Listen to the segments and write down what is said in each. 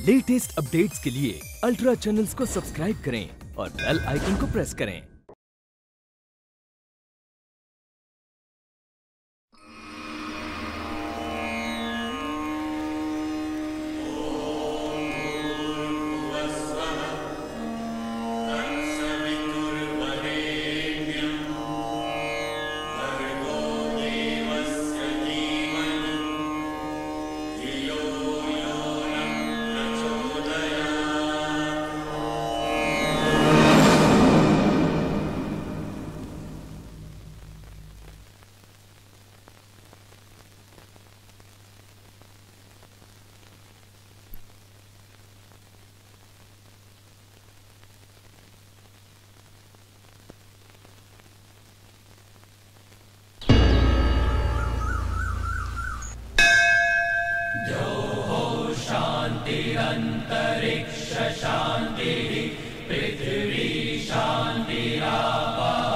Latest updates के लिए ultra channels को सब्सक्राइब करें और बेल आइकन को प्रेस करें। अंतरिक्ष शांति पृथ्वी शांतिरापः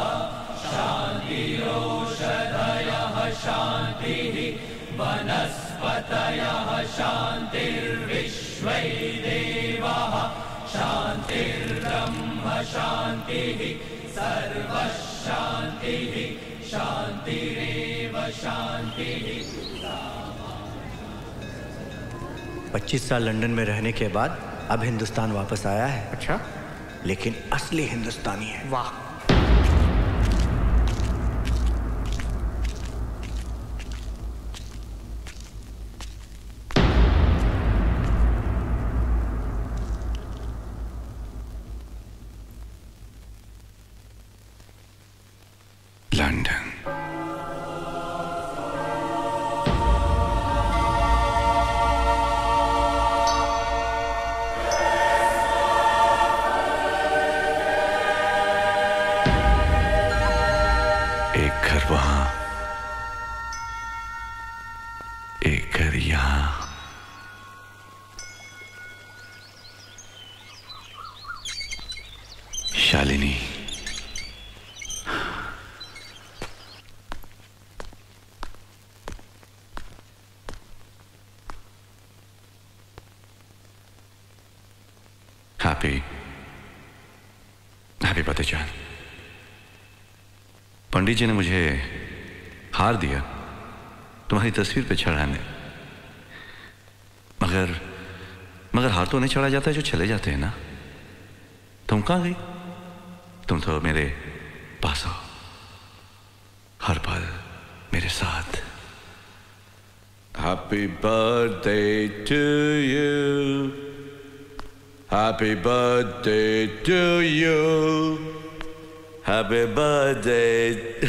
शांतिरोषधयः शांतिः वनस्पतयः शांतिर्विश्वे देवाः शांतिर्ब्रह्म शांतिः सर्वः शांतिः शांतिरेव शांतिः। 25 साल लंदन में रहने के बाद अब हिंदुस्तान वापस आया है। अच्छा, लेकिन असली हिंदुस्तानी है। वाह। लंदन एक घर वहां, एक घर यहां। शालिनी, हैप्पी बर्थडे जान। पंडित जी ने मुझे हार दिया तुम्हारी तस्वीर पे चढ़ाने, मगर हार तो नहीं चढ़ा जाता जो चले जाते हैं ना। तुम कहाँ गई? तुम तो मेरे पास हो, हर पल मेरे साथ। Happy birthday to you, happy birthday to you, happy birthday,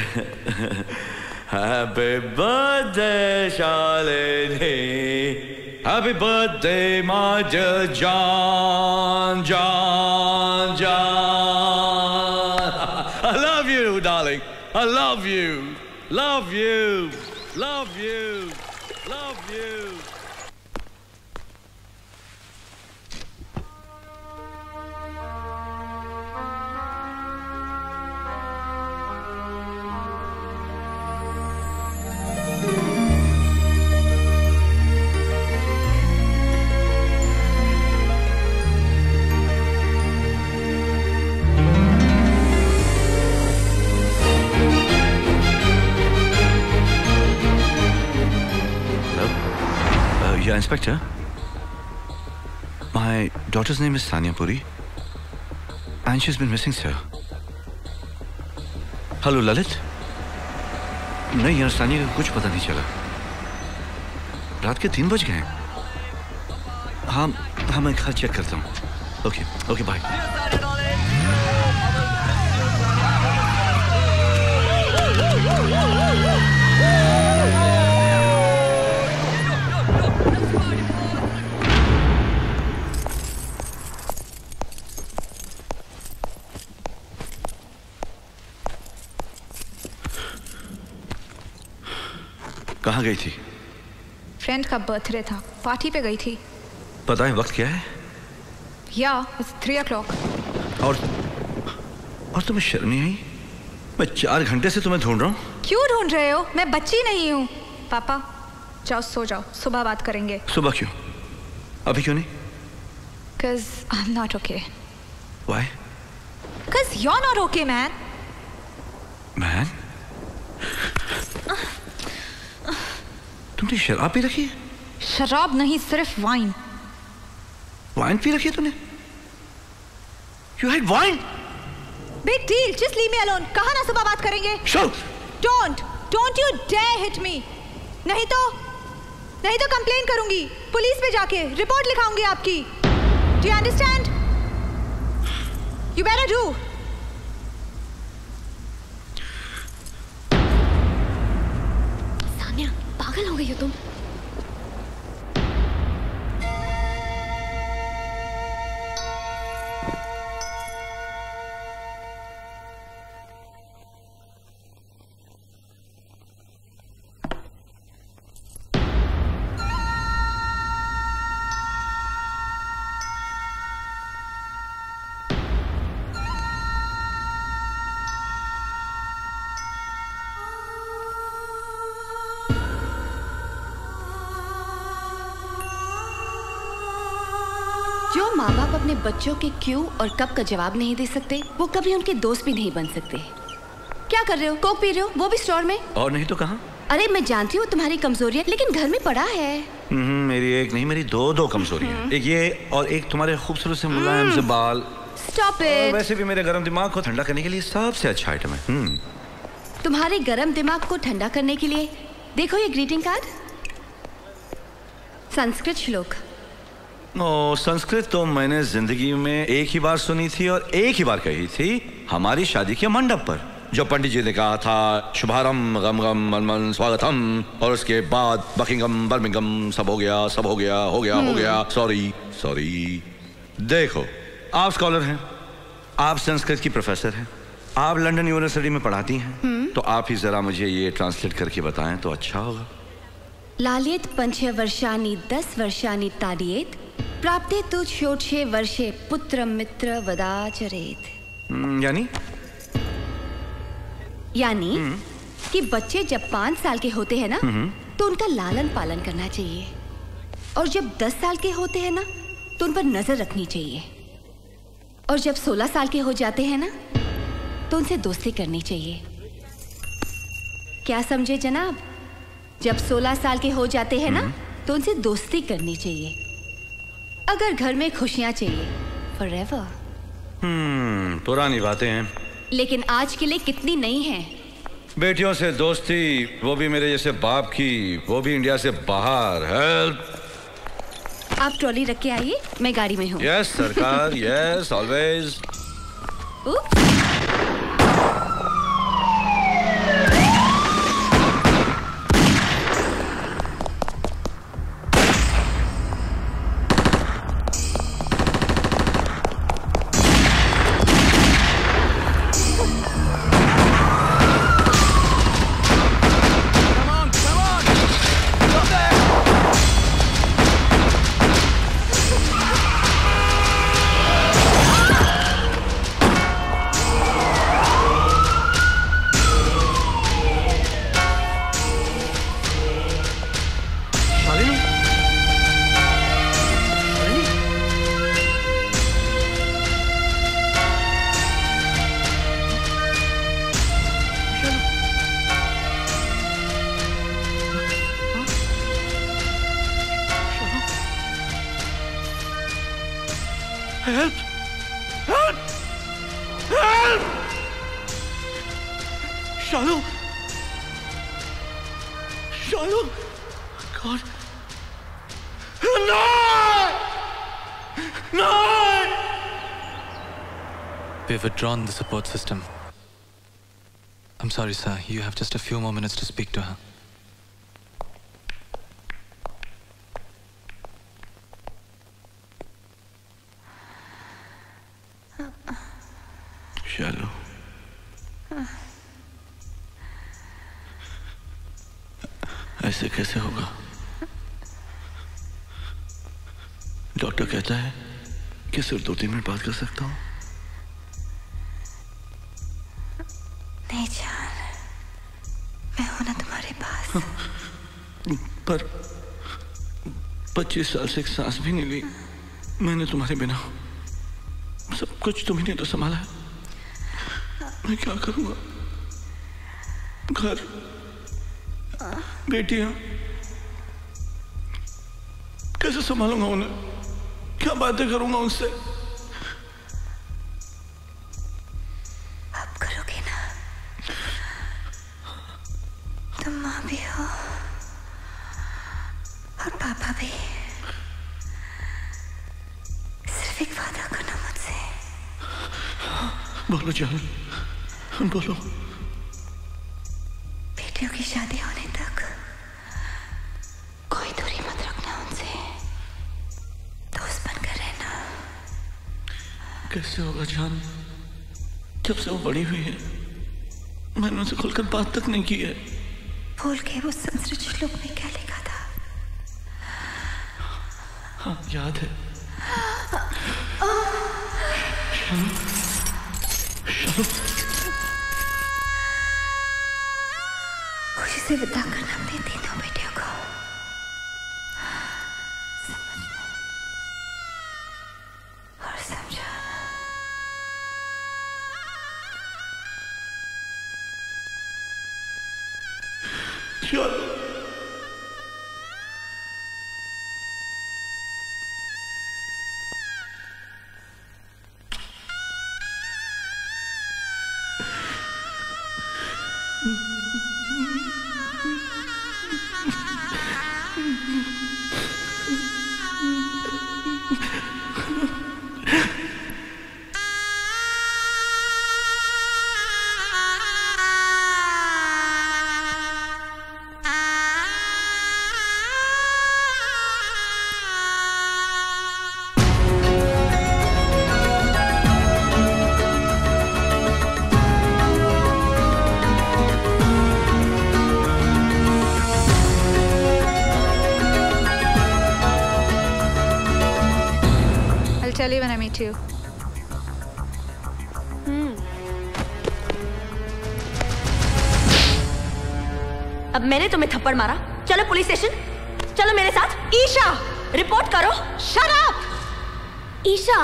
happy birthday Shalini, happy birthday my dear John. I love you, darling. I love you, love you, love you, love you. Yeah, Inspector. My daughter's name is Sanya Puri, and she's been missing, sir. Hello, Lalit. नहीं यार, सानिया का कुछ पता नहीं चला। रात के 3 बज गए। हाँ, मैं घर चेक करता हूँ। Okay, bye. कहाँ गई थी? फ्रेंड का बर्थडे था, पार्टी पे गई थी। पता है वक्त क्या है? it's 3 o'clock। और तुम्हें शर्म नहीं आई? मैं 4 घंटे से तुम्हें ढूंढ रहा हूँ। क्यों ढूंढ रहे हो? मैं बच्ची नहीं हूँ। पापा जाओ, सो जाओ, सुबह बात करेंगे। सुबह क्यों? अभी क्यों नहीं? Because I'm not okay. Why? Because you're not okay, man. Man? तुमने शराब पी रखी है? शराब नहीं, सिर्फ वाइन. वाइन पी रखी है तूने? You had wine? Big deal. Just leave me alone. कहाँ ना सुबह बात करेंगे? Shout! Don't you dare hit me. नहीं तो कंप्लेन करूंगी पुलिस पे जाके, रिपोर्ट लिखाऊंगी आपकी. Do you understand? You better do. Sania, पागल हो गई हो तुम? माँ बाप अपने बच्चों के क्यों और कब का जवाब नहीं दे सकते, वो कभी उनके दोस्त भी नहीं बन सकते. क्या कर रहे हो? कोक पी रहे हो? वो भी स्टोर में? और नहीं तो कहाँ? अरे मैं जानती हूँ तुम्हारी कमजोरियाँ, लेकिन घर में पड़ा है. मेरी एक नहीं, मेरी दो कमजोरियाँ. एक ये और एक तुम्हारे खूबसूरत से मुलायम से बाल. Stop it. वैसे भी मेरे गर्म दिमाग को ठंडा करने के लिए सबसे अच्छा आइटम है. तुम्हारे गर्म दिमाग को ठंडा करने के लिए देखो ये ग्रीटिंग कार्ड. संस्कृत श्लोक. संस्कृत तो मैंने जिंदगी में एक ही बार सुनी थी और एक ही बार कही थी हमारी शादी के मंडप पर, जो पंडित जी ने कहा था शुभारंभ गम गम मन मन स्वागतम, और उसके बाद बकिंगम बर्मिंगम सब हो गया. सॉरी. देखो, आप स्कॉलर हैं, आप संस्कृत की प्रोफेसर हैं, आप लंदन यूनिवर्सिटी में पढ़ाती हैं, तो आप ही जरा मुझे ये ट्रांसलेट करके बताएं तो अच्छा होगा. लालित 5 वर्षाणि 10 वर्षाणि ताडियेत प्राप्ते तु षोडशे वर्षे पुत्र मित्र वदाचरेत. यानी कि बच्चे जब 5 साल के होते हैं ना, तो उनका लालन पालन करना चाहिए, और जब 10 साल के होते हैं ना, तो उन पर नजर रखनी चाहिए, और जब 16 साल के हो जाते हैं ना, तो उनसे दोस्ती करनी चाहिए. क्या समझे जनाब? जब 16 साल के हो जाते हैं ना, तो उनसे दोस्ती करनी चाहिए, अगर घर में खुशियां चाहिए. forever. पुरानी बातें हैं, लेकिन आज के लिए कितनी नई हैं. बेटियों से दोस्ती, वो भी मेरे जैसे बाप की, वो भी इंडिया से बाहर. हेल्प. आप ट्रॉली रख के आइए, मैं गाड़ी में हूँ. यस सरकार, yes always. Help! Help! Help! Shalu! Shalu! God! No! No! We've withdrawn the support system. I'm sorry, sir. You have just a few more minutes to speak to her. Shalu, ऐसे कैसे होगा? डॉक्टर कहता है कि सिर्फ 2-3 minute बात कर सकता हूँ. नहीं जान, मैं हूं ना तुम्हारे पास. पर 25 साल से एक सांस भी नहीं ली. मैंने तुम्हारे बिना सब कुछ तुम्ही ने तो संभाला है। मैं क्या करूंगा? घर, बेटियां, कैसे संभालूंगा उन्हें? क्या बातें करूंगा उनसे? आप करोगे ना? तुम माँ भी हो और पापा भी। सिर्फ एक वादा करना मुझसे। बोलो जान, बोलो। बेटियों की शादी होने तक कोई दूरी मत रखना उनसे, दोस्त बनकर रहना। कैसे होगा जान? जब से वो बड़ी हुई है मैंने उनसे खुलकर बात तक नहीं की है। भूल के वो संस्कृत श्लोक में क्या लिखा था? हाँ याद है। चलो खुशी से विदा करना अपनी तीनों बेटियों को। और समझाना। चलो Tell you when I meet you. अब मैंने तुम्हें थप्पड़ मारा, चलो पुलिस स्टेशन, चलो मेरे साथ। ईशा, रिपोर्ट करो। Shut up. Isha,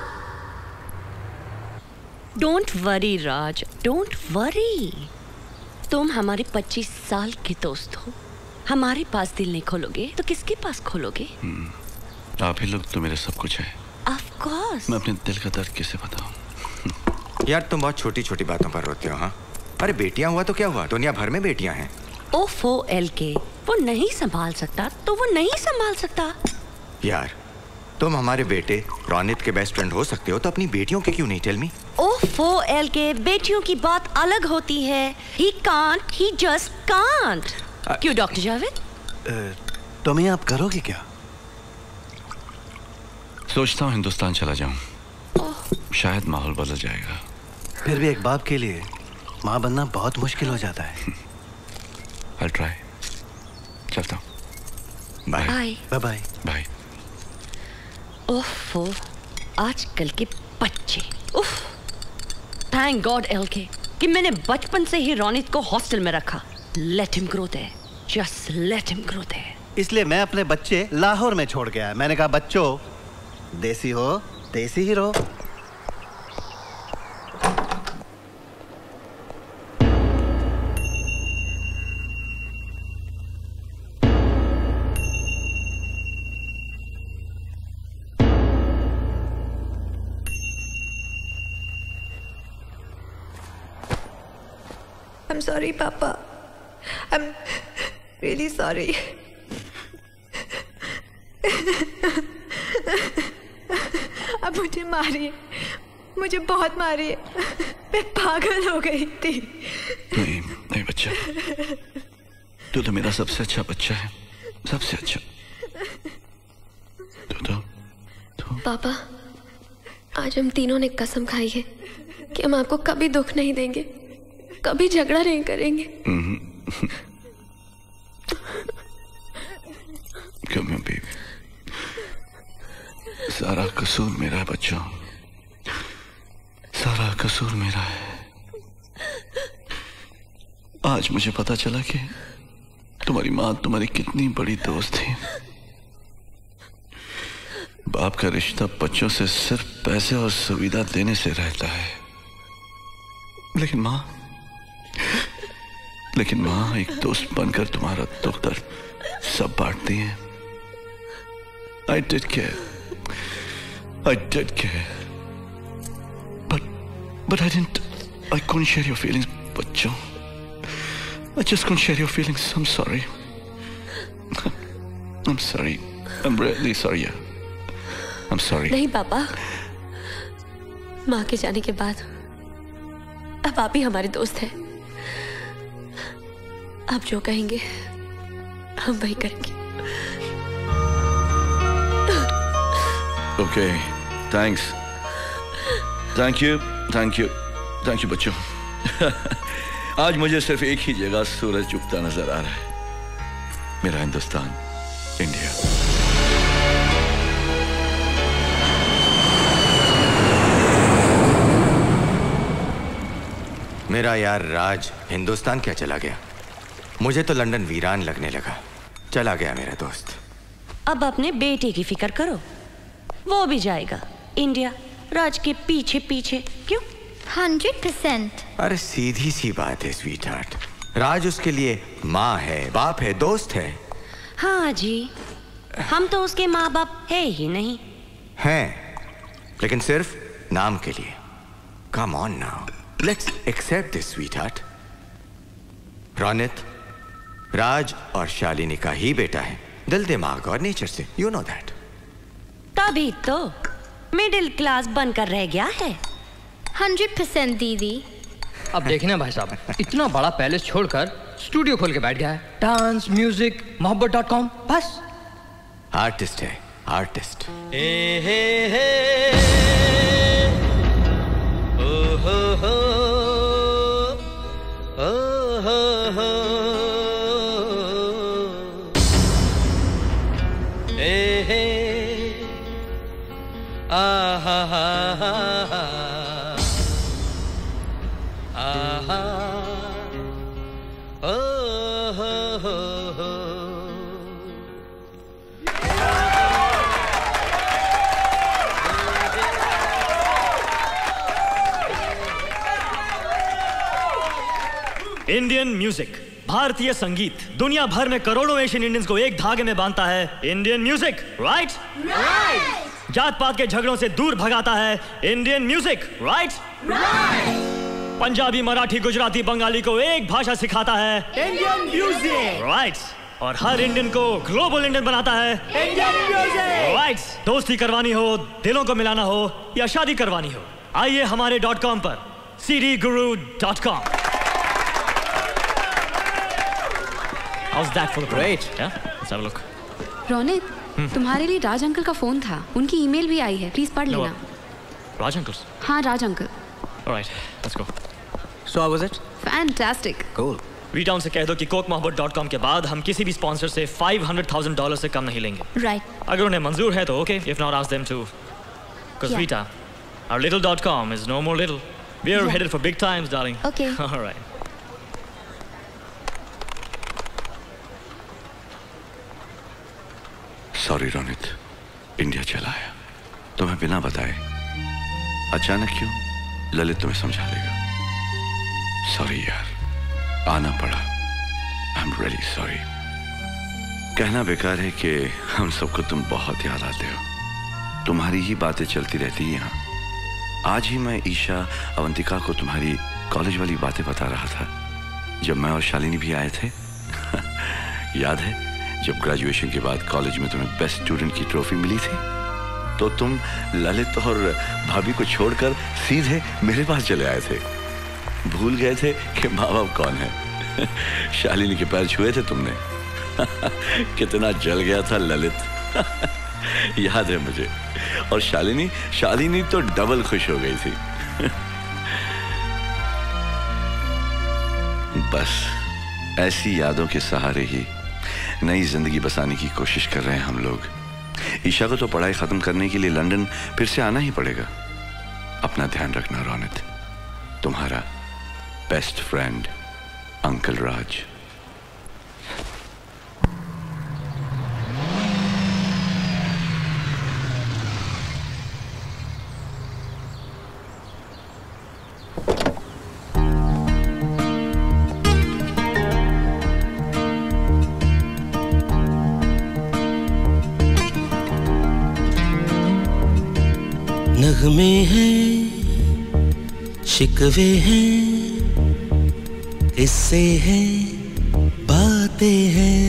don't worry Raj, don't worry. तुम हमारे 25 साल के दोस्त हो। हमारे पास दिल नहीं खोलोगे तो किसके पास खोलोगे? आप ही लोग तो मेरे सब कुछ है। Of course. मैं अपने दिल का दर्द कैसे बताऊं? यार तुम बहुत छोटी छोटी बातों पर रोते हो। हाँ, अरे बेटियां हुआ तो क्या हुआ, दुनिया भर में बेटियां हैं। ओफो एलके, वो नहीं संभाल सकता तो वो नहीं संभाल सकता। यार तुम हमारे बेटे रोनित के बेस्ट फ्रेंड हो सकते हो तो अपनी बेटियों के क्यों नहीं? Tell me. ओफो एलके, बेटियों की बात अलग होती है। He can't, he just can't. क्यों डॉक्टर जावेद? तुम्हें आप करोगे क्या? सोचता हूँ हिंदुस्तान चला जाऊं, शायद माहौल बदल जाएगा। फिर भी एक बाप के लिए माँ बनना बहुत मुश्किल हो जाता है। I'll try. चलता हूँ। Bye bye bye bye. ओफो, आजकल के बच्चे। उफ, थैंक गॉड एलके कि मैंने बचपन से ही रोनित को हॉस्टल में रखा। Let him grow there, just let him grow there. इसलिए मैं अपने बच्चे लाहौर में छोड़ गया। मैंने कहा बच्चों, देसी हो देसी ही रहो। I'm sorry, Papa. I'm really sorry. अब मुझे मारिए, मुझे बहुत मारिए। मैं पागल हो गई थी। नहीं नहीं बच्चा, तू तो मेरा सबसे अच्छा बच्चा है, सबसे अच्छा। पापा, आज हम तीनों ने कसम खाई है कि हम आपको कभी दुख नहीं देंगे, कभी झगड़ा नहीं करेंगे। Come on, baby. सारा कसूर मेरा है बच्चों, सारा कसूर मेरा है। आज मुझे पता चला कि तुम्हारी माँ तुम्हारी कितनी बड़ी दोस्त थी। बाप का रिश्ता बच्चों से सिर्फ पैसे और सुविधा देने से रहता है, लेकिन माँ एक दोस्त बनकर तुम्हारा दुख दर्द सब बांटती है। I did care. But I couldn't share your feelings, बच्चों. I just couldn't share your feelings. I'm sorry. I'm sorry. I'm really sorry. I'm sorry. नहीं पापा, माँ के जाने के बाद अब आप ही हमारे दोस्त हैं। आप जो कहेंगे हम वही करेंगे। Okay, thanks. Thank you बच्चों। आज मुझे सिर्फ एक ही जगह सूरज उगता नजर आ रहा है, मेरा हिंदुस्तान, इंडिया। मेरा यार राज हिंदुस्तान क्या चला गया? मुझे तो लंदन वीरान लगने लगा। चला गया मेरा दोस्त। अब अपने बेटे की फिक्र करो, वो भी जाएगा इंडिया राज के पीछे पीछे। क्यों? 100%। अरे सीधी सी बात है स्वीट हार्ट। राज उसके लिए माँ है, बाप है, दोस्त है। हाँ जी, हम तो उसके माँ बाप है ही नहीं। हैं, लेकिन सिर्फ नाम के लिए। Come on now, let's accept this sweetheart. Ronit Raj और शालिनी का ही बेटा है, दिल दिमाग और नेचर से, यू नो दैट। तभी तो मिडिल क्लास बनकर रह गया है। 100% दीदी। अब देखना भाई साहब, इतना बड़ा पैलेस छोड़कर स्टूडियो खोल के बैठ गया है। डांस, म्यूजिक, mohabbat.com, बस। आर्टिस्ट है, आर्टिस्ट। इंडियन म्यूजिक, भारतीय संगीत दुनिया भर में करोड़ों एशियन इंडियंस को एक धागे में बांधता है। Indian music, right? राइट। जात पात के झगड़ों से दूर भगाता है। Indian music, right? Right. Punjabi, Marathi, Gujarati, Bengali को एक भाषा सिखाता है। Indian music, right. और हर इंडियन को ग्लोबल इंडियन बनाता है। Indian music, right. दोस्ती करवानी हो, दिलों को मिलाना हो या शादी करवानी हो, आइए हमारे .com पर cdguru.com। How's that for the great? Yeah, let's have a look. Ronit, तुम्हारे लिए राज अंकल का फोन था, उनकी ईमेल भी आई है, प्लीज पढ़ लेना। राज अंकल? हाँ, Raj uncle. Alright, let's go. So how was it? Fantastic. Cool. B-town से कह दो कि cokemohabbat.com के बाद हम किसी भी स्पॉन्सर से $500,000 से कम नहीं लेंगे। Right. अगर उन्हें मंजूर है तो okay, if not ask them to. Because Yeah. Vita, our little.com is no more little. We are headed for big times, darling. Okay. All right. Sorry Ronit, India चला आया तुम्हें बिना बताए। अचानक क्यों? ललित तुम्हें समझा देगा। सॉरी यार, आना पड़ा। I am really sorry. कहना बेकार है कि हम सबको तुम बहुत याद आते हो। तुम्हारी ही बातें चलती रहती हैं यहाँ। आज ही मैं ईशा अवंतिका को तुम्हारी कॉलेज वाली बातें बता रहा था, जब मैं और शालिनी भी आए थे। याद है जब ग्रेजुएशन के बाद कॉलेज में तुम्हें बेस्ट स्टूडेंट की ट्रॉफी मिली थी, तो तुम ललित और भाभी को छोड़कर सीधे मेरे पास चले आए थे। भूल गए थे कि माँ बाप कौन है। शालिनी के पैर छुए थे तुमने। कितना जल गया था ललित। याद है मुझे। और शालिनी तो डबल खुश हो गई थी। बस ऐसी यादों के सहारे ही नई जिंदगी बसाने की कोशिश कर रहे हैं हम लोग। ईशा को तो पढ़ाई खत्म करने के लिए लंदन फिर से आना ही पड़ेगा। अपना ध्यान रखना रोनित। तुम्हारा बेस्ट फ्रेंड अंकल राज। नगमे हैं, शिकवे हैं, किस्से हैं, बातें हैं।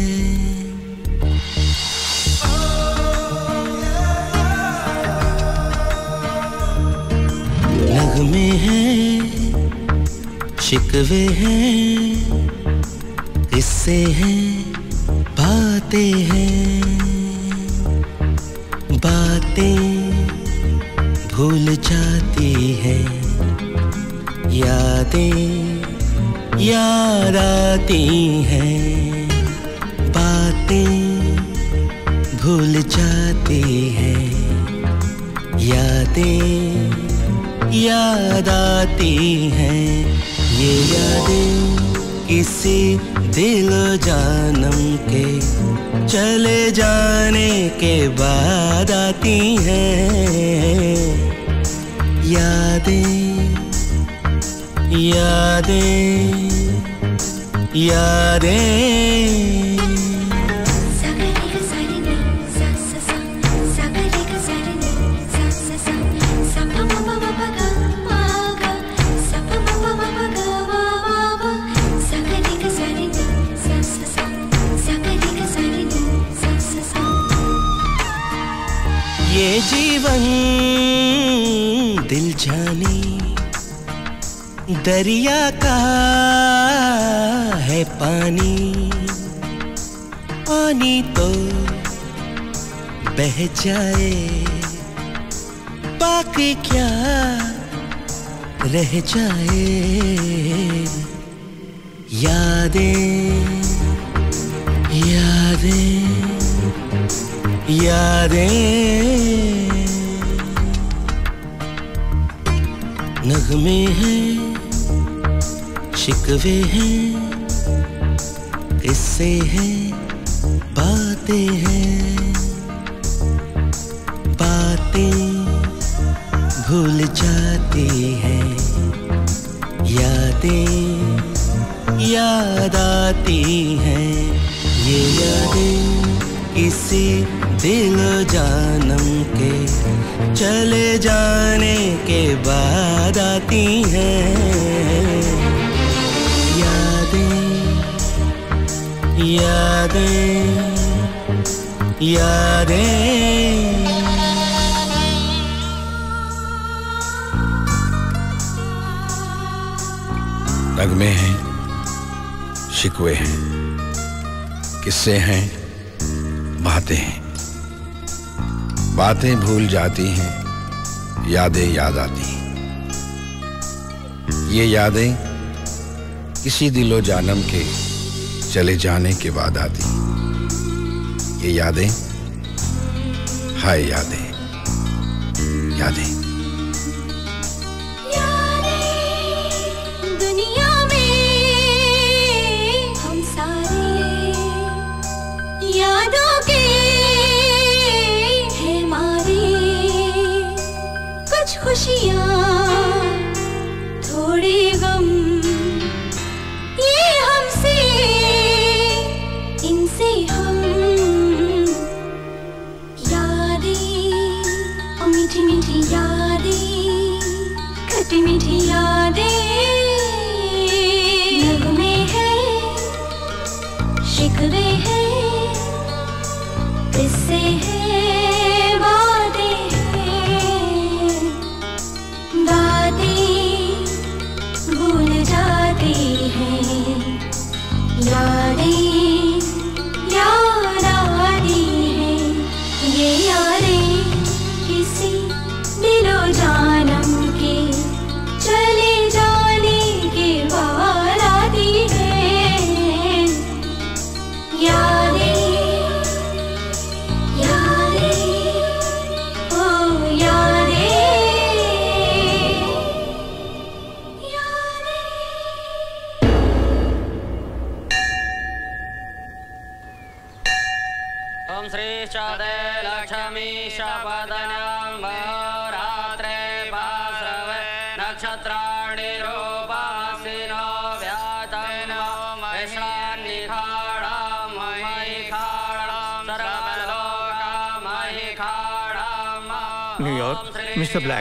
नगमे हैं, शिकवे हैं, किस्से हैं, बातें हैं। बातें भूल जाती हैं, यादें याद आती हैं। बातें भूल जाती हैं, यादें याद आती हैं। ये यादें किसी दिलो जानम के चले जाने के बाद आती हैं। यादें यादें यादें। ये जीवन दिल जानी दरिया का है पानी। पानी तो बह जाए, बाकी क्या रह जाए। यादें यादें यादें। नगमे हैं, शिकवे हैं, किस्से हैं, बातें हैं। बातें भूल जाती हैं, यादें याद आती हैं। ये यादें किसी दिलो जानम के चले जाने के बाद आती हैं। यादें यादें यादें। नगमे हैं, शिकवे हैं, किस्से हैं, बातें हैं। बातें भूल जाती हैं, यादें याद आती हैं। ये यादें किसी दिलो जानम के चले जाने के बाद आती हैं। ये यादें हाय यादें यादें। दुनिया में हम सारे यादों के हैं मारे। कुछ खुशियाँ थोड़े गम, ये हमसे इनसे हम। यादें और मीठी मीठी यादें, खट्टी मीठी यादें। नगमे हैं, शिकवे हैं, किस्से हैं, बातें हैं। बातें भूल जाती हैं, यादें याद आती हैं। ये यादें किसी दिलो जानम के चले जाने के बाद आती हैं। यादें यादें ओ यादें। ओम श्री शादे लक्ष्मी शपदन्यां रात्रे भास्रवे नक्षत्राणि रूपमसिनो व्यातं वैश्वानिखाणां महिखाणां सर्वलोकां महिखाणां New York, mister Black.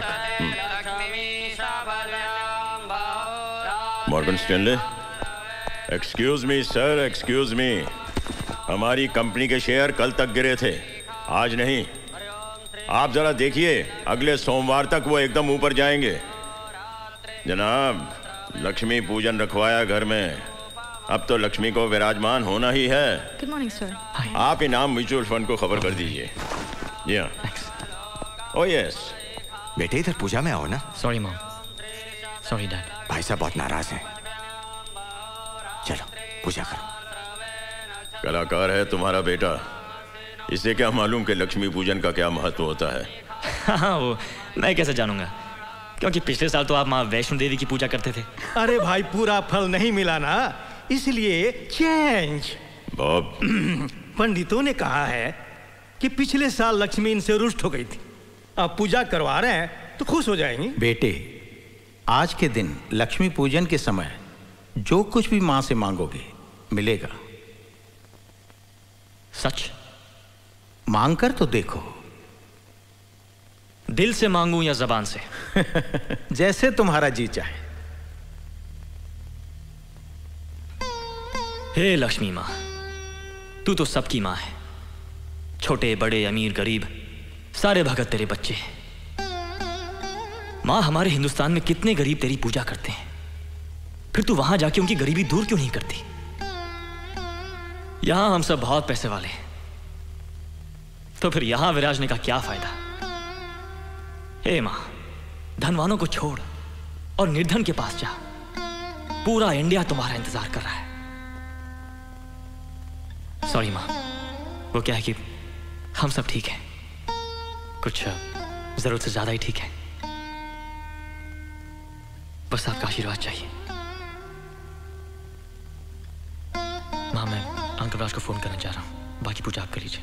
Morgan Stanley. Excuse me sir, excuse me. हमारी कंपनी के शेयर कल तक गिरे थे, आज नहीं। आप जरा देखिए, अगले सोमवार तक वो एकदम ऊपर जाएंगे। जनाब, लक्ष्मी पूजन रखवाया घर में, अब तो लक्ष्मी को विराजमान होना ही है। Good morning sir. आप इनाम म्यूचुअल फंड को खबर कर दीजिए। जी हाँ। Oh yes. बेटे इधर पूजा में आओ ना। Sorry mom. Sorry dad. भाई साहब बहुत नाराज हैं। चलो पूजा करो। कलाकार है तुम्हारा बेटा, इसे क्या मालूम कि लक्ष्मी पूजन का क्या महत्व होता है। हाँ, वो मैं कैसे जानूंगा, क्योंकि पिछले साल तो आप माँ वैष्णो देवी की पूजा करते थे। अरे भाई, पूरा फल नहीं मिला ना, इसलिए चेंज। बॉब, पंडितों ने कहा है कि पिछले साल लक्ष्मी इनसे रुष्ट हो गई थी, अब पूजा करवा रहे हैं तो खुश हो जाएंगी। बेटे, आज के दिन लक्ष्मी पूजन के समय जो कुछ भी मां से मांगोगे मिलेगा। सच? मांग कर तो देखो। दिल से मांगूं या जबान से? जैसे तुम्हारा जी चाहे। हे लक्ष्मी माँ, तू तो सबकी माँ है। छोटे बड़े अमीर गरीब सारे भगत तेरे बच्चे हैं। माँ, हमारे हिंदुस्तान में कितने गरीब तेरी पूजा करते हैं, फिर तू वहां जाके उनकी गरीबी दूर क्यों नहीं करती? यहां हम सब बहुत पैसे वाले हैं, तो फिर यहां विराजने का क्या फायदा? हे मां, धनवानों को छोड़ और निर्धन के पास जा। पूरा इंडिया तुम्हारा इंतजार कर रहा है। सॉरी मां, वो क्या है कि हम सब ठीक हैं, कुछ जरूरत से ज्यादा ही ठीक है। बस आपका आशीर्वाद चाहिए। मां, मैं अंकल राज को फोन करना चाह रहा हूं, बाकी पूजा आप कर लीजिए।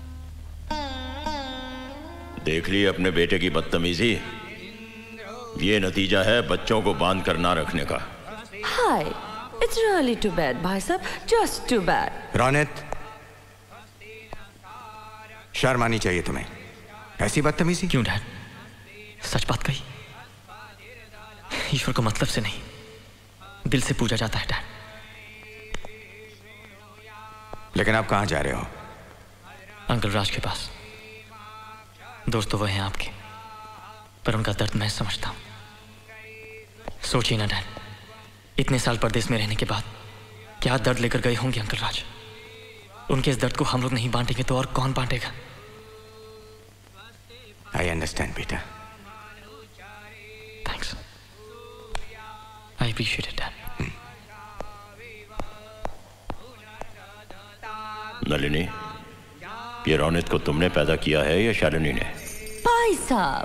देख ली अपने बेटे की बदतमीजी। ये नतीजा है बच्चों को बांध कर ना रखने का। हाय, इट्स रियली टू बैड भाई साहब, जस्ट टू बैड। रौनक, शर्म आनी चाहिए तुम्हें, ऐसी बदतमीजी। क्यों डैड, सच बात कही। ईश्वर को मतलब से नहीं, दिल से पूजा जाता है डैड। लेकिन आप कहां जा रहे हो? अंकल राज के पास। दोस्त तो वो हैं आपके, पर उनका दर्द मैं समझता हूं। सोचिए ना डैड, इतने साल परदेश में रहने के बाद क्या दर्द लेकर गए होंगे अंकल राज। उनके इस दर्द को हम लोग नहीं बांटेंगे तो और कौन बांटेगा? आई अंडरस्टैंड बेटा। Thanks, I appreciate it dad. Nalini, ये रौनक को तुमने पैदा किया है या शालिनी ने? भाई साहब।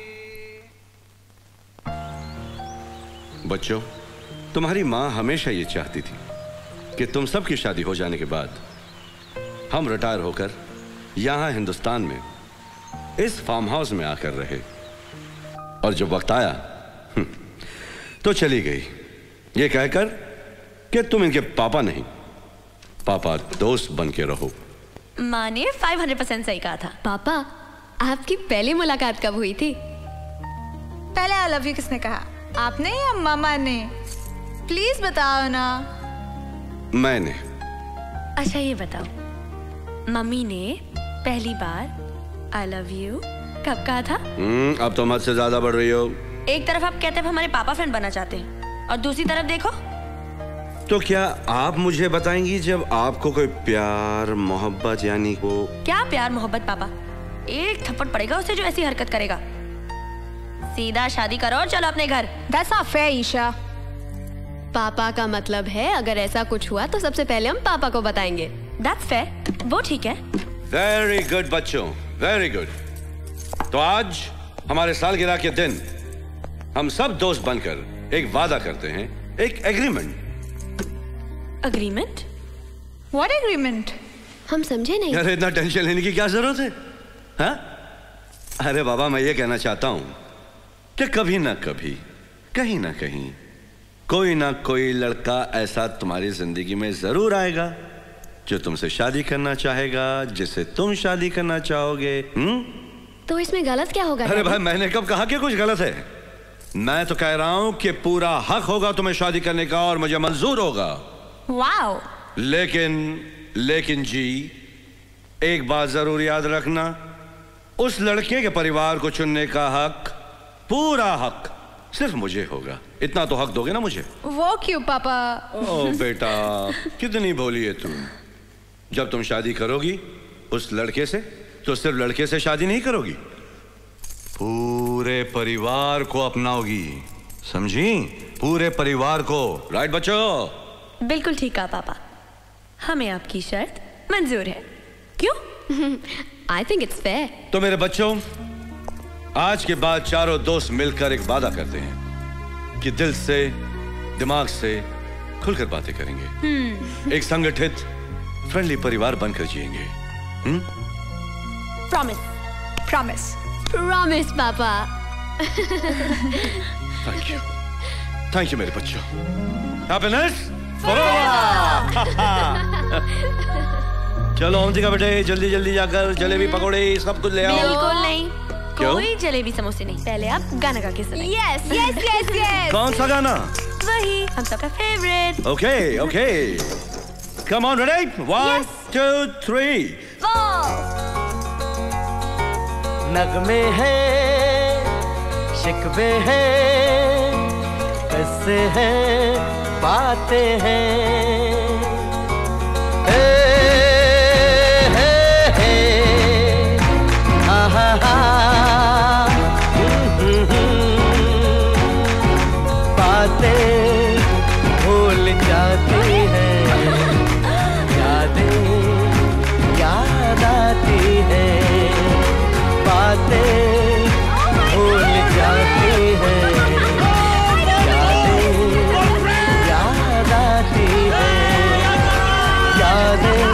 बच्चों, तुम्हारी माँ हमेशा ये चाहती थी कि तुम सबकी शादी हो जाने के बाद हम रिटायर होकर यहाँ हिंदुस्तान में इस फार्म हाउस में आकर रहे। और जब वक्त आया तो चली गई, ये कहकर कि तुम इनके पापा नहीं, पापा दोस्त बन के रहो। माँ ने 500% सही कहा था। पापा, आपकी पहली मुलाकात कब हुई थी? पहले आई लव यू किसने कहा, आपने या मामा ने? प्लीज बताओ ना। मैंने। अच्छा ये बताओ, मम्मी ने पहली बार आई लव यू कब कहा था? अब तो मत से ज्यादा बढ़ रही हो। एक तरफ आप कहते हैं हमारे पापा फ्रेंड बनना चाहते हैं, और दूसरी तरफ देखो। तो क्या आप मुझे बताएंगी जब आपको कोई प्यार मोहब्बत यानी को? क्या प्यार मोहब्बत पापा, एक थप्पड़ पड़ेगा उसे जो ऐसी हरकत करेगा। सीधा शादी करो और चलो अपने घर। That's not fair, Isha. पापा का मतलब है अगर ऐसा कुछ हुआ तो सबसे पहले हम पापा को बताएंगे। That's fair, वो ठीक है। वेरी गुड बच्चों, वेरी गुड। तो आज हमारे सालगिरह के दिन हम सब दोस्त बनकर एक वादा करते हैं, एक एग्रीमेंट। एग्रीमेंट? What agreement? हम समझे नहीं। अरे इतना टेंशन लेने की क्या जरूरत है? हाँ? अरे बाबा, मैं ये कहना चाहता हूं कि कभी ना कभी, कहीं ना कहीं कोई ना कोई लड़का ऐसा तुम्हारी जिंदगी में जरूर आएगा जो तुमसे शादी करना चाहेगा, जिसे तुम शादी करना चाहोगे। तो इसमें गलत क्या होगा? अरे भाई, मैंने कब कहा कि कुछ गलत है? मैं तो कह रहा हूं कि पूरा हक होगा तुम्हें शादी करने का और मुझे मंजूर होगा। वाओ। लेकिन जी, एक बात जरूर याद रखना, उस लड़के के परिवार को चुनने का हक, पूरा हक सिर्फ मुझे होगा। इतना तो हक दोगे ना मुझे? वो क्यों पापा? ओ बेटा, कितनी भोली है तुम। जब तुम शादी करोगी उस लड़के से, तो सिर्फ लड़के से शादी नहीं करोगी, पूरे परिवार को अपनाओगी, समझी? पूरे परिवार को। राइट बच्चों? बिल्कुल ठीक कहा पापा, हमें आपकी शर्त मंजूर है। क्यों? I think it's fair. तो मेरे बच्चों, आज के बाद चारों दोस्त मिलकर एक वादा करते हैं कि दिल से, दिमाग से खुलकर बातें करेंगे, एक संगठित फ्रेंडली परिवार बनकर जिएंगे। प्रॉमिस। प्रॉमिस। प्रॉमिस पापा। थैंक यू मेरे बच्चों। Happiness forever. चलो अवंतिका बेटे, जल्दी जल्दी जाकर जलेबी पकौड़े सब कुछ ले आओ। बिल्कुल नहीं, क्यों? कोई जलेबी समोसे नहीं। पहले आप गाना गा के सुनाइए। Yes yes yes yes. कौन सा गाना? वही हम सबका favourite. Okay okay, come on, ready? 1 2 3 नगमे हैं, शिकवे हैं, किस्से हैं, बातें हैं। बातें भूल जाती हैं, यादें याद आती हैं। बातें भूल जाती हैं, यादें याद आती हैं। यादें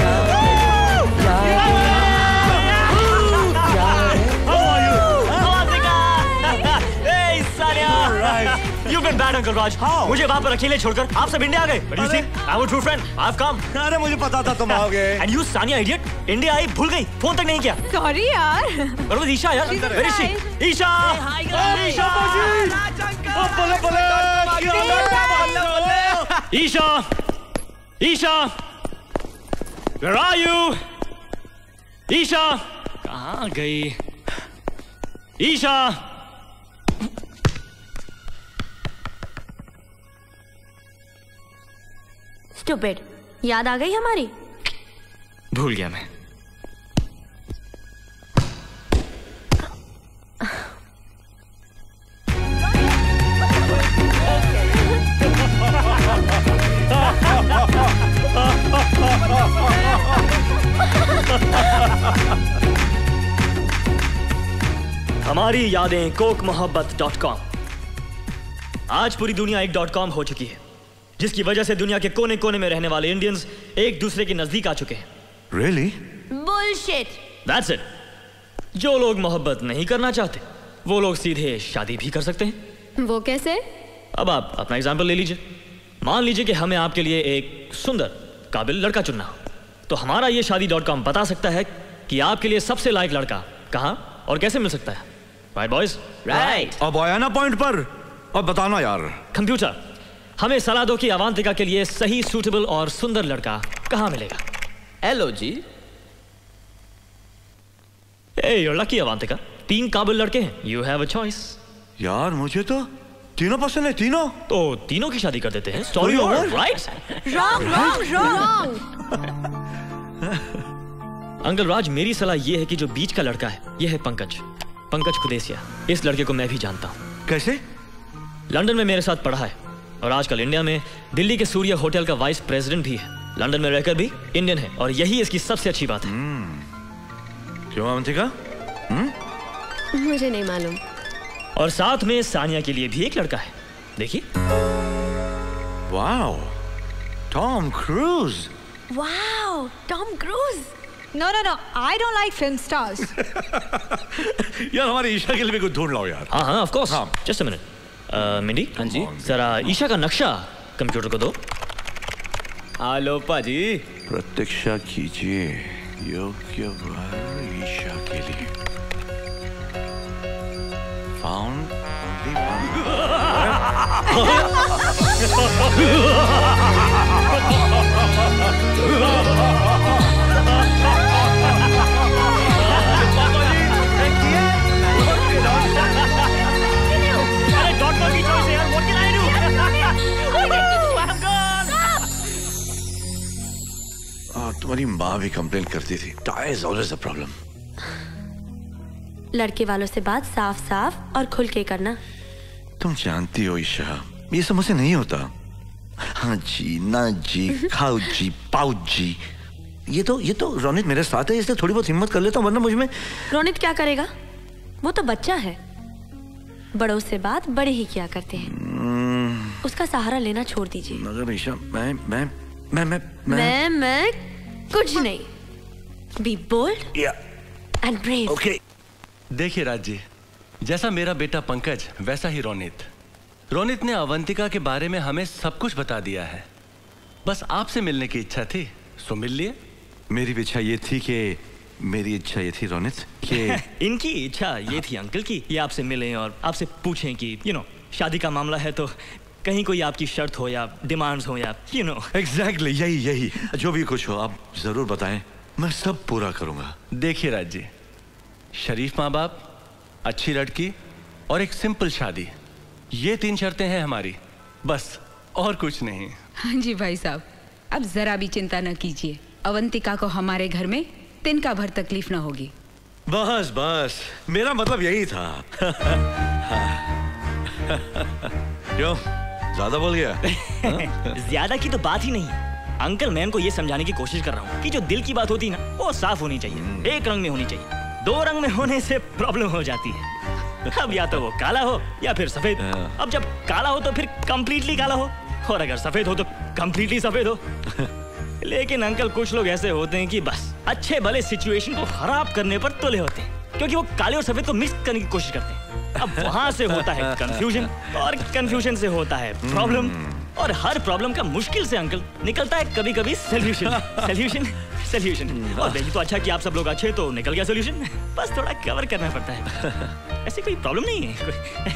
Bad Uncle Raj. मुझे वहाँ पर अकेले छोड़कर आप सब इंडिया आ गए। But you see, I'm a true friend. I've come. अरे मुझे पता था तुम आओगे। And you Sania idiot, India आई भूल गई, फोन तक नहीं किया। सॉरी यार। Where was Isha यार? Where is she? Isha! Isha! Isha! Isha! Where are you? Isha! कहाँ गई? Isha! Stupid. याद आ गई हमारी? भूल गया मैं। हमारी यादें cokemohabbat.com। आज पूरी दुनिया एक .com हो चुकी है, जिसकी वजह से दुनिया के कोने कोने में रहने वाले इंडियंस एक दूसरे के नजदीक आ चुके हैं। Really? Bullshit. That's it. जो लोग मोहब्बत नहीं करना चाहते, वो लोग सीधे शादी भी कर सकते हैं। वो कैसे? अब आप अपना एग्जाम्पल ले लीजिए। मान लीजिए कि हमें आपके लिए एक सुंदर, काबिल लड़का चुनना हो, तो हमारा ये शादी.com बता सकता है कि आपके लिए सबसे लायक लड़का कहाँ और कैसे मिल सकता है। Right boys? राइट। अब आया ना पॉइंट पर, अब बताना यार। कंप्यूटर, हमें सलाह दो कि अवांतिका के लिए सही, सूटेबल और सुंदर लड़का कहाँ मिलेगा। Hello ji. You're lucky अवांतिका, 3 काबिल लड़के हैं। You have a choice। यार मुझे तो तीनों पसंद है, तीनों। तो तीनों की शादी कर देते हैं। Story over, right? Wrong. Uncle Raj, मेरी सलाह ये है कि जो बीच का लड़का है, ये है पंकज खुदेसिया। इस लड़के को मैं भी जानता हूँ। कैसे? लंदन में मेरे साथ पढ़ा है और आजकल इंडिया में दिल्ली के सूर्य होटल का वाइस प्रेसिडेंट भी है। लंदन में रहकर भी इंडियन है और यही इसकी सबसे अच्छी बात है। क्यों अवंतिका? मुझे नहीं मालूम। और साथ में सानिया के लिए भी एक लड़का है, देखिए। Wow, Tom Cruise. Wow, Tom Cruise. No, I don't like film stars. यार हमारी ईशा के लिए भी कुछ ढूंढ लाओ यार। हाँ, of course. Just a minute. Mindy, हाँ जी। जरा ईशा का नक्शा कंप्यूटर को दो। हेलो पाजी। प्रतीक्षा कीजिए योग्य वर ईशा के लिए। found only डॉक्टर की चॉइस है यार, what can I do? तुम्हारी माँ भी कंप्लेन करती थी, tie is always a problem. लड़के वालों से बात साफ साफ और खुल के करना। तुम जानती हो ईशा, ये सब मुझसे नहीं होता। हाँ जी, ना जी, खाओ जी, पाओ जी। ये तो रोनित मेरे साथ है, इसलिए थोड़ी बहुत हिम्मत कर लेता हूँ, वरना मुझ में। रोनित क्या करेगा? वो तो बच्चा है। बड़ों से बात बड़े ही क्या करते हैं। उसका सहारा लेना छोड़ दीजिए। मगर ईशा, मैं कुछ नहीं। Be bold and brave. Okay. देखिए राज जी, जैसा मेरा बेटा पंकज वैसा ही रोनित। रोनित ने अवंतिका के बारे में हमें सब कुछ बता दिया है। बस आपसे मिलने की इच्छा थी, सो मिल लिए। मेरी इच्छा ये थी कि मेरी इच्छा ये थी रोनित कि इनकी इच्छा ये थी अंकल की, ये आपसे मिलें और आपसे पूछें कि शादी का मामला है तो कहीं कोई आपकी शर्त हो या डिमांड्स हो या एग्जैक्टली यही जो भी कुछ हो आप जरूर बताएं, मैं सब पूरा करूंगा। देखिए राज जी, शरीफ माँ बाप, अच्छी लड़की और एक सिंपल शादी, ये 3 शर्तें हैं हमारी, बस और कुछ नहीं। हाँ जी भाई साहब, अब जरा भी चिंता न कीजिए। अवंतिका को हमारे घर में तिनका भर तकलीफ ना होगी। बस मेरा मतलब यही था। क्यों ज्यादा बोल गया? ज्यादा की तो बात ही नहीं। अंकल, मैं उनको ये समझाने की कोशिश कर रहा हूँ कि जो दिल की बात होती है ना, वो साफ होनी चाहिए, एक रंग में होनी चाहिए। 2 रंग में होने से प्रॉब्लम हो जाती है। अब या तो वो काला हो या फिर सफेद। अब जब काला हो तो फिर कंप्लीटली काला हो, और अगर सफेद हो तो कंप्लीटली सफेद हो। लेकिन अंकल, कुछ लोग ऐसे होते हैं कि बस अच्छे भले सिचुएशन को खराब करने पर तुले होते हैं, क्योंकि वो काले और सफेद को मिक्स करने की कोशिश करते हैं। अब वहां से होता है कंफ्यूजन, और कंफ्यूजन से होता है प्रॉब्लम, और हर प्रॉब्लम का मुश्किल से अंकल निकलता है कभी कभी सोल्यूशन। और यही तो अच्छा कि आप सब लोग अच्छे, तो निकल गया सोल्यूशन। बस थोड़ा कवर करना पड़ता है, ऐसी कोई प्रॉब्लम नहीं है।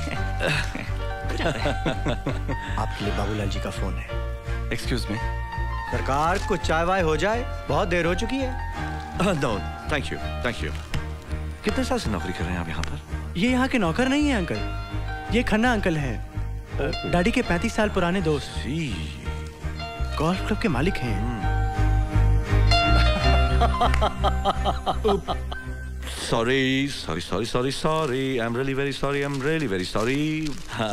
आपके लिए बाबूलाल जी का फोन है। एक्सक्यूज मी सरकार, कुछ चाय वाय हो जाए, बहुत देर हो चुकी है। No thank you. कितने साल से नौकरी कर रहे हैं आप यहाँ पर? ये यहाँ के नौकर नहीं है अंकल, ये खन्ना अंकल हैं, डैडी के 35 साल पुराने दोस्त, गोल्फ क्लब के मालिक हैं। Sorry. I'm really very sorry.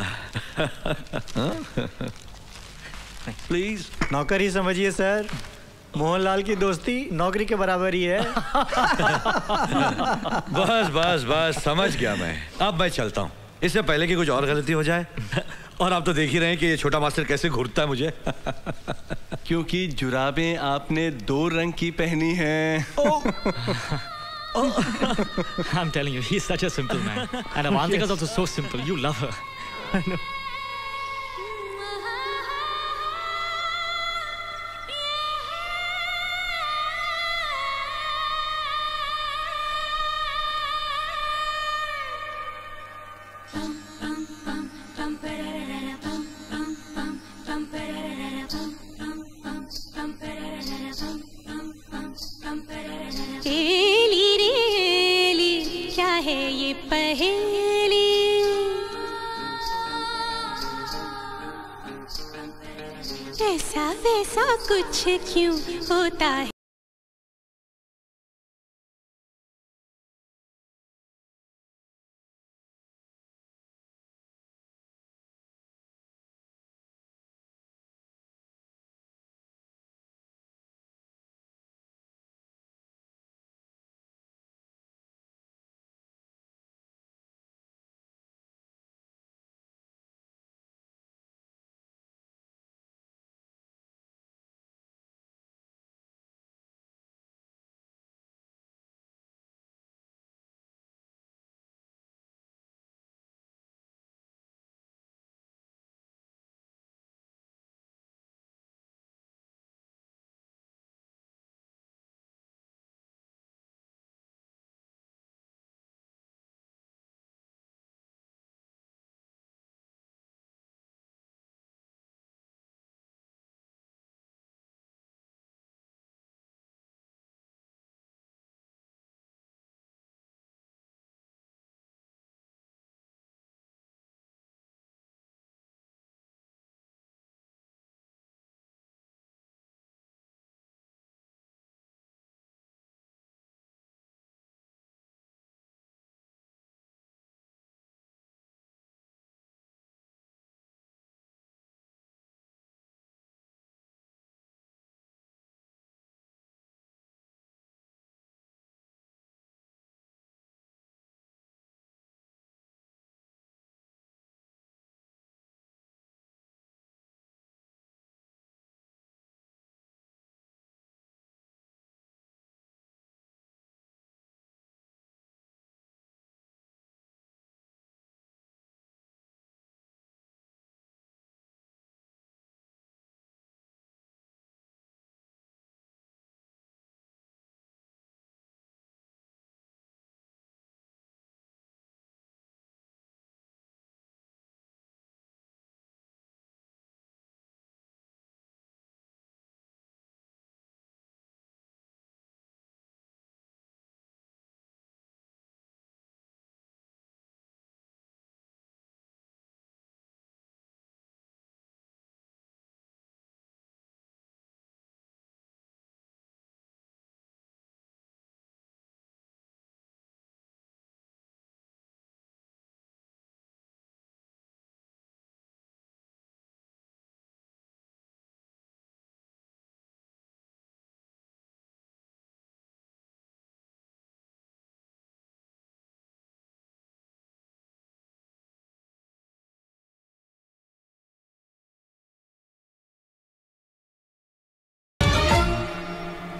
Please नौकर ही समझिए सर, मोहनलाल की दोस्ती नौकरी के बराबर ही है। बस समझ गया मैं। अब मैं चलता हूँ, इससे पहले कि कुछ और गलती हो जाए। और आप तो देख ही रहे हैं कि ये छोटा मास्टर कैसे घूरता है मुझे। क्योंकि जुराबें आपने 2 रंग की पहनी हैं। I'm telling you, he's such a simple man. And Avantika is also so simple. You love her. I know. ऐसा वैसा कुछ क्यों होता है।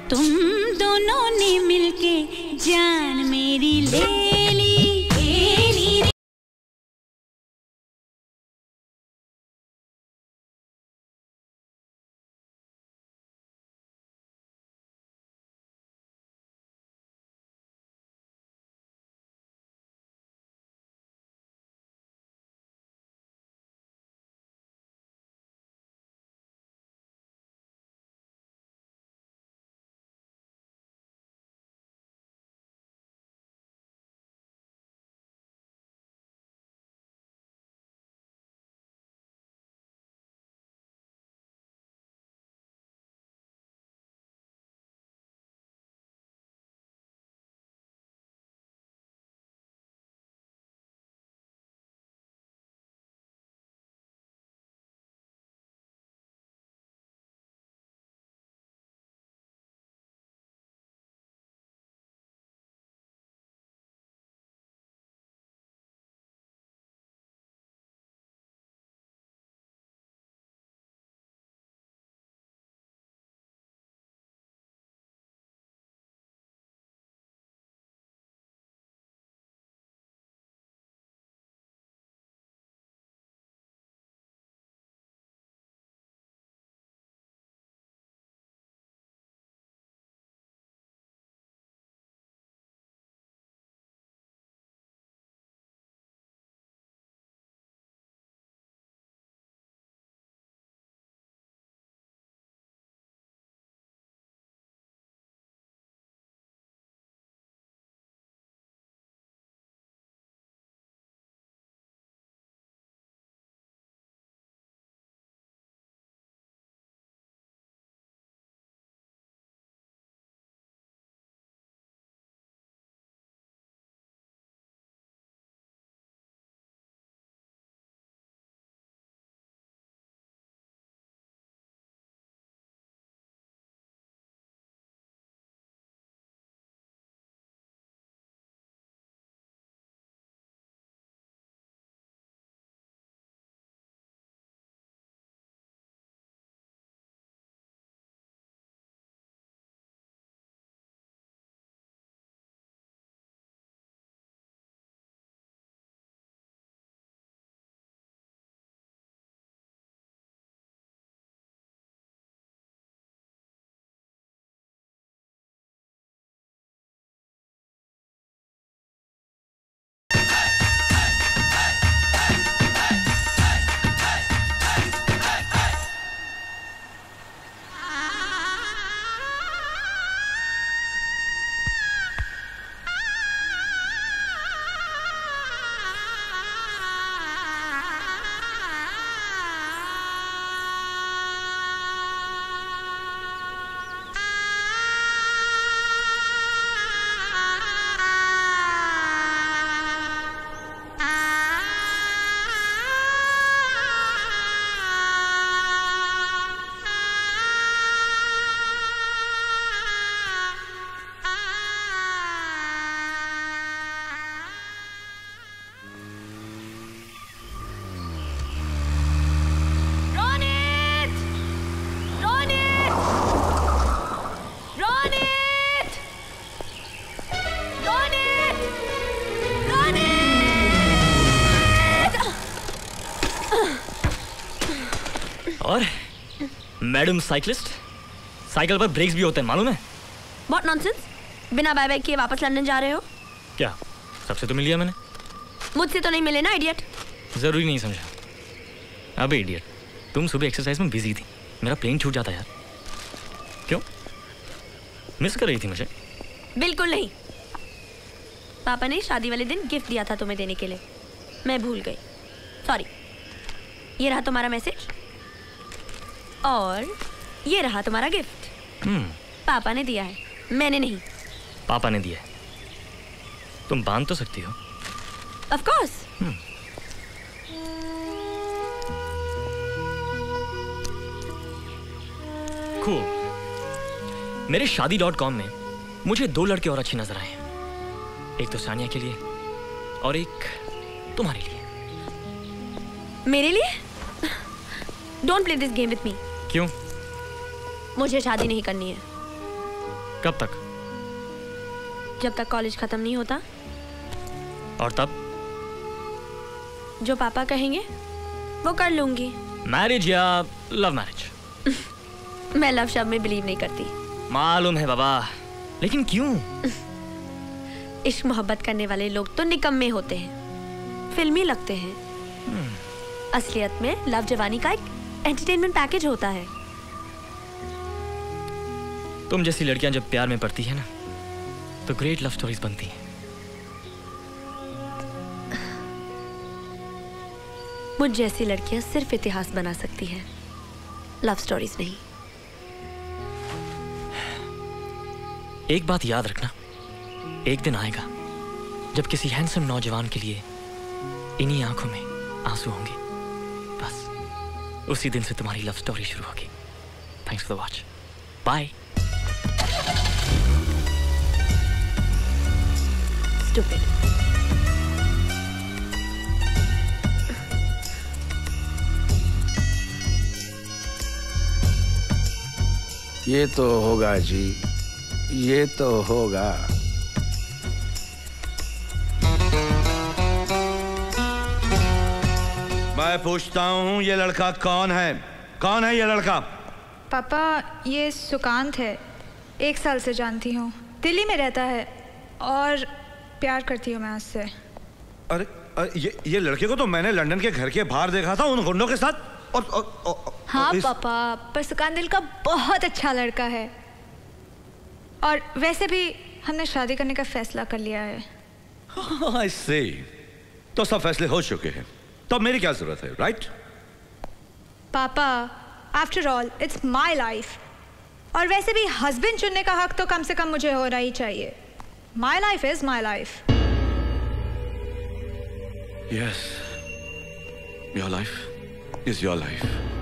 तुम दोनों ने मिलके जान मेरी ले ली। और मैडम साइकिलिस्ट, साइकिल पर ब्रेक्स भी होते हैं मालूम है? What nonsense? बिना बाय बाय किए वापस लंदन जा रहे हो? क्या सबसे तो मिल लिया मैंने। मुझसे तो नहीं मिले ना इडियट। जरूरी नहीं समझा। अबे इडियट, तुम सुबह एक्सरसाइज में बिजी थी, मेरा प्लेन छूट जाता यार। क्यों मिस कर रही थी मुझे? बिल्कुल नहीं। पापा ने शादी वाले दिन गिफ्ट दिया था तुम्हें देने के लिए, मैं भूल गई, सॉरी। ये रहा तुम्हारा मैसेज और ये रहा तुम्हारा गिफ्ट। पापा ने दिया है, मैंने नहीं। पापा ने दिया है। तुम बांध तो सकती हो। Of course. कूल। मेरे शादी.com में मुझे 2 लड़के और अच्छे नजर आए हैं। एक तो सानिया के लिए और एक तुम्हारे लिए। मेरे लिए? Don't play this game with me. क्यों? मुझे शादी नहीं करनी है। कब तक? जब तक कॉलेज खत्म नहीं होता। और तब? जो पापा कहेंगे वो कर लूंगी। मैरिज या लव मैरिज? मैं लव शब्द में बिलीव नहीं करती। मालूम है बाबा, लेकिन क्यों? इश्क मोहब्बत करने वाले लोग तो निकम्मे होते हैं, फिल्मी लगते हैं। असलियत में लव जवानी का एक एंटरटेनमेंट पैकेज होता है। तुम जैसी लड़कियां जब प्यार में पड़ती है ना, तो ग्रेट लव स्टोरीज बनती हैं। मुझ जैसी लड़कियां सिर्फ इतिहास बना सकती हैं, लव स्टोरीज नहीं। एक बात याद रखना, एक दिन आएगा जब किसी हैंडसम नौजवान के लिए इन्हीं आंखों में आंसू होंगे। बस उसी दिन से तुम्हारी लव स्टोरी शुरू होगी। Thanks for the watch. Bye. Stupid. ये तो होगा जी, ये तो होगा। मैं पूछता हूँ, ये लड़का कौन है? कौन है ये लड़का? पापा, ये सुकांत है। 1 साल से जानती हूँ, दिल्ली में रहता है और प्यार करती हूँ मैं उससे। अरे ये लड़के को तो मैंने लंदन के घर के बाहर देखा था उन गुंडों के साथ। हाँ पापा, पर सुकांत दिल का बहुत अच्छा लड़का है और वैसे भी हमने शादी करने का फैसला कर लिया है। I see. तो सब फैसले हो चुके हैं, तो मेरी क्या जरूरत है, राइट? पापा, after all it's my life, और वैसे भी हस्बैंड चुनने का हक तो कम से कम मुझे होना ही चाहिए। My life is my life. Yes, your life is your life.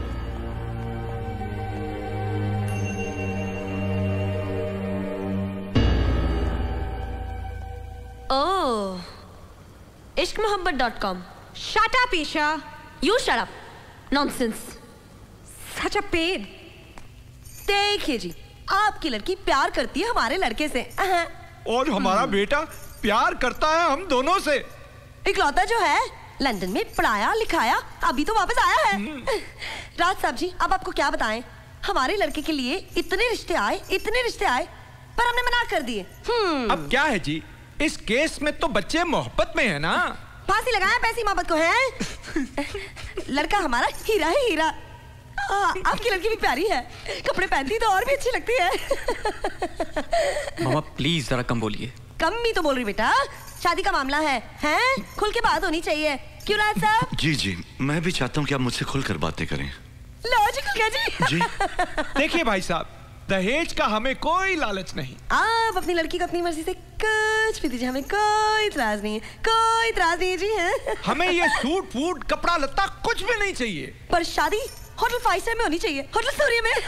ओह, ishqmohabbat.com. Shut up, Isha. You shut up. Nonsense. Such a pain. देखिए जी, आपकी लड़की प्यार करती है हमारे लड़के से और हमारा बेटा प्यार करता है हम दोनों से। इकलौता जो है, लंदन में पढ़ाया लिखाया, अभी तो वापस आया है। राज साहब जी, अब आपको क्या बताएं, हमारे लड़के के लिए इतने रिश्ते आए, पर हमने मना कर दिए। अब क्या है जी, इस केस में तो बच्चे मोहब्बत में है ना। फांसी लगाया पैसी मोहब्बत को है। लड़का हमारा हीरा है, हीरा। आपकी लड़की भी प्यारी है, कपड़े पहनती तो और भी अच्छी लगती है। मामा प्लीज जरा कम बोलिए। कम भी तो बोल रही बेटा, शादी का मामला है, हैं? खुल के बात होनी चाहिए, क्यों राज साहब? जी, मैं भी चाहता हूँ कि आप मुझसे खुलकर बातें करें। लॉजिकल क्या जी? देखिए भाई साहब, दहेज का हमें कोई लालच नहीं। आप अपनी लड़की को अपनी मर्जी से कुछ भी दीजिए, हमें कोई इतराज नहीं है, कोई इतराज नहीं जी। है हमें ये सूट फूट कपड़ा लत्ता कुछ भी नहीं चाहिए, पर शादी होटल 5 स्टार में होनी चाहिए, होटल सूर्य में।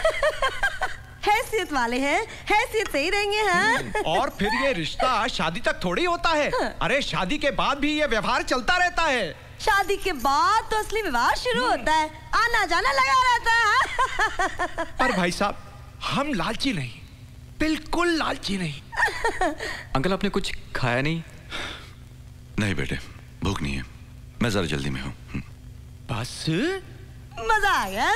हैसियत वाले हैं, हैसियत से ही रहेंगे। हाँ? और फिर ये रिश्ता शादी तक थोड़ी होता है। अरे शादी के बाद भी ये व्यवहार चलता रहता है। शादी के बाद तो असली व्यवहार शुरू होता है, आना जाना लगा रहता है। पर भाई साहब, हम लालची नहीं, बिल्कुल लालची नहीं। अंकल आपने कुछ खाया नहीं? नहीं बेटे, भूख नहीं है, मैं जरा जल्दी में हूँ। बस मजा आ गया।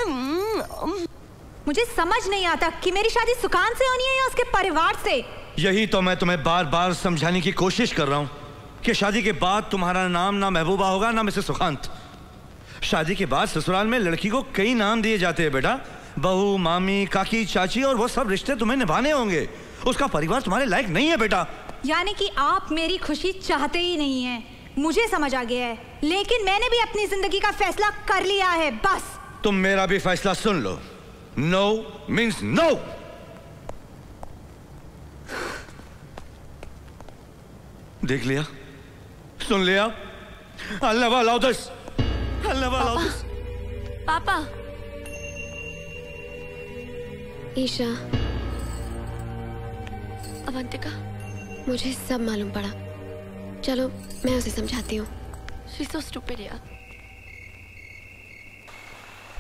मुझे समझ नहीं आता कि मेरी शादी सुकांत से होनी है या उसके परिवार से। यही तो मैं तुम्हें बार बार समझाने की कोशिश कर रहा हूँ कि शादी के बाद तुम्हारा नाम ना महबूबा होगा ना मिसेस सुकांत। शादी के बाद ससुराल में लड़की को कई नाम दिए जाते हैं बेटा, बहू, मामी, काकी, चाची, और वो सब रिश्ते तुम्हें निभाने होंगे। उसका परिवार तुम्हारे लायक नहीं है बेटा। यानी कि आप मेरी खुशी चाहते ही नहीं हैं। मुझे समझ आ गया है, लेकिन मैंने भी अपनी जिंदगी का फैसला कर लिया है। बस तुम मेरा भी फैसला सुन लो। No means no. देख लिया, सुन लिया। I'll never allow this. I'll never allow this. पापा। ईशा, अवंतिका, मुझे सब मालूम पड़ा। चलो मैं उसे समझाती हूँ। She's so stupid यार।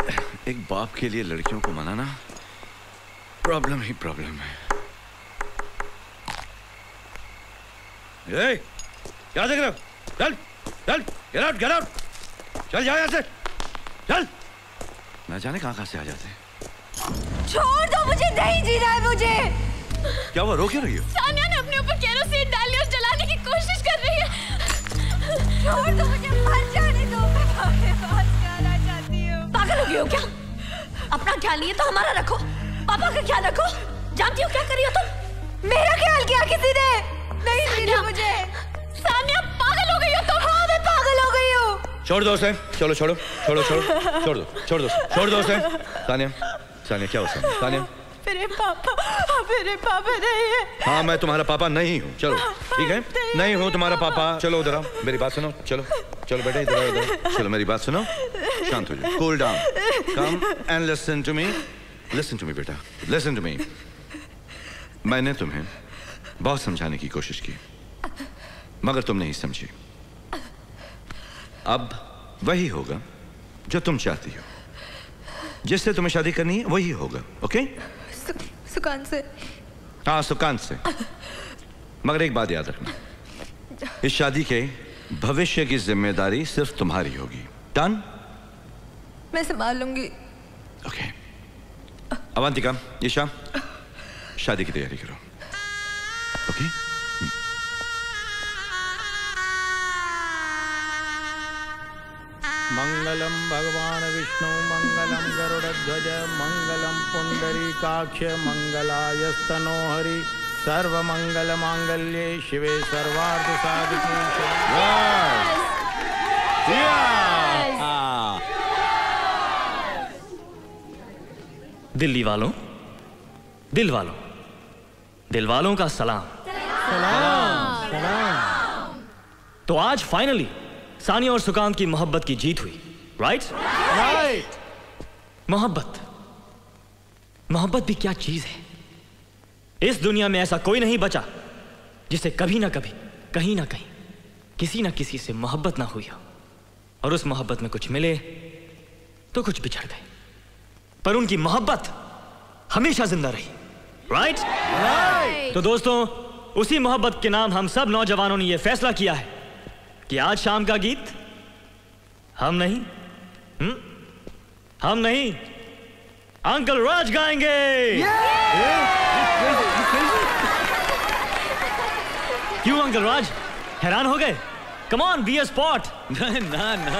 एक बाप के लिए लड़कियों को मनाना प्रॉब्लम ही प्रॉब्लम है। क्या देख रहे हो? चल चल, गेट आउट, गेट आउट, चल जाओ यहाँ से, चल। न जाने कहाँ से आ जाते हैं। छोड़ दो मुझे, नहीं जीना है मुझे। क्या वो रो क्यों रही हो? सानिया ने अपने ऊपर केरोसिन डाली और जलाने की कोशिश कर रही है। छोड़ दो मुझे, मर जाने दो। मैं आपके पास जाना चाहती हूँ। पागल हो गई हो क्या? अपना ख्याल नहीं है तो हमारा रखो, पापा का ख्याल रखो। जानती हो क्या करी हो तुम? मेरा ख्याल किया किसी ने? नहीं जीना मुझे। सानिया पागल हो गई हो तुम। हाँ मैं पागल हो गई हूँ। छोड़ दो उसे, चलो छोड़ो छोड़ो छोड़ो, छोड़ दो छोड़ दो छोड़ दो उसे। सानिया, सानिया क्या हुआ? सानिया मेरे पापा नहीं है। हाँ मैं तुम्हारा पापा नहीं हूँ, चलो ठीक है, नहीं हूँ तुम्हारा पापा। चलो उधर आओ, मेरी बात सुनो, चलो चलो बेटे इधर आओ, इधर चलो, मेरी बात सुनो, शांत हो जाओ, cool down, come and listen to me बेटा, लिसन टू मी। मैंने तुम्हें बहुत समझाने की कोशिश की मगर तुम नहीं समझी। अब वही होगा जो तुम चाहती हो, जिससे तुम्हें शादी करनी है वही होगा, ओके? सुकांत से। हाँ सुकांत से, मगर एक बात याद रखना, इस शादी के भविष्य की जिम्मेदारी सिर्फ तुम्हारी होगी। डन? मैं संभाल लूंगी। ओके। अवंतिका, ईशा, शादी की तैयारी करो, ओके? मंगलम भगवान विष्णु मंगलम गरुड़ध्वज मंगलम पुंडरीकाक्ष मंगलायस्तनो हरि सर्वमंगल मांगल्ये शिवे सर्वार्थ साधिके। दिल्ली वालों, दिल वालों, दिल वालों का सलाम। सलाम सलाम। तो आज फाइनली सानिया और सुकांत की मोहब्बत की जीत हुई, राइट? राइट। मोहब्बत, मोहब्बत भी क्या चीज है। इस दुनिया में ऐसा कोई नहीं बचा जिसे कभी ना कभी, कहीं ना कहीं, किसी ना किसी से मोहब्बत ना हुई हो, और उस मोहब्बत में कुछ मिले तो कुछ बिछड़ गए, पर उनकी मोहब्बत हमेशा जिंदा रही, राइट? राइट। तो दोस्तों, उसी मोहब्बत के नाम हम सब नौजवानों ने यह फैसला किया है कि आज शाम का गीत हम नहीं, हम नहीं, अंकल राज गाएंगे। क्यों अंकल राज, हैरान हो गए? Come on, be a sport. ना ना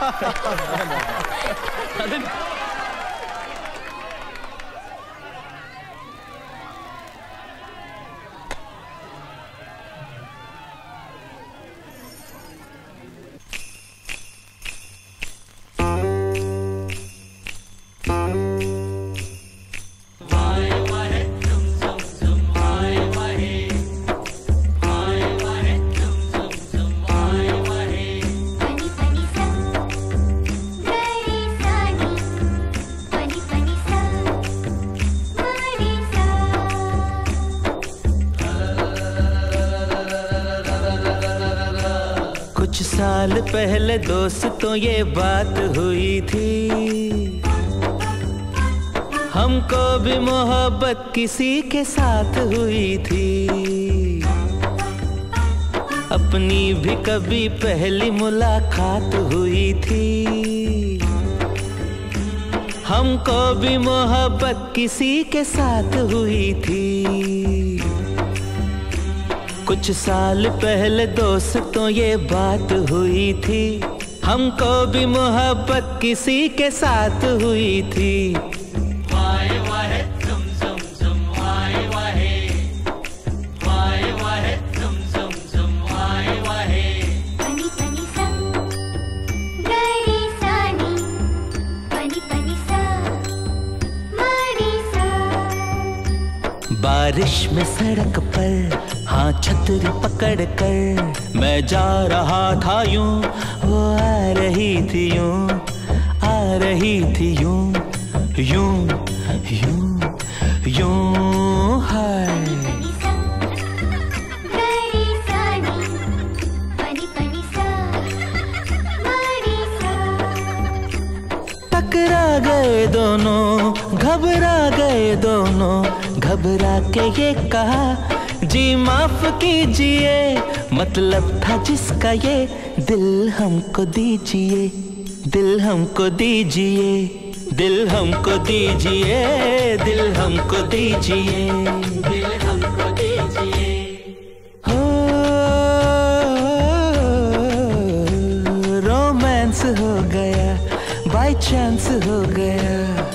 साल पहले दोस्तों ये बात हुई थी, हमको भी मोहब्बत किसी के साथ हुई थी। अपनी भी कभी पहली मुलाकात हुई थी, हमको भी मोहब्बत किसी के साथ हुई थी। कुछ साल पहले दोस्तों ये बात हुई थी, हमको भी मोहब्बत किसी के साथ हुई थी। वाहे वाहे तुम तुम तुम वाहे वाहे, वाहे वाहे तुम तुम तुम वाहे वाहे। पनी पनी सा गरी सानी, पनी पनी सा मारी सा। बारिश में सड़क पर हाँ छतरी पकड़ कर मैं जा रहा था यूं, वो आ रही थी यूं, आ रही थी यूं, यूं यूं यूं। हाय टकरा गए दोनों, घबरा गए दोनों, घबरा के ये कहा जी माफ कीजिए, मतलब था जिसका ये दिल हमको दीजिए, दिल हमको दीजिए, दिल हमको दीजिए, दिल हमको दीजिए, दिल हमको दीजिए। हो रोमांस हो गया, बाय चांस हो गया,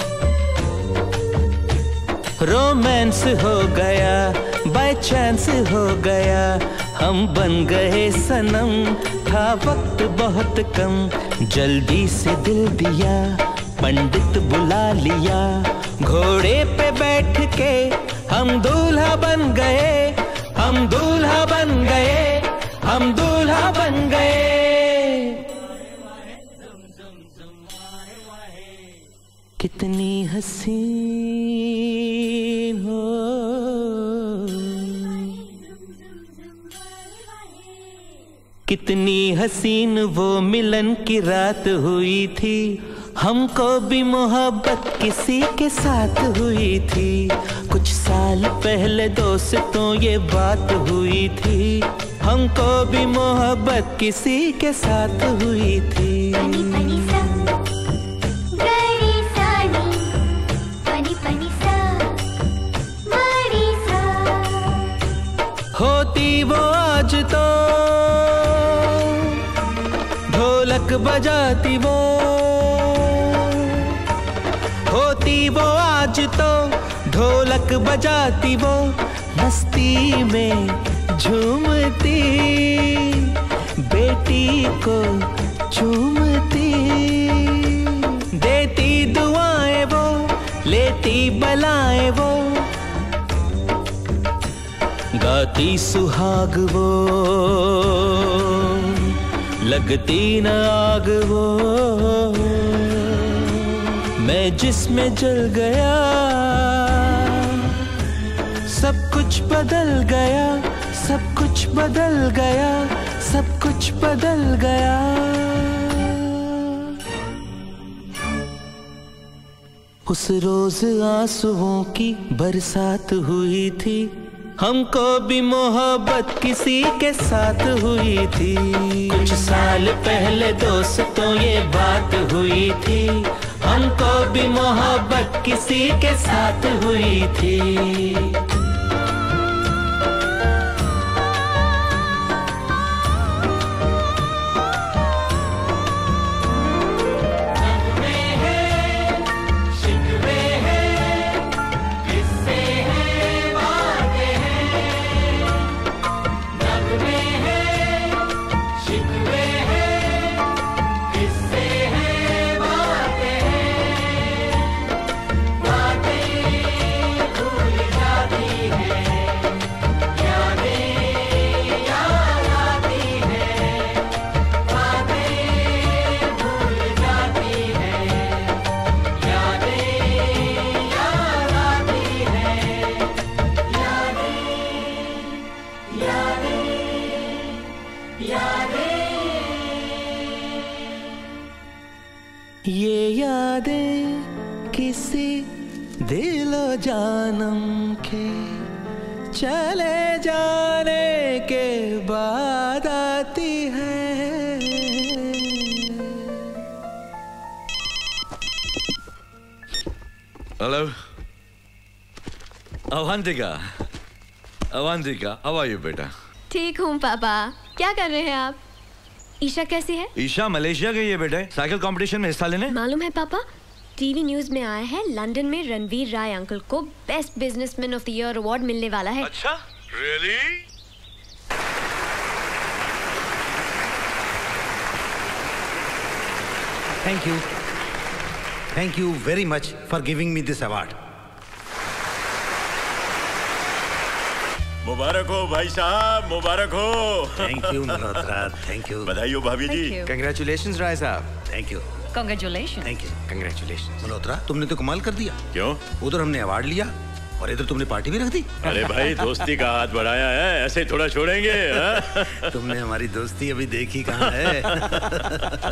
रोमांस हो गया, बाय चांस हो गया, हम बन गए सनम, था वक्त बहुत कम, जल्दी से दिल दिया, पंडित बुला लिया, घोड़े पे बैठ के हम दूल्हा बन गए, हम दूल्हा बन गए, हम दूल्हा बन गए। कितनी हसीन हो, कितनी हसीन वो मिलन की रात हुई थी, हमको भी मोहब्बत किसी के साथ हुई थी, कुछ साल पहले दोस्तों ये बात हुई थी, हमको भी मोहब्बत किसी के साथ हुई थी। होती वो आज तो ढोलक बजाती वो, होती वो आज तो ढोलक बजाती वो, मस्ती में झूमती, बेटी को चूमती, देती दुआएं वो, लेती बलाएं वो, गाती सुहाग वो, लगती न आग वो, मैं जिसमें जल गया, सब कुछ बदल गया, सब कुछ बदल गया, सब कुछ बदल गया। उस रोज आंसुओं की बरसात हुई थी, हमको भी मोहब्बत किसी के साथ हुई थी, कुछ साल पहले दोस्तों ये बात हुई थी, हमको भी मोहब्बत किसी के साथ हुई थी। ये यादें किसी दिलो जानम के चले जाने के बाद आती है। Hello Avantika, Avantika, how are you बेटा? ठीक हूँ पापा। क्या कर रहे हैं आप? ईशा कैसी है? ईशा मलेशिया गई है बेटे, साइकिल कंपटीशन में हिस्सा लेने। मालूम है पापा, टीवी न्यूज में आया है लंदन में रणवीर राय अंकल को best businessman of the year award मिलने वाला है। अच्छा, really? Thank you very much for giving me this award. मुबारक हो भाई साहब, मुबारक हो। Thank you Malhotra, thank you. बधाई हो भाभी जी। Congratulations राय साहब। Thank you. Congratulations. Thank you. Congratulations. Malhotra, तुमने तो कमाल कर दिया। क्यों? उधर हमने अवार्ड लिया और इधर तुमने पार्टी भी रख दी। अरे भाई, दोस्ती का हाथ बढ़ाया है, ऐसे थोड़ा छोड़ेंगे? तुमने हमारी दोस्ती अभी देखी कहाँ है?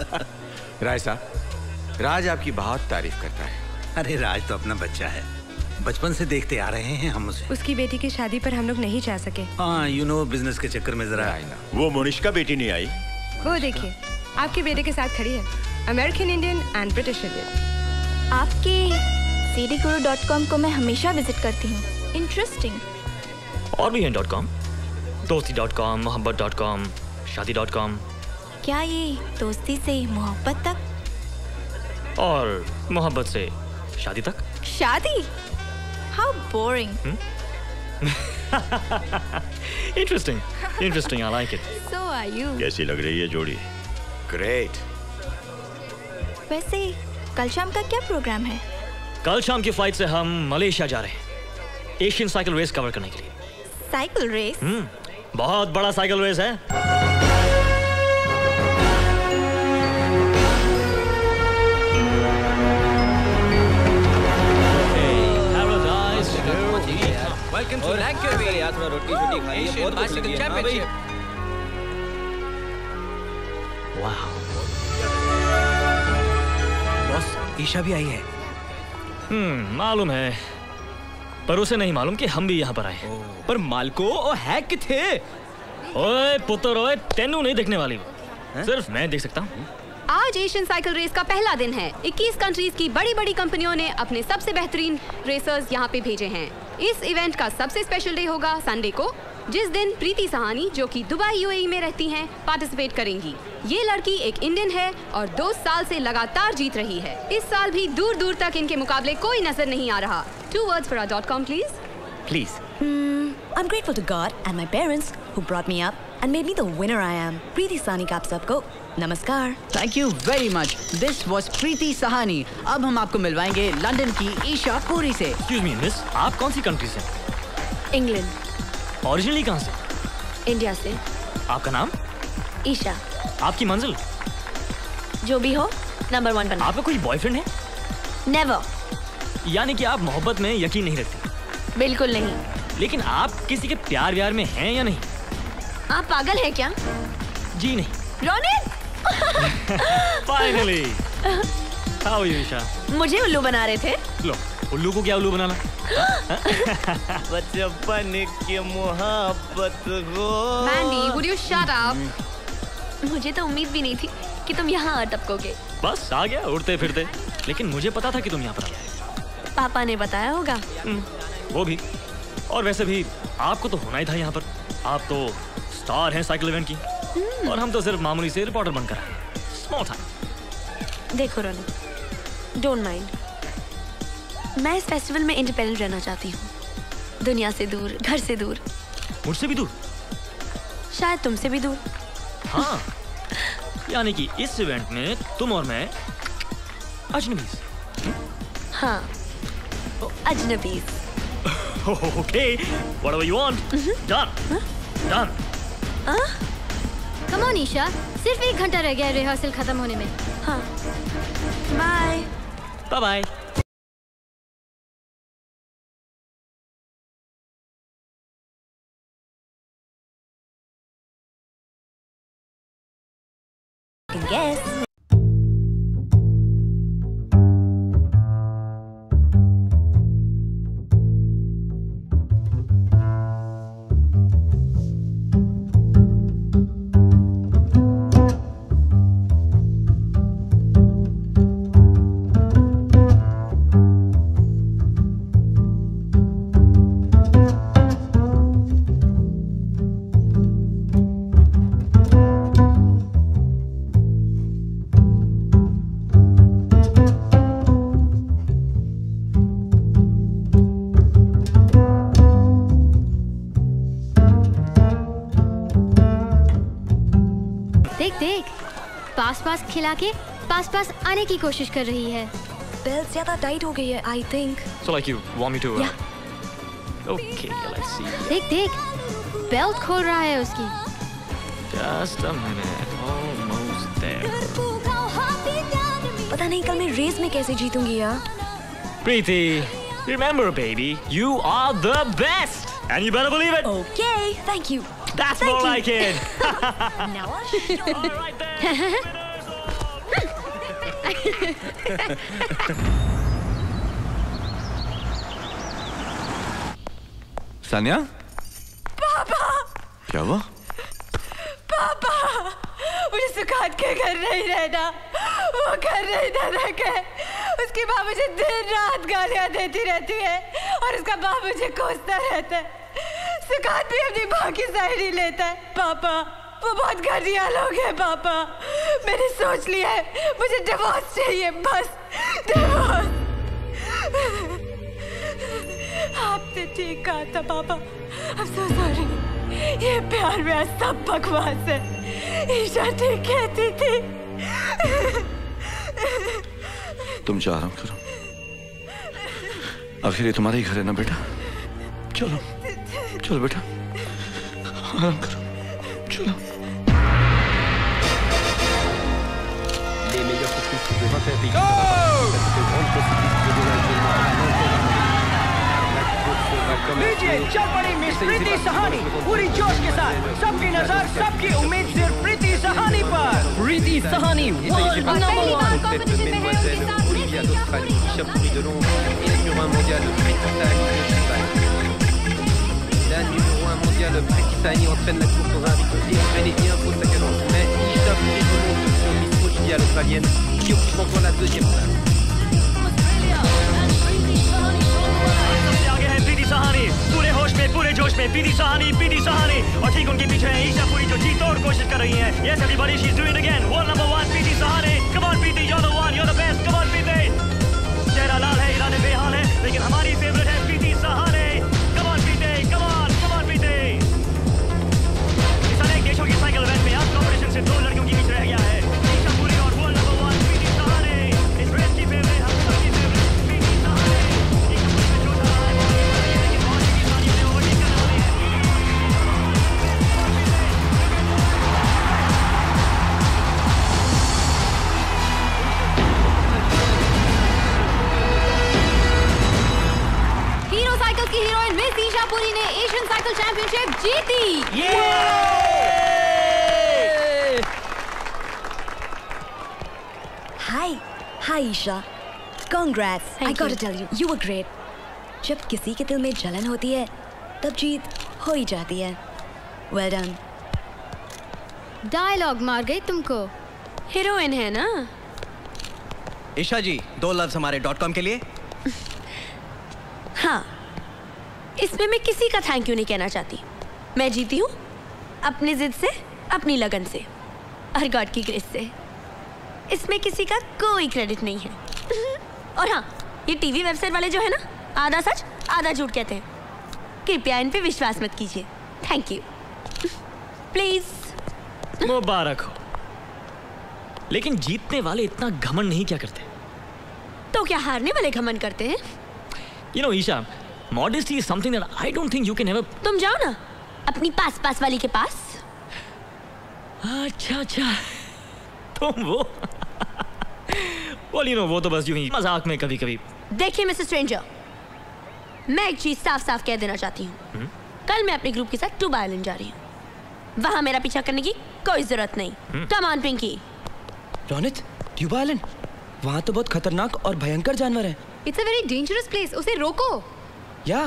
राय साहब, राज आपकी बहुत तारीफ करता है। अरे राज तो अपना बच्चा है, बचपन से देखते आ रहे हैं हम उसे। उसकी बेटी की शादी पर हम लोग नहीं जा सके। हाँ, यू नो, बिजनेस के चक्कर में जरा आएगा। वो मुनिष्का बेटी नहीं आई? वो देखिए, आपके बेटे के साथ खड़ी है, American Indian and British Indian. आपके cdguru.com को मैं हमेशा विजिट करती हूँ। इंटरेस्टिंग। और भी हैं .com, दोस्ती.com, मोहब्बत.com, शादी.com। क्या ये दोस्ती से मोहब्बत तक? और मोहब्बत से शादी तक। शादी? How boring. Interesting, interesting, I like it. So are you. कैसी लग रही है जोड़ी? ग्रेट। वैसे कल शाम का क्या प्रोग्राम है? कल शाम की फ्लाइट से हम मलेशिया जा रहे हैं, एशियन साइकिल रेस कवर करने के लिए। Cycle race? बहुत बड़ा साइकिल रेस है। Welcome to Langkawi. यार थोड़ा रोटी छोटी खाइए, बहुत बाइसिकल चैंपियनशिप। वाह। बॉस, ईशा भी आई है। मालूम है, पर उसे नहीं मालूम कि हम भी यहाँ पर आए। पर मालको और हैक किथे? ओए पुत्र, ओए तेनू नहीं देखने वाली वो, सिर्फ मैं देख सकता हूँ। आज एशियन साइकिल रेस का पहला दिन है। 21 कंट्रीज की बड़ी बड़ी कंपनियों ने अपने सबसे बेहतरीन रेसर्स यहाँ पे भेजे हैं। इस इवेंट का सबसे स्पेशल डे होगा संडे को, जिस दिन प्रीति सहानी, जो कि दुबई यूएई में रहती हैं, पार्टिसिपेट करेंगी। ये लड़की एक इंडियन है और 2 साल से लगातार जीत रही है। इस साल भी दूर दूर तक इनके मुकाबले कोई नजर नहीं आ रहा। 2 words for our .com, please. Please. I'm grateful to God and my parents who brought me up and made me the winner I am. Preeti Sahani का आप सबको नमस्कार। Thank you very much. This was Preeti Sahani. अब हम आपको मिलवाएंगे London की ईशा पुरी से। Excuse me, मिस, आप कौन सी कंट्री से? इंग्लैंड। ओरिजिनली कहाँ से? इंडिया से। आपका नाम? ईशा। आपकी मंजिल? जो भी हो, नंबर 1 बना। आपका कोई बॉयफ्रेंड है? नेवर। यानी कि आप मोहब्बत में यकीन नहीं रखती? बिल्कुल नहीं। लेकिन आप किसी के प्यार व्यार में हैं या नहीं? आप पागल हैं क्या? जी नहीं। Ronit! Finally! How are you, Isha? मुझे उल्लू बना रहे थे। लो, उल्लू को क्या उल्लू बनाना? बचपन की मोहब्बत हो। Mandy, would you shut up? मुझे तो उम्मीद भी नहीं थी कि तुम यहाँ टपकोगे। बस आ गया उड़ते फिरते, लेकिन मुझे पता था कि तुम यहाँ पर आए। पापा ने बताया होगा। वो भी, और वैसे भी आपको तो होना ही था यहाँ पर। आप तो स्टार हैं साइकिल इवेंट की, और हम तो सिर्फ मामूली से रिपोर्टर बनकर आए। Small time. देखो रोनी, डोंट माइंड। मैं इस फेस्टिवल में इंडिपेंडेंट रहना चाहती हूँ, दुनिया से दूर, घर से दूर। मुझसे भी दूर? शायद तुमसे भी दूर। हाँ, यानी कि इस इवेंट में तुम और मैं अजनबीज। हाँ, अजनबीज। Okay, whatever you want. Done. Done. Come on, Isha, सिर्फ 1 घंटा रह गया है रिहर्सल खत्म होने में। हाँ। बाय। Bye bye. Guess. पास खिला के पास आने की कोशिश कर रही है। बेल्ट ज्यादा टाइट हो गई है, I think. So like you want me to? Yeah. Okay, let's see. देख, बेल्ट खोल रहा है उसकी। Just a minute, almost there. पता नहीं कल मैं रेस में कैसे जीतूंगी यार। Preeti, remember baby, you are the best, and you better believe it. Okay, thank you. That's more like it. Now I'll show you. All right there. Sania, पापा, क्या हुआ? पापा, मुझे सुखात के घर नहीं रहना, वो घर नहीं रह के उसकी माँ मुझे दिन रात गालियाँ देती रहती है और उसका बाप मुझे कोसता रहता है। सुखात भी अपनी माँ की साइड ही लेता है। पापा, वो बहुत घटिया लोग हैं पापा। मैंने सोच लिया है, मुझे डिवोर्स चाहिए, बस डिवोर्स। आपने ठीक कहा था पापा, I'm so sorry। ये प्यार में सब बकवास है। ईशा ठीक कहती थी। तुम जा आराम करो, आखिर ये तुम्हारा ही घर है ना बेटा। चलो चलो बेटा, आराम करो, चलो। लीजिए, चल पड़ी मिस प्रीति सहानी पूरी जोश के साथ। सबकी नजर, सबकी उम्मीद सिर्फ प्रीति सहानी पर। Priti Sahani world number 1 Priti Sahani entraîne la course dans un rythme effréné et impose sa cadence. Mais Isha Puri remonte sur Miss Olivia l'Australienne qui occupe encore la 2e place. आगे है प्रीति सहानी, पूरे होश में, पूरे जोश में। प्रीति सहानी और ठीक उनके पीछे है ईशा पुरी जो जी तोड़ कोशिश कर रही है। Yes everybody, she's doing it again. World number 1 Preeti Sahani. Come on Preeti, you're the one, you're the best. Come on प्रीति। चेहरा लाल है, इरादे बेहाल है, लेकिन हमारी फेवरेट है प्रीति Sahani. Come on Preeti, come on प्रीति। इस अनेक देशों की साइकिल इवेंट में अब कॉम्पिटिशन से 2 लड़कियों के बीच रह गया है। ईशा पुरी और वर्ल्ड नंबर 1 प्रीति सहानी। इस रेस की फेवरेट, हम सबकी फेवरेट प्रीति सहानी। की हीरोइन मिस ईशा पुरी ने एशियन साइकिल चैंपियनशिप जीती। Hi Isha, congrats. I got to tell you, you were great. जब किसी के दिल में जलन होती है तब जीत हो ही जाती है। Well done. डायलॉग मार गई तुमको। हीरोइन है ना। ईशा जी, 2 लफ्ज हमारे .com के लिए। हाँ, इसमें मैं किसी का थैंक यू नहीं कहना चाहती। मैं जीती हूँ अपनी जिद से, अपनी लगन से और गॉड की ग्रेस से। इसमें किसी का कोई क्रेडिट नहीं है। और हाँ, ये टीवी वेबसाइट वाले जो है ना, आधा सच आधा झूठ कहते हैं। कृपया इन पे विश्वास मत कीजिए। Thank you please. मुबारक हो। लेकिन जीतने वाले इतना घमंड नहीं क्या करते? तो क्या हारने वाले घमंड करते हैं? You know, Isha, modesty is something that I don't think you can ever. तुम जाओ ना अपनी पास वाली के पास। अच्छा, तुम वो Well, you know, वो तो बस यूं ही मजाक में कभी-कभी। देखिए मिस्टर स्ट्रेंजर, मैं एक चीज साफ कह देना चाहती हूँ। कल मैं अपने ग्रुप के साथ टूबा आइलैंड जा रही हूँ। वहाँ मेरा पीछा करने की कोई जरूरत नहीं। Come on Pinky. Ronit, Tuba island, वहाँ तो बहुत खतरनाक और भयंकर जानवर है। It's a very dangerous place. उसे रोको। या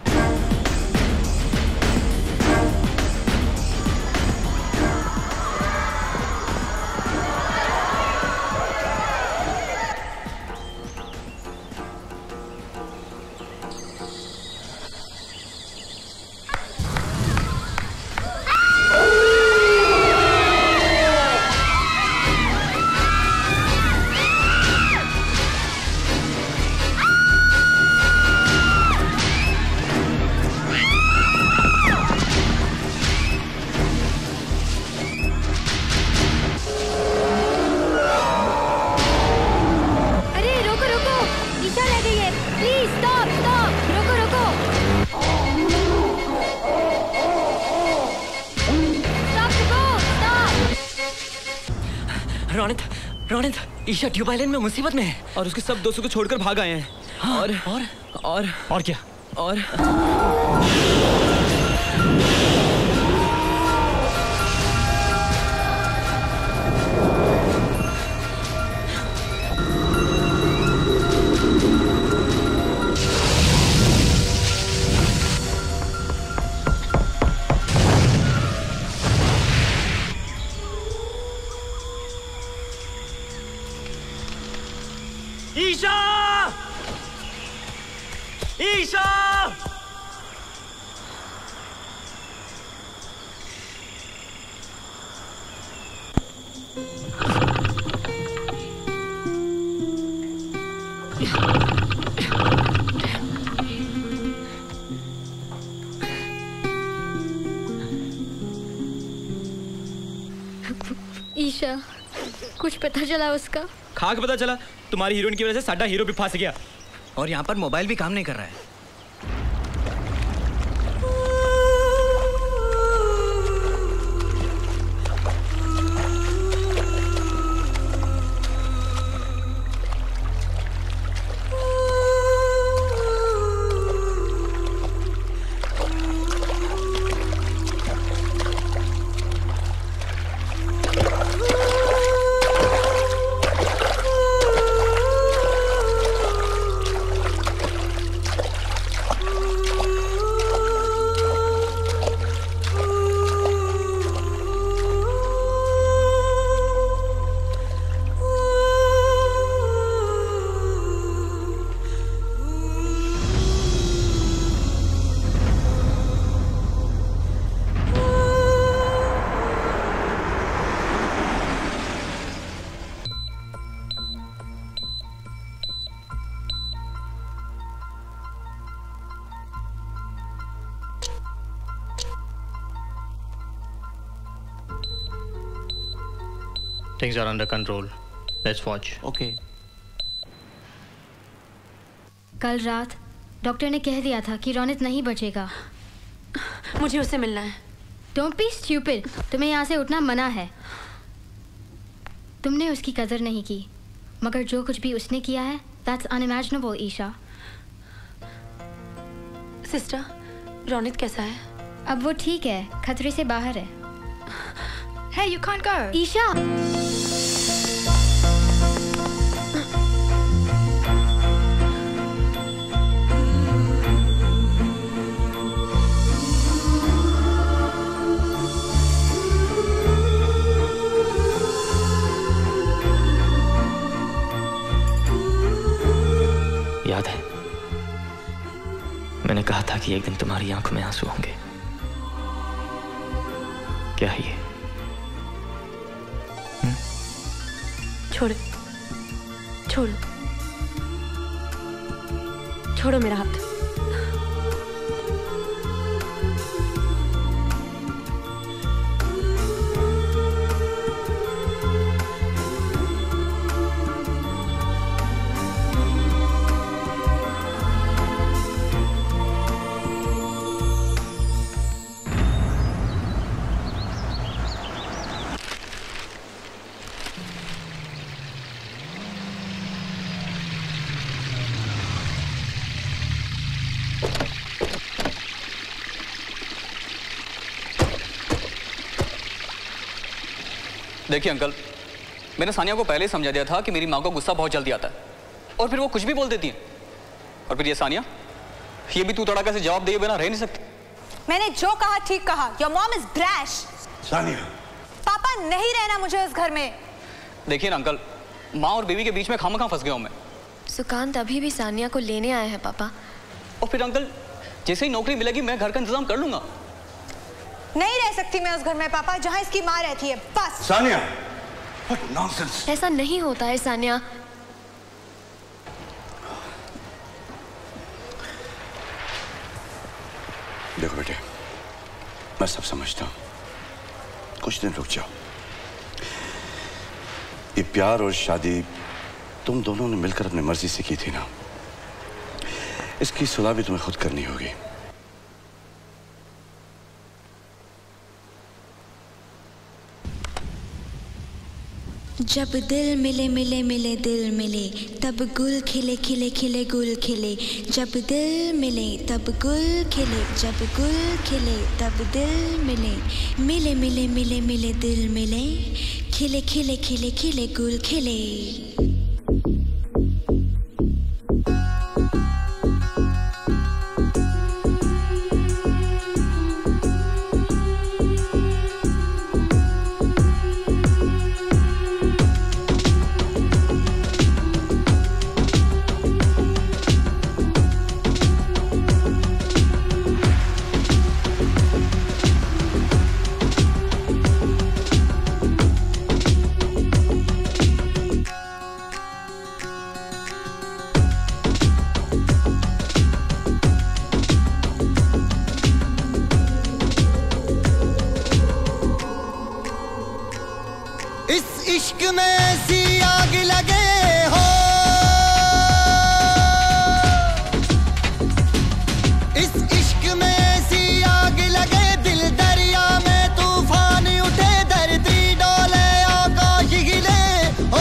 रोनित, ईशा ट्यूब आइलैंड में मुसीबत में है और उसके सब दोस्तों को छोड़कर भाग आए हैं। हाँ, और क्या? और ईशा! ईशा, कुछ पता चला उसका? खाक पता चला, तुम्हारी हीरोइन की वजह से साडा हीरो भी फंस गया। और यहाँ पर मोबाइल भी काम नहीं कर रहा है। Things are under control. Let's watch. Okay. कल रात डॉक्टर ने कह दिया था कि रौनित नहीं बचेगा। मुझे उससे मिलना है। Don't be stupid. तुम्हें यहाँ से उठना मना है। तुमने उसकी कदर नहीं की, मगर जो कुछ भी उसने किया है, that's unimaginable, Isha. Sister, Raunit कैसा है? अब वो ठीक है, खतरे से बाहर है। Hey, you can't go. Isha! याद है, मैंने कहा था कि एक दिन तुम्हारी आंखों में आंसू होंगे। क्या है ये? छोड़ो, छोड़ो, छोड़ो मेरा हाथ। देखिए अंकल, मैंने सानिया को पहले ही समझा दिया था कि मेरी माँ को गुस्सा बहुत जल्दी आता है और फिर वो कुछ भी बोल देती है। और फिर ये सानिया, ये भी तू तड़ाका से जवाब दिए बिना रह नहीं सकती। मैंने जो कहा ठीक कहा। Your mom is brash. Sania, पापा नहीं रहना मुझे उस घर में। देखिए ना अंकल, माँ और बीवी के बीच में खामखा फंस गया हूँ मैं। सुकांत अभी भी सानिया को लेने आया है पापा। और फिर अंकल, जैसे ही नौकरी मिलेगी मैं घर का इंतजाम कर लूंगा। नहीं रह सकती मैं उस घर में पापा जहाँ इसकी माँ रहती है, बस। Sania, what nonsense! ऐसा नहीं होता है सानिया। देखो बेटे, मैं सब समझता हूँ, कुछ दिन रुक जाओ। ये प्यार और शादी तुम दोनों ने मिलकर अपनी मर्जी से की थी ना, इसकी सुलह भी तुम्हें खुद करनी होगी। जब दिल मिले मिले मिले दिल मिले, तब गुल खिले खिले खिले गुल खिले। जब दिल मिले तब गुल खिले, जब गुल खिले तब दिल मिले। मिले मिले मिले मिले दिल मिले, खिले खिले खिले खिले गुल खिले। इस इश्क में ऐसी आग लगे हो, इस इश्क में ऐसी आग लगे, दिल दरिया में तूफान उठे, धरती डोले आकाश हिले हो।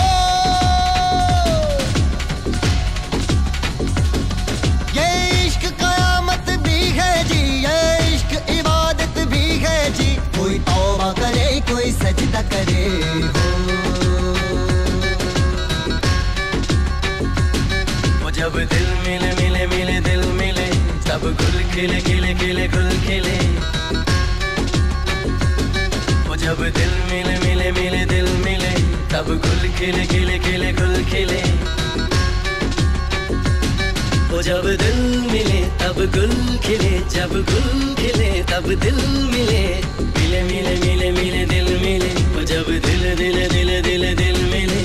ये इश्क कयामत भी है जी, ये इश्क इबादत भी है जी। कोई तौबा करे, कोई सजदा करे हो। जब दिल मिले मिले मिले दिल मिले, तब गुल खिले खिले खिले गुल खिले। वो जब दिल मिले मिले मिले दिल मिले, तब गुल खिले खिले खिले गुल खिले। वो जब दिल मिले तब गुल खिले, जब गुल खिले तब दिल मिले, मिले मिले मिले मिले दिल मिले। वो जब दिल दिल दिल दिल दिल मिले।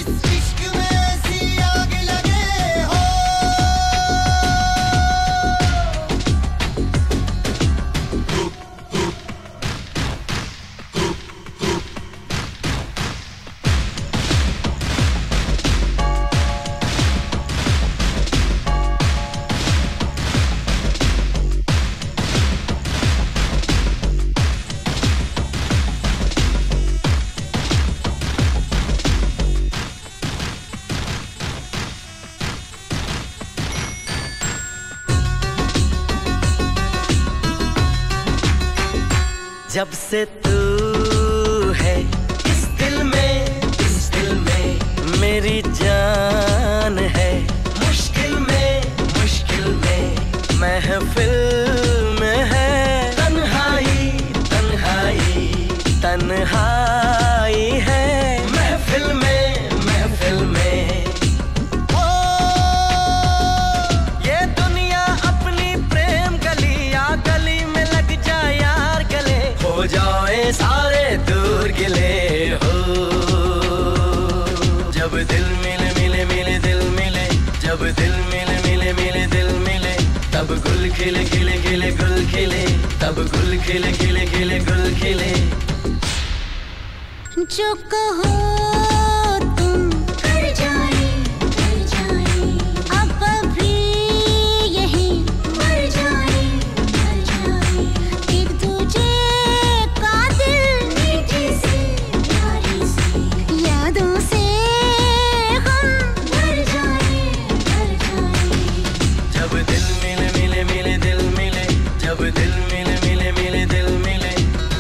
जब से तू है इस दिल में मेरी जान है। मुश्किल में महफिल में है, तन्हाई तन्हाई तन्हाई है। महफिल में ओ ये दुनिया अपनी प्रेम गली, या गली में लग जाए यार गले, हो जाए सारे दूर गिले हो। जब दिल मिले मिले मिले दिल मिले, जब दिल मिले मिले मिले दिल मिले, तब गुल खिले खिले खिले गुल खिले, तब गुल खिले खिले खिले गुल खिले। जो कहो तुम कर जाए अब भी यही मर जाए। एक दूजे का दिल मीठी सी प्यारी सी यादों से हम भर जाए। जब दिल मिले मिले मिले दिल मिले, जब दिल मिले मिले मिले दिल मिले।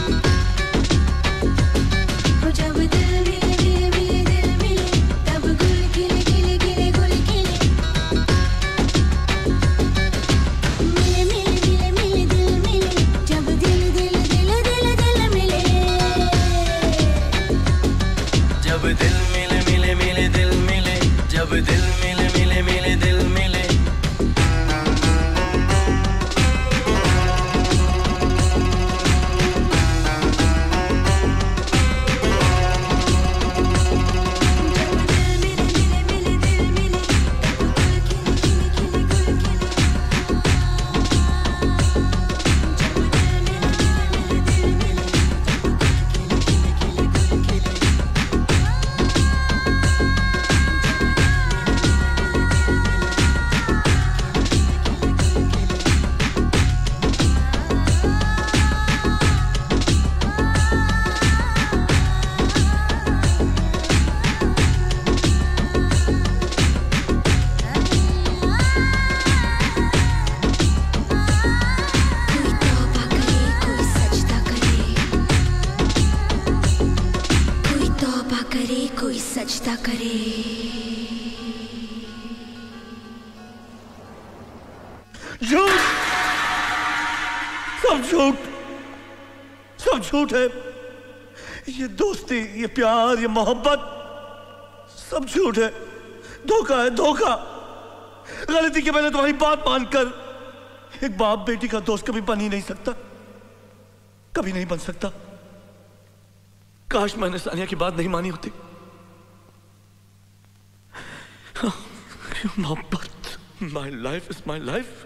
जब दिल मिले मिले मिले दिल मिले, तब गुल खिले खिले खिले गुल खिले। मिले मिले मिले मिले दिल मिले, जब दिल दिल दिल दिल दिल मिले। जब दिल मिले मिले मिले दिल मिले, जब दिल मिले मिले मिले दिल मिले। कोई सजदा करे। झूठ, सब झूठ, सब झूठ है। ये दोस्ती, ये प्यार, ये मोहब्बत सब झूठ है, धोखा है, धोखा। गलती की मैंने तुम्हारी बात मानकर एक बाप बेटी का दोस्त कभी बन ही नहीं सकता, कभी नहीं बन सकता। काश मैंने सानिया की बात नहीं मानी होती। मोहब्बत, my life is my life.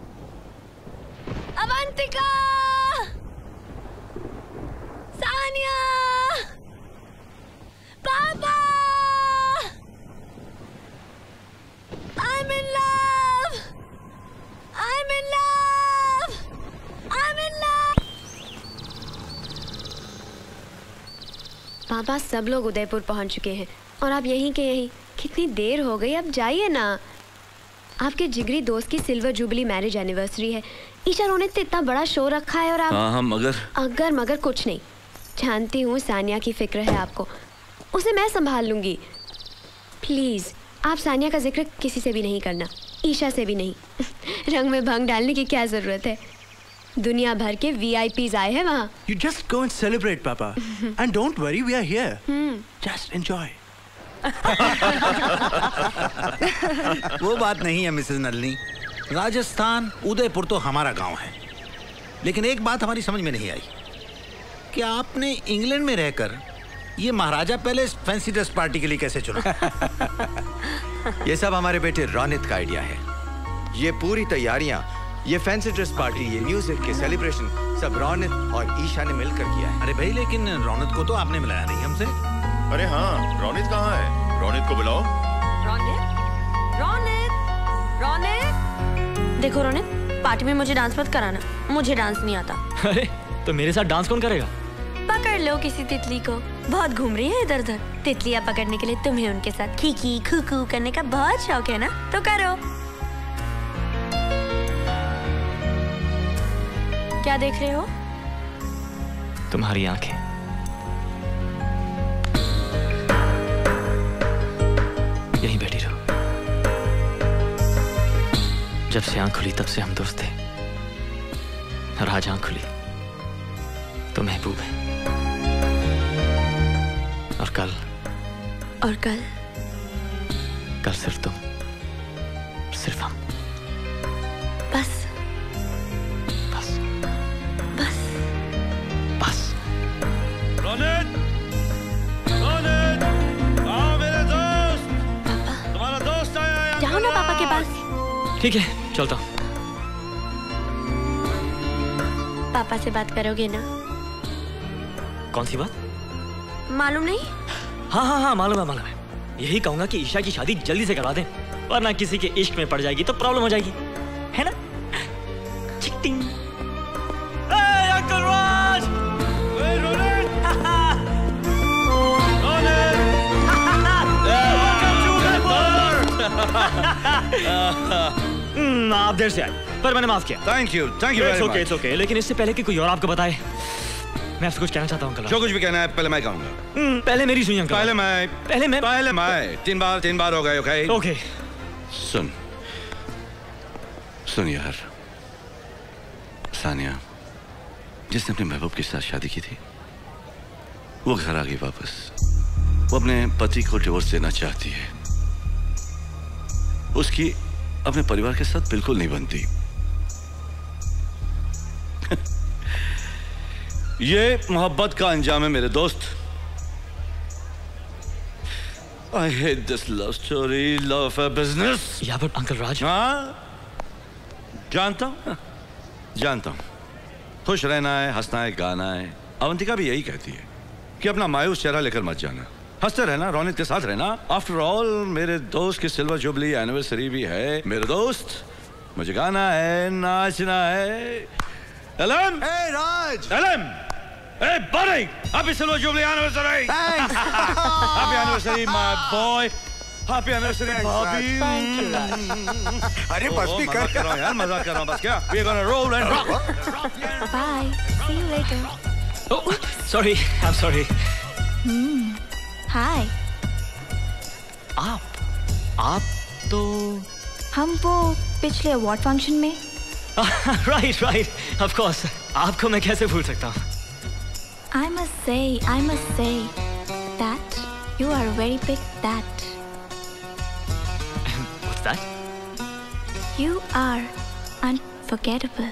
Avantika, Sania, पापा सब लोग उदयपुर पहुंच चुके हैं और आप यहीं के यहीं। कितनी देर हो गई, अब जाइए ना। आपके जिगरी दोस्त की सिल्वर जुबली मैरिज एनिवर्सरी है। ईशा रोनित ने इतना बड़ा शो रखा है और आप हाँ अगर मगर कुछ नहीं। जानती हूँ सानिया की फिक्र है आपको, उसे मैं संभाल लूंगी। प्लीज आप सानिया का जिक्र किसी से भी नहीं करना, ईशा से भी नहीं। रंग में भंग डालने की क्या जरूरत है, दुनिया भर के VIPs आए हैं वहाँ। You just go and celebrate, Papa. And don't worry, we are here. Just enjoy. वो बात नहीं है मिसेस नलिनी। राजस्थान उदयपुर तो हमारा गांव है, लेकिन एक बात हमारी समझ में नहीं आई कि आपने इंग्लैंड में रहकर ये maharaja palace fancy dress party के लिए कैसे चुना? ये सब हमारे बेटे रोनित का आइडिया है। ये पूरी तैयारियां, ये फैंसी ड्रेस पार्टी, ये म्यूजिक के सेलिब्रेशन सब रोनित और ईशा ने मिलकर किया है। अरे भाई, लेकिन रोनित को तो आपने मिलाया नहीं हमसे। अरे हाँ, रोनित कहाँ है? रोनित को बुलाओ। रोनित, रोनित, रोनित। देखो रोनित, पार्टी में मुझे डांस मत कराना, मुझे डांस नहीं आता। अरे तो मेरे साथ डांस कौन करेगा? पकड़ लो किसी तितली को, बहुत घूम रही है इधर उधर। तितलियाँ पकड़ने के लिए तुम्हें उनके साथ खीकी खूकू करने का बहुत शौक है ना, तो करो। क्या देख रहे हो? तुम्हारी आंखें। यहीं बैठी रहो। जब से आंख खुली तब से हम दोस्त थे, और आज आंख खुली तो महबूब है। और कल कल सिर्फ तुम, सिर्फ हम। बस बस बस बस। रोनित, रोनित, आओ मेरे दोस्त। तुम्हारा दोस्त आया है। जाओ ना पापा के पास। ठीक है, चलता हूँ। पापा से बात करोगे ना? कौन सी बात? मालूम नहीं? हाँ, मालूम है। यही कहूंगा कि ईशा की शादी जल्दी से करवा दें, वरना किसी के इश्क में पड़ जाएगी तो प्रॉब्लम हो जाएगी, है ना? चिकटिंग। अंकल राज! आप देर से आए, पर मैंने माफ किया। Thank you very much. It's okay. लेकिन इससे पहले कि कोई और आपको बताए, मैं आपसे कुछ कहना चाहता हूँ अंकल। जो कुछ भी कहना है पहले मैं कहूँगा। पहले मेरी सुनिए अंकल। पहले मैं। तीन बार हो गए। ओके। सुन यार, सानिया जिसने अपने महबूब के साथ शादी की थी, वो घर आ गई वापस। वो अपने पति को डिवोर्स देना चाहती है। उसकी अपने परिवार के साथ बिल्कुल नहीं बनती। ये मोहब्बत का अंजाम है मेरे दोस्त। I hate this love story, love affair business. Yeah, but Uncle Raj. हाँ, जानता हूँ। खुश रहना है, हंसना है, गाना है। अवंतिका भी यही कहती है कि अपना मायूस चेहरा लेकर मत जाना, हंसते रहना, रोनित के साथ रहना। आफ्टर ऑल मेरे दोस्त की सिल्वर जुबली एनिवर्सरी भी है। मेरे दोस्त, मुझे गाना है, नाचना है। एलम, Hey, Raj! एलम, hey buddy, happy silver jubilee anniversary. Thanks. Happy anniversary my boy. Happy anniversary Bobby. Thank you, Raj. अरे बस भी कर यार, मजाक कर रहा हूँ बस। क्या? We're gonna roll and rock. Bye. See you later. Oh, sorry. I'm sorry. Hi. आप तो हम वो पिछले अवार्ड फंक्शन में। Right, of course. आपको मैं कैसे भूल सकता हूँ? I must say that you are very big that. What's that? You are unforgettable.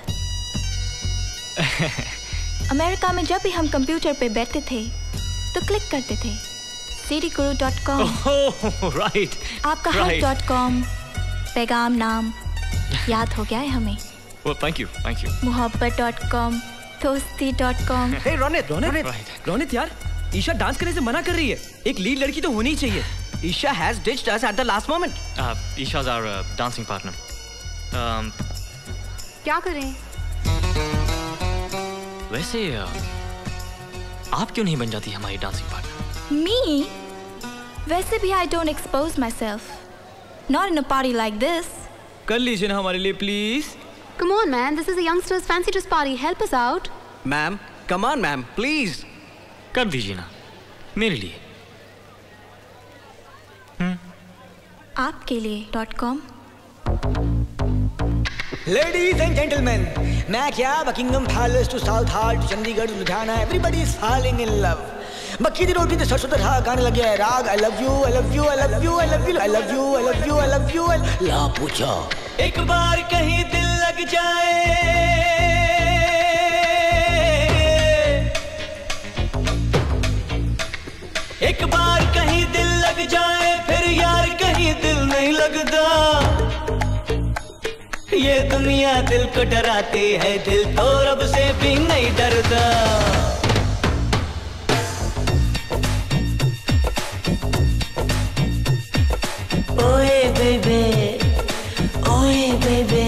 America में जब भी हम कंप्यूटर पे बैठते थे तो क्लिक करते थे cdguru.com. राइट। आपका hub.com पैगाम नाम याद हो गया है हमें। Well, thank you. मोहब्बत.com, दोस्ती.com। Hey, Ronit यार, ईशा डांस करने से मना कर रही है। एक लीड लड़की तो होनी ही चाहिए। Isha has ditched us at the last moment. Isha's our dancing partner. क्या करें? वैसे आप क्यों नहीं बन जाती हमारी डांसिंग पार्टनर? Me? वैसे भी I don't expose myself. Not in a party like this. कर लीजिए ना हमारे लिए please. Come on, man. This is a youngsters' fancy dress party. Help us out. Ma'am, come on ma'am, please. कर दीजिए ना मेरे लिए. आपके लिए .com. Ladies and gentlemen, मैं क्या Buckingham Palace to south heart Chandigarh Ludhiana everybody is falling in love. मक्की दी रोटी ते सरसों दा साग गाने लगे है राग I love you I love you I love you I love you I love you I love you I love you ला पूछा एक बार कहीं दिल लग जाए एक बार कहीं दिल लग जाए फिर यार कहीं दिल नहीं लगता ये दुनिया दिल को डराती है दिल तो रब से भी नहीं डरता ओए बेबे ओए बेबे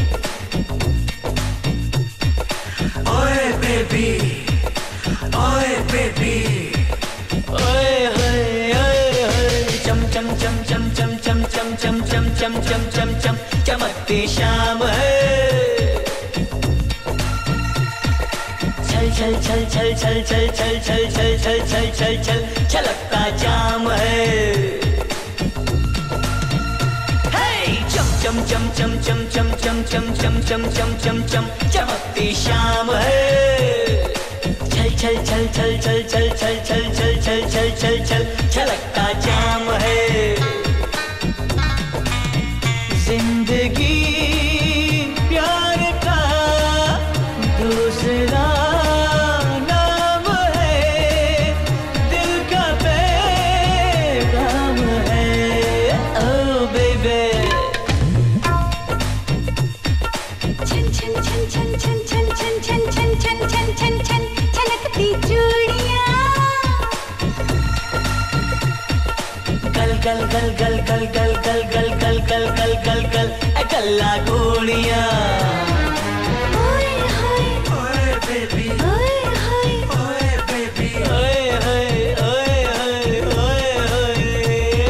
ओए बेबी ओए बेबी ओए होए ओए होए चम चम चम चम चम चम चम चम चम चम चम चम चम चमकती शाम है चल चल चल चल चल चल चल चल चल चल चल चल छलकता जाम है चम चम चम चम चम चम चम चम चम चम चम चम चमकती शाम है चल चल चल चल चल चल चल चल चल चल चल चल चल छलकता जाम है जिंदगी प्यार का दूसरा नाम है दिल का पैगाम है ओ बेबी छलकती चूड़ियां गल गल गल गल गल गल गल गल गल गल गल गल गल गल्ला गोलियां ओए होए ओए बेबी ओए होए ओए बेबी ओए होए ओए होए ओए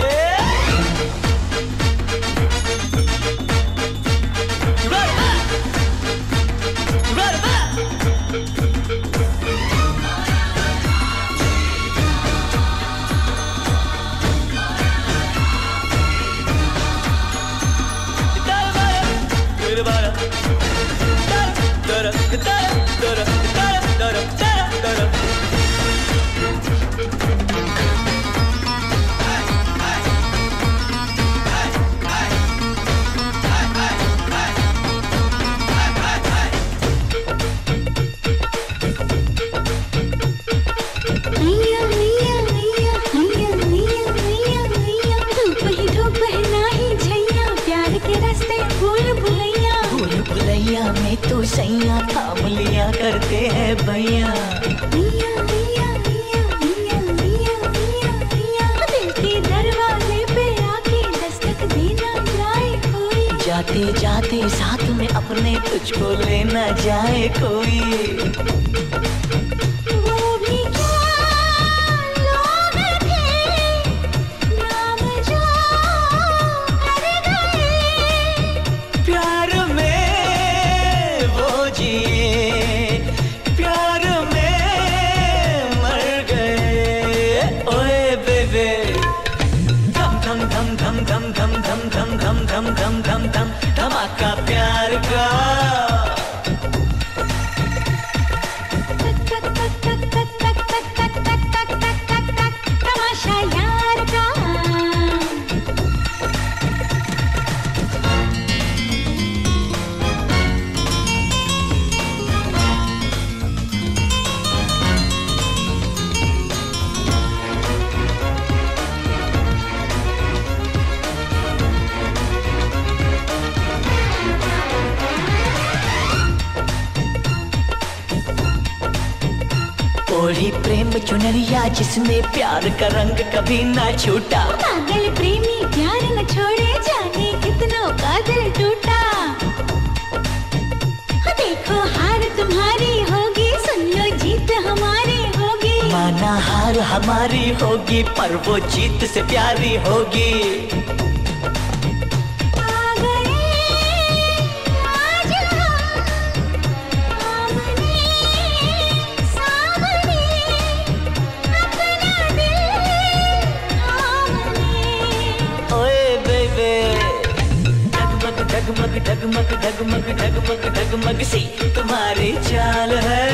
में तो सैया थाम लिया करते हैं भैया दिल के दरवाजे पे आके दस्तक देना जाए कोई जाते जाते साथ में अपने तुझको लेना जाए कोई धम धम धम धम धमाका प्यार का तमाशा यार का ओढ़ी प्रेम चुनरिया जिसमें प्यार का रंग कभी ना छूटा पागल प्रेमी प्यार न छोड़े जाने कितनों का दिल टूटा देखो हार तुम्हारी होगी सुन लो जीत हमारी होगी माना हार हमारी होगी, पर वो जीत से प्यारी होगी। डगमग डगमग डगमग डगमग डगमग सी तुम्हारी चाल है।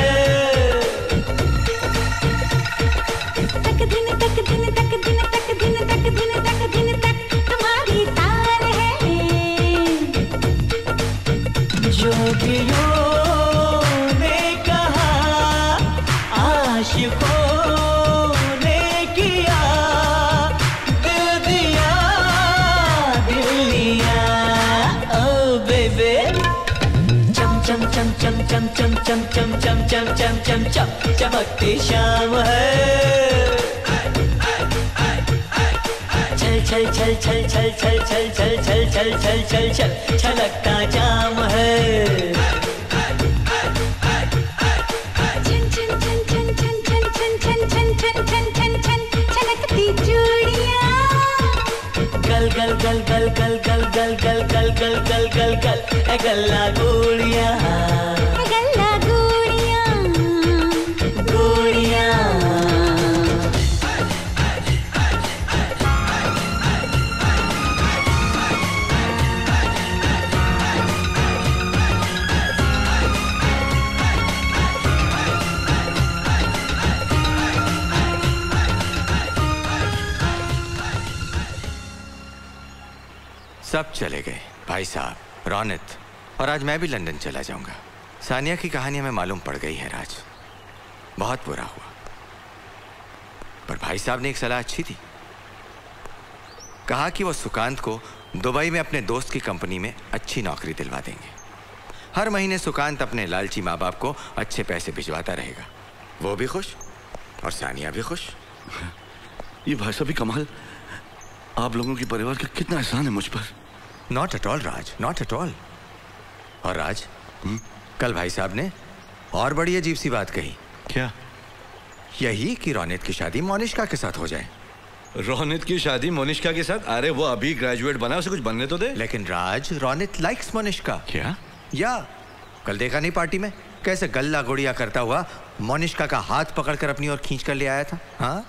तक दिन तक दिन तक दिन तक दिन तक दिन तक दिन तक तुम्हारी ताल है। जोगियों ने कहा आशिकों ने किया, दिल दिया दिल लिया। चम चम चम चम चम चम चम चम चम चम चम चम चमकती शाम है। चल चल चल चल चल चल चल चल चल चल चल चल चल छलकता जाम है। छन छन छन छन छन छन छन छन छन छन छन छन छलकती चूड़ियां। गल गल गल गल गल गल गल गल गल गल गल गल गल ए गल्ला गोड़ियां, गल्ला गोड़ियां गोड़ियां। सब चले गए भाई साहब, रौनित, और आज मैं भी लंदन चला जाऊंगा। सानिया की कहानी हमें मालूम पड़ गई है राज, बहुत बुरा हुआ। पर भाई साहब ने एक सलाह अच्छी दी, कहा कि वो सुकांत को दुबई में अपने दोस्त की कंपनी में अच्छी नौकरी दिलवा देंगे। हर महीने सुकांत अपने लालची माँ बाप को अच्छे पैसे भिजवाता रहेगा, वो भी खुश और सानिया भी खुश। ये भाई साहब भी कमाल, आप लोगों के परिवार का कितना एहसान है मुझ पर। Not at all Raj, not at all. और राज, कल भाई साहब ने और बड़ी अजीब सी बात कही। क्या? यही कि रौनित की शादी मोनिष्का के साथ हो जाए। रौनित की शादी मोनिष्का के साथ? अरे वो अभी ग्रेजुएट बना, उसे कुछ बनने तो दे। लेकिन राज, रौनित लाइक्स मोनिष्का। क्या? या कल देखा नहीं पार्टी में कैसे गल्ला गुड़िया करता हुआ मोनिष्का का हाथ पकड़कर अपनी ओर खींच कर ले आया था। हाँ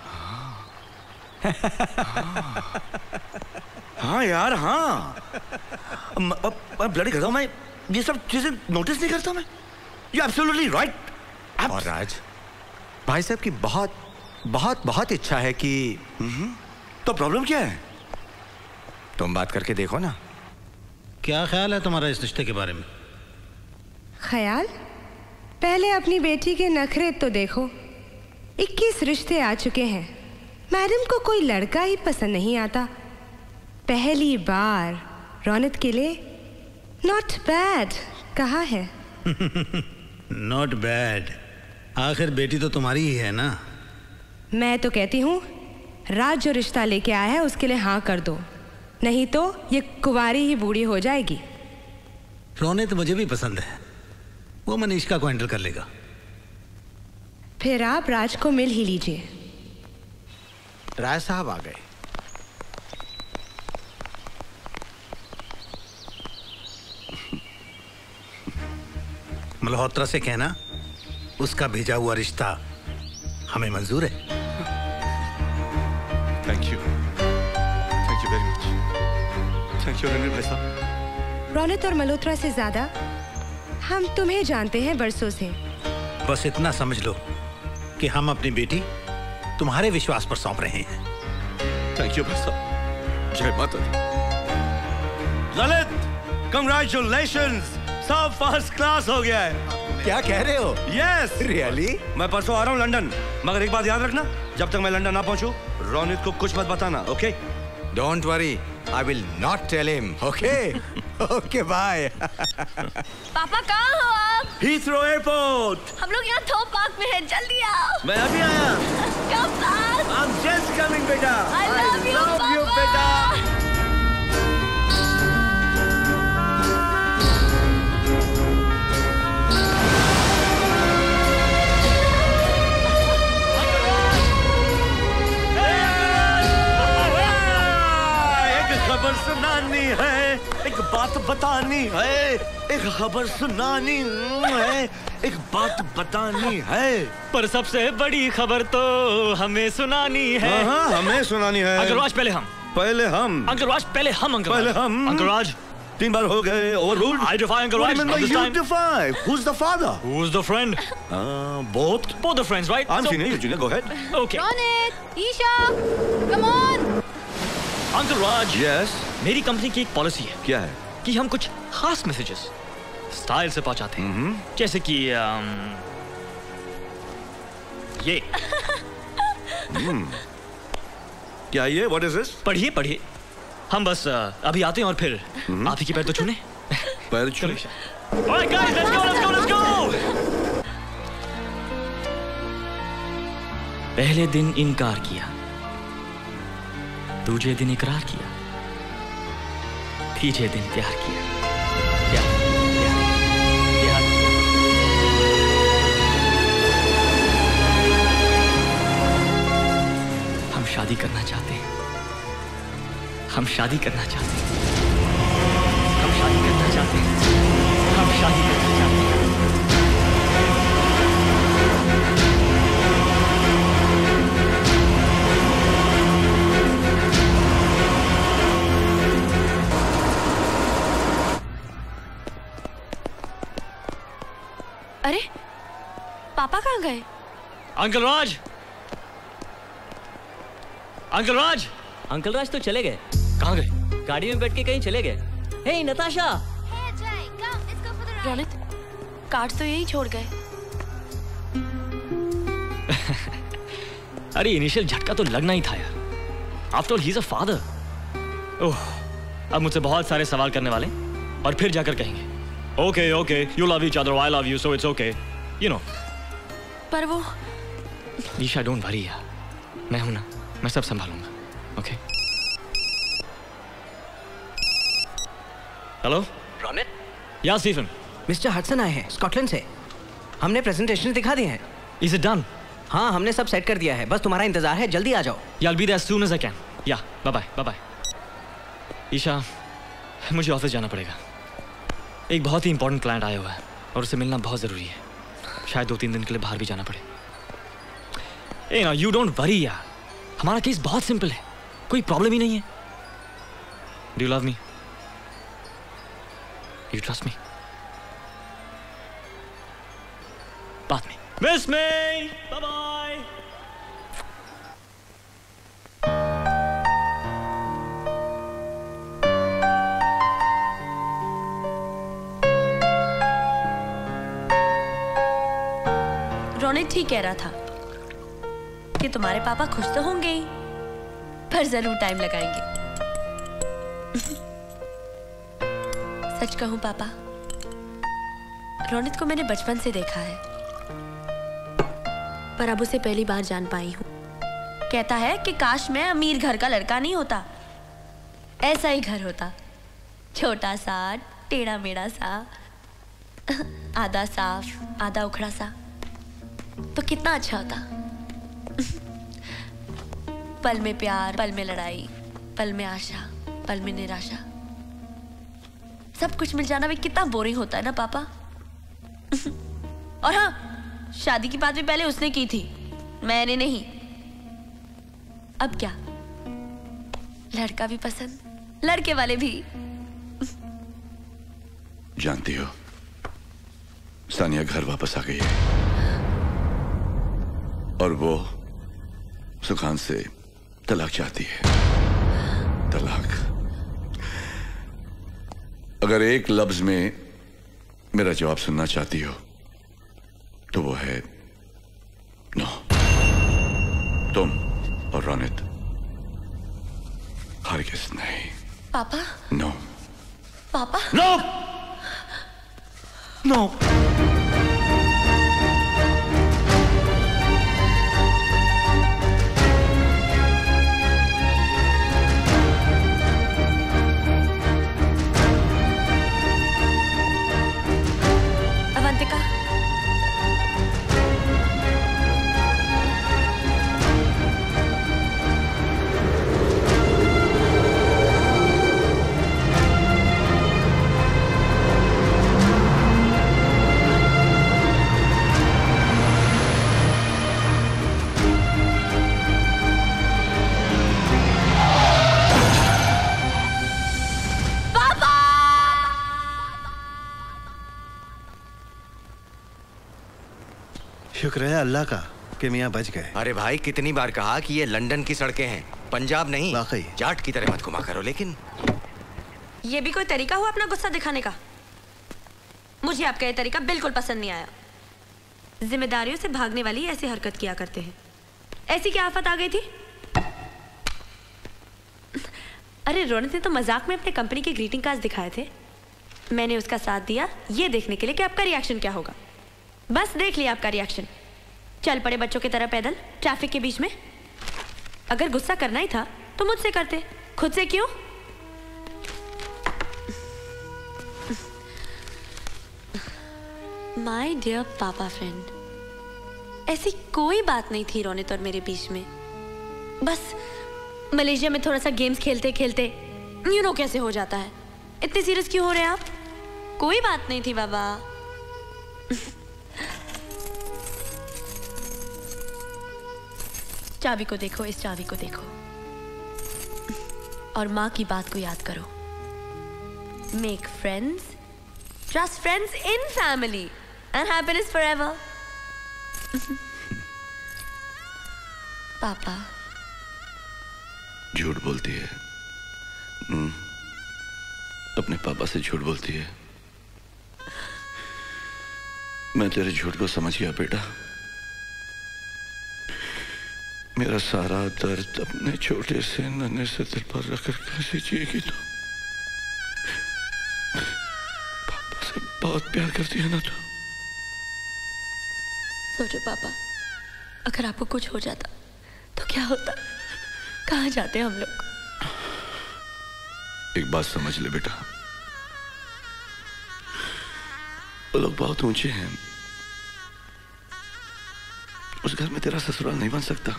हाँ यार, हाँ। ब्लडी करता हूँ मैं, ये सब चीजें नोटिस नहीं करता मैं। You absolutely right. और राज, भाई साहब की बहुत बहुत बहुत इच्छा है कि तो प्रॉब्लम क्या है? तुम बात करके देखो ना। क्या ख्याल है तुम्हारा इस रिश्ते के बारे में? ख्याल? पहले अपनी बेटी के नखरे तो देखो। 21 रिश्ते आ चुके हैं। मैडम को कोई लड़का ही पसंद नहीं आता। पहली बार रौनक के लिए नॉट बैड कहा है। Not bad. आखिर बेटी तो तुम्हारी ही है ना। मैं तो कहती हूँ राज जो रिश्ता लेके आया है उसके लिए हाँ कर दो, नहीं तो ये कुंवारी ही बूढ़ी हो जाएगी। रौनक मुझे भी पसंद है, वो मनीषका को हैंडल कर लेगा। फिर आप राज को मिल ही लीजिए। राज साहब आ गए। मल्होत्रा से कहना उसका भेजा हुआ रिश्ता हमें मंजूर है। Thank you very much. Thank you Ranveer भाई साहब। रौनक और मल्होत्रा से ज्यादा हम तुम्हें जानते हैं बरसों से। बस इतना समझ लो कि हम अपनी बेटी तुम्हारे विश्वास पर सौंप रहे हैं। थैंक यू भाई साहब। जय माता दी। ललित, कंग्रेचुलेशंस, सब फर्स्ट क्लास हो गया है। क्या कह रहे हो? Yes really? मैं परसों आ रहा हूँ लंदन, मगर एक बात याद रखना, जब तक मैं लंदन ना पहुंचूं रौनित को कुछ मत बताना। Okay? Don't worry, I will not tell him. Okay okay bye. पापा कहाँ हो आप? Heathrow airport. हम लोग यहाँ थोप पार्क में हैं, जल्दी आओ। मैं अभी आया। कब बात? I'm just coming बेटा। I love you बेटा। बात बतानी है, एक खबर सुनानी है, एक बात बतानी है। पर सबसे बड़ी खबर तो हमें सुनानी है। हाँ, हमें सुनानी है। अंकल राज पहले हम। अंकल राज पहले हम। अंकल राज 3 बार हो गए। Overruled. I defy Uncle Raj. You defy. Who's the father? Who's the friend? Both the friends, right? I'm senior, you junior. Go ahead. Okay. Ronit, Isha, come on. Uncle Raj. Yes. मेरी company की एक policy है। क्या है? कि हम कुछ खास मैसेजेस स्टाइल से पहुंचाते हैं। जैसे कि ये। क्या ये? What is this? पढ़िए। हम बस अभी आते हैं और फिर आप ही के पैर तो छूने। पैर छूने। Alright guys, let's go. पहले दिन इनकार किया, दूसरे दिन इकरार किया, तीसरे दिन प्यार किया। हम शादी करना चाहते हैं। हम शादी करना चाहते हैं। हम शादी करना चाहते हैं। हम शादी करना चाहते हैं। अरे पापा कहाँ गए? अंकल राज। अंकल राज तो चले गए। कहाँ गए? गाड़ी में बैठ के कहीं चले गए। हे नताशा। रोनित, कार्ड तो यही छोड़ गए। अरे इनिशियल झटका तो लगना ही था यार। After all he is a father. Oh, अब मुझसे बहुत सारे सवाल करने वाले और फिर जाकर कहेंगे okay you love each other, I love you, so it's okay, you know. पर वो ईशा डोंट वरी यार, मैं हूं ना, मैं सब संभालूंगा। ओके। हेलो रोनित। या स्टीफन। मिस्टर हडसन आए हैं स्कॉटलैंड से। हमने प्रेजेंटेशन दिखा दिए हैं। Is it done? हाँ, हमने सब सेट कर दिया है, बस तुम्हारा इंतजार है, जल्दी आ जाओ। I'll be there as soon as I can. Yeah, bye-bye. Isha, मुझे ऑफिस जाना पड़ेगा। एक बहुत ही इंपॉर्टेंट क्लाइंट आया हुआ है और उससे मिलना बहुत ज़रूरी है। शायद 2-3 दिन के लिए बाहर भी जाना पड़े। ए ना, यू डोंट वरी यार, हमारा केस बहुत सिंपल है, कोई प्रॉब्लम ही नहीं है। Do you love me? You trust me? बाद में। मिस मी, बाय-बाय। रोनित ठीक कह रहा था कि तुम्हारे पापा खुश तो होंगे ही, पर जरूर टाइम लगाएंगे। सच कहूं पापा, रोनित को मैंने बचपन से देखा है, पर अब उसे पहली बार जान पाई हूं। कहता है कि काश मैं अमीर घर का लड़का नहीं होता, ऐसा ही घर होता, छोटा सा, टेढ़ा मेढ़ा सा, आधा साफ आधा उखड़ा सा, तो कितना अच्छा होता। पल में प्यार, पल में लड़ाई, पल में आशा, पल में निराशा, सब कुछ मिल जाना भी कितना बोरिंग होता है ना पापा। और हाँ, शादी की बात भी पहले उसने की थी, मैंने नहीं। अब क्या, लड़का भी पसंद, लड़के वाले भी। जानती हो, सानिया घर वापस आ गई है और वो सुखान से तलाक चाहती है। तलाक। अगर एक लफ्ज में मेरा जवाब सुनना चाहती हो तो वो है नो। तुम और रोनित हरगिज़ नहीं। पापा। नो। पापा। नो। नो। अवंतिका। शुक्र है अल्लाह का कि मियाँ बच गए। अरे भाई कितनी बार कहा कि ये लंदन की सड़कें हैं, पंजाब नहीं। वाकई जाट की तरह मत घुमा करो। लेकिन ये भी कोई तरीका हुआ अपना गुस्सा दिखाने का? मुझे आपका ये तरीका बिल्कुल पसंद नहीं आया। जिम्मेदारियों से भागने वाली ऐसी हरकत किया करते हैं। ऐसी क्या आफत आ गई थी? अरे रोनित ने तो मजाक में अपने कंपनी के ग्रीटिंग कार्ड्स दिखाए थे। मैंने उसका साथ दिया ये देखने के लिए कि आपका रिएक्शन क्या होगा। बस देख लिया आपका रिएक्शन। चल पड़े बच्चों की तरह पैदल ट्रैफिक के बीच में। अगर गुस्सा करना ही था तो मुझसे करते, खुद से क्यों? माय डियर पापा फ्रेंड, ऐसी कोई बात नहीं थी रोनित और मेरे बीच में। बस मलेशिया में थोड़ा सा गेम्स खेलते खेलते यू नो कैसे हो जाता है। इतने सीरियस क्यों हो रहे हैं आप? कोई बात नहीं थी बाबा। चाबी को देखो, इस चाबी को देखो और माँ की बात को याद करो। Make friends, trust friends in family and happiness forever. पापा झूठ बोलती है। अपने पापा से झूठ बोलती है। मैं तेरे झूठ को समझ गया बेटा। मेरा सारा दर्द अपने छोटे से नन्हे से दिल पर रखकर कैसे जिएगी तो? पापा से बहुत प्यार करती है ना तो? सोचो पापा, अगर आपको कुछ हो जाता तो क्या होता? कहाँ जाते हम लोग? एक बात समझ ले बेटा, वो लोग बहुत ऊंचे हैं। उस घर में तेरा ससुराल नहीं बन सकता।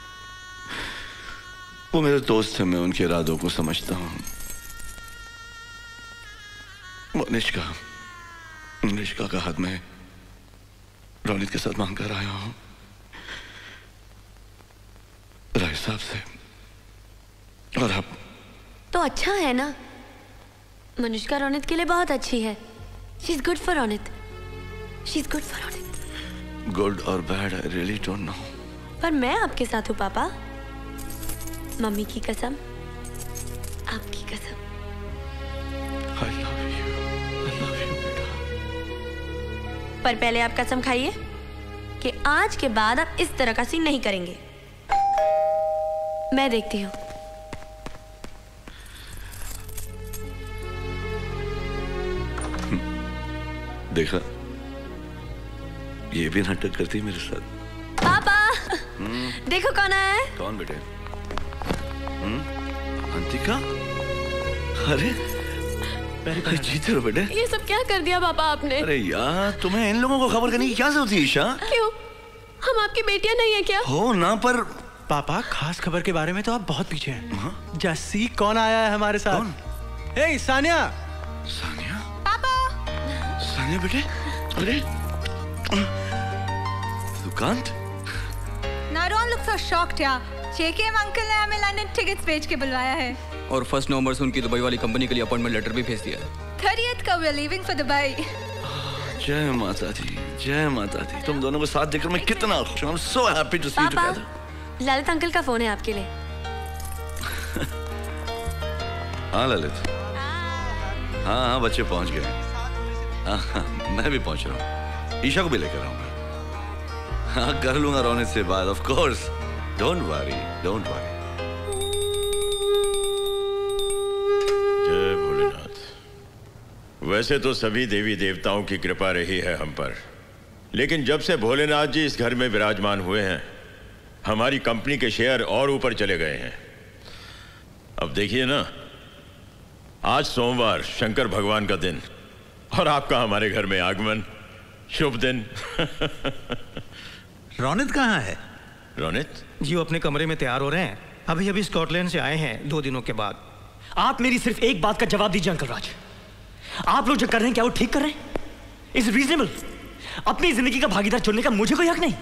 वो मेरे दोस्त हैं, मैं उनके इरादों को समझता हूं। वो निष्का का हाथ में रोनित के साथ मांग कर आया हूं राय साहब से। और अब तो अच्छा है ना। मनुष्का रोनित के लिए बहुत अच्छी है। She is good for Ronit. She is good for Ronit. Good और bad I really don't know. पर मैं आपके साथ हूँ पापा। मम्मी की कसम, आपकी कसम। I love you बेटा। पर पहले आप कसम खाइए कि आज के बाद आप इस तरह का सीन नहीं करेंगे। मैं देखती हूँ। देखा, ये भी नाटक करती है मेरे साथ। पापा देखो कौन आया है। कौन बेटे? अंतिका? अरे जीते रहो बेटे। ये सब क्या कर दिया पापा आपने? अरे यार, तुम्हें इन लोगों को खबर करने की क्या जरूरत थी ईशा? क्यों? हम आपकी बेटियां नहीं है क्या? हो ना, पर पापा खास खबर के बारे में तो आप बहुत पीछे हैं। जस्सी कौन आया है हमारे साथ? कौन? ए सानिया। सानिया? पापा। सानिया बेटे? अरे सुकांत? नारोन लुक्स सो शॉक्ड यार। जेकेएम अंकल ने हमें लंदन टिकट्स बेच के बुलवाया है। और 1 नवंबर से उनकी दुबई वाली कंपनी के लिए अपॉइंटमेंट लेटर भी भेज दिया है। 30th का we are leaving for Dubai. जय माता दी, जय माता दी। तुम दोनों को साथ देखकर मैं कितना खुश हूं। I'm so happy to see you together. Lalit uncle का फोन है आपके लिए। हाँ ललित। हाँ बच्चे पहुंच गए। हाँ मैं भी पहुंच रहा हूँ। ईशा को भी लेकर आऊंगा। हाँ कर लूंगा रोनित से बात, of course. Don't worry, don't worry. जय भोलेनाथ। वैसे तो सभी देवी देवताओं की कृपा रही है हम पर, लेकिन जब से भोलेनाथ जी इस घर में विराजमान हुए हैं, हमारी कंपनी के शेयर और ऊपर चले गए हैं। अब देखिए ना, आज सोमवार शंकर भगवान का दिन और आपका हमारे घर में आगमन। शुभ दिन। रोनित कहाँ है? रोनित जी वो अपने कमरे में तैयार हो रहे हैं। अभी अभी स्कॉटलैंड से आए हैं 2 दिनों के बाद। आप मेरी सिर्फ एक बात का जवाब दीजिए अंकल राज। आप लोग जो कर रहे हैं क्या वो ठीक कर रहे हैं? Is reasonable? अपनी जिंदगी का भागीदार चुनने का मुझे कोई हक नहीं।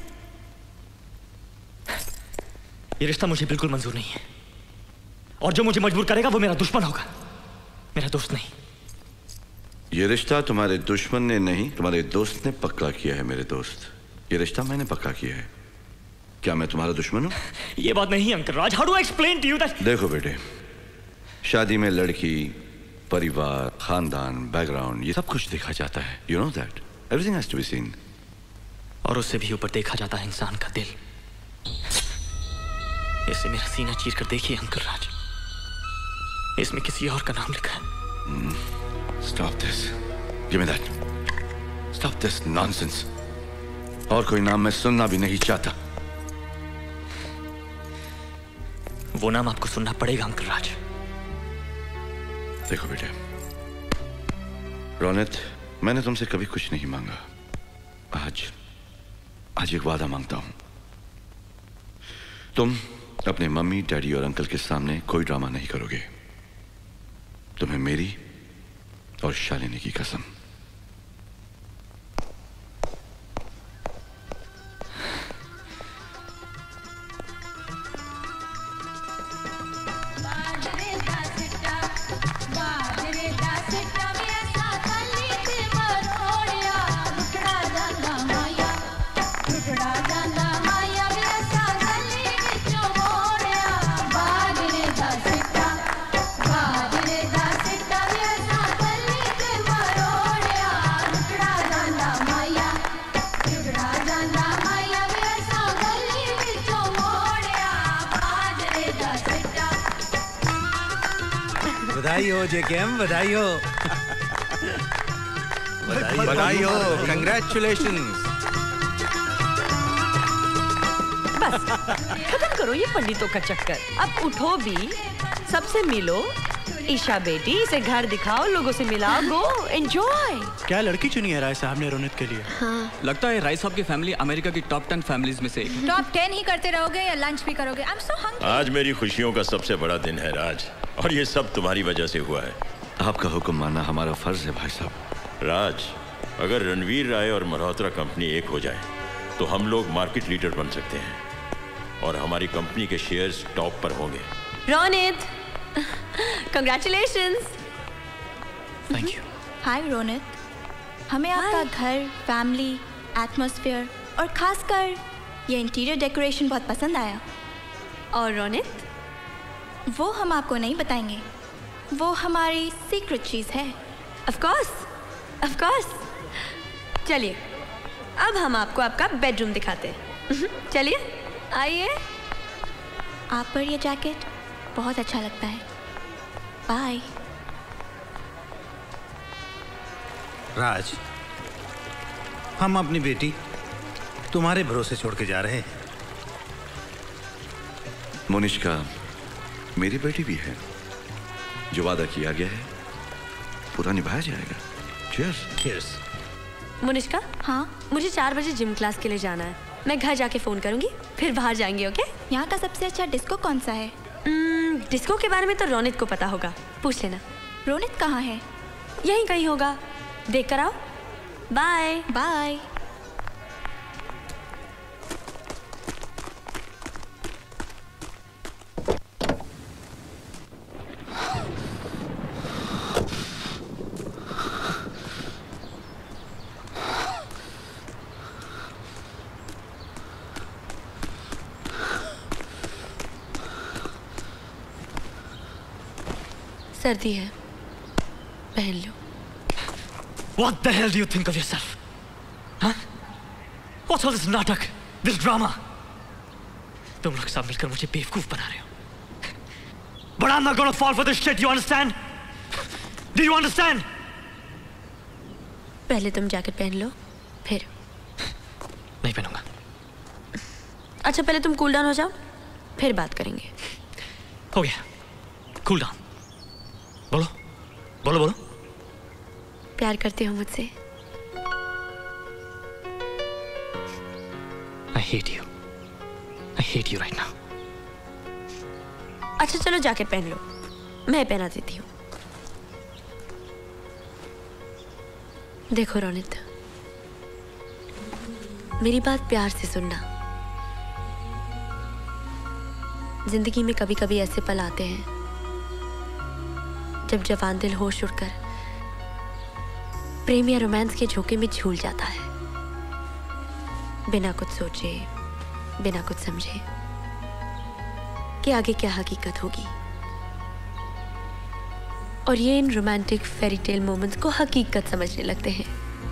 ये रिश्ता मुझे बिल्कुल मंजूर नहीं है, और जो मुझे मजबूर करेगा वो मेरा दुश्मन होगा, मेरा दोस्त नहीं। ये रिश्ता तुम्हारे दुश्मन ने नहीं, तुम्हारे दोस्त ने पक्का किया है मेरे दोस्त। ये रिश्ता मैंने पक्का किया है। क्या मैं तुम्हारा दुश्मन हूं? ये बात नहीं uncle Raj, how do I explain to you that? देखो बेटे, शादी में लड़की, परिवार, खानदान, बैकग्राउंड, ये सब कुछ देखा जाता है। You know that everything has to be seen. और उससे भी ऊपर देखा जाता है इंसान का दिल। इसे मेरा सीना चीर कर देखिए अंकल राज, इसमें किसी और का नाम लिखा है। Stop this, give me that, stop this nonsense. और कोई नाम मैं सुनना भी नहीं चाहता। वो नाम आपको सुनना पड़ेगा अंकल राज। देखो बेटे, रौनक, मैंने तुमसे कभी कुछ नहीं मांगा। आज एक वादा मांगता हूं। तुम अपने मम्मी, डैडी और अंकल के सामने कोई ड्रामा नहीं करोगे। तुम्हें मेरी और शालिनी की कसम। बधाई हो जेकेएम, बधाई हो। बधाई हो, कंग्रेचुलेशंस। बस खत्म करो ये पंडितों का चक्कर, अब उठो भी, सबसे मिलो। ईशा बेटी, इसे घर दिखाओ, लोगों से मिलाओ, गो एंजॉय। क्या लड़की चुनी है राय साहब ने रौनक के लिए? हाँ। लगता है राय साहब की फैमिली अमेरिका की टॉप 10 फैमिलीज में से एक। टॉप 10 ही करते रहोगे या लंच भी करोगे? I am so hungry. आज मेरी खुशियों का सबसे बड़ा दिन है राज, और ये सब तुम्हारी वजह से हुआ है। आपका हुक्म मानना हमारा फर्ज है भाई साहब। राज, अगर रणवीर राय और मल्होत्रा कंपनी एक हो जाए तो हम लोग मार्केट लीडर बन सकते हैं और हमारी कंपनी के शेयर्स टॉप पर होंगे। Ronit, congratulations. Thank you. Hi Ronit, हमें आपका घर, फैमिली, एटमॉस्फेयर और खासकर ये इंटीरियर डेकोरेशन बहुत पसंद आया। और रोनित? वो हम आपको नहीं बताएंगे, वो हमारी सीक्रेट चीज़ है। Of course, of course. चलिए अब हम आपको आपका बेडरूम दिखाते हैं। चलिए आइए। आप पर ये जैकेट बहुत अच्छा लगता है। बाय। राज, हम अपनी बेटी तुम्हारे भरोसे छोड़ के जा रहे हैं। मोनिष्का मेरी बेटी भी है। जो वादा किया गया है पूरा निभाया जाएगा। चीयर्स। चीयर्स। मोनिष्का, हाँ मुझे 4 बजे जिम क्लास के लिए जाना है। मैं घर जाके फोन करूंगी, फिर बाहर जाएंगे। ओके? यहाँ का सबसे अच्छा डिस्को कौन सा है? डिस्को के बारे में तो रोनित को पता होगा, पूछ लेना। रोनित कहाँ है? यहीं कहीं होगा, देख कर आओ। Bye bye. सर्दी है, पहन लो। What the hell do you think of yourself? Huh? What's all this नाटक, this drama? तुम लोग सब मिलकर मुझे बेवकूफ बना रहे हो। But I'm not gonna fall for this shit, you understand? Do you understand? पहले तुम जैकेट पहन लो, फिर। नहीं पहनूंगा। अच्छा पहले तुम कूल डाउन हो जाओ, फिर बात करेंगे। हो गया, कूल डाउन। बोलो बोलो बोलो। प्यार करते हो मुझसे? I hate you. I hate you right now. अच्छा चलो जैकेट पहन लो, मैं पहना देती हूँ। देखो रोनित, मेरी बात प्यार से सुनना। जिंदगी में कभी कभी ऐसे पल आते हैं जब जवान दिल होश उड़कर प्रेम या रोमांस के झोंके में झूल जाता है। बिना कुछ सोचे, बिना कुछ समझे कि आगे क्या हकीकत होगी। और ये इन रोमांटिक फेरी टेल मोमेंट्स को हकीकत समझने लगते हैं।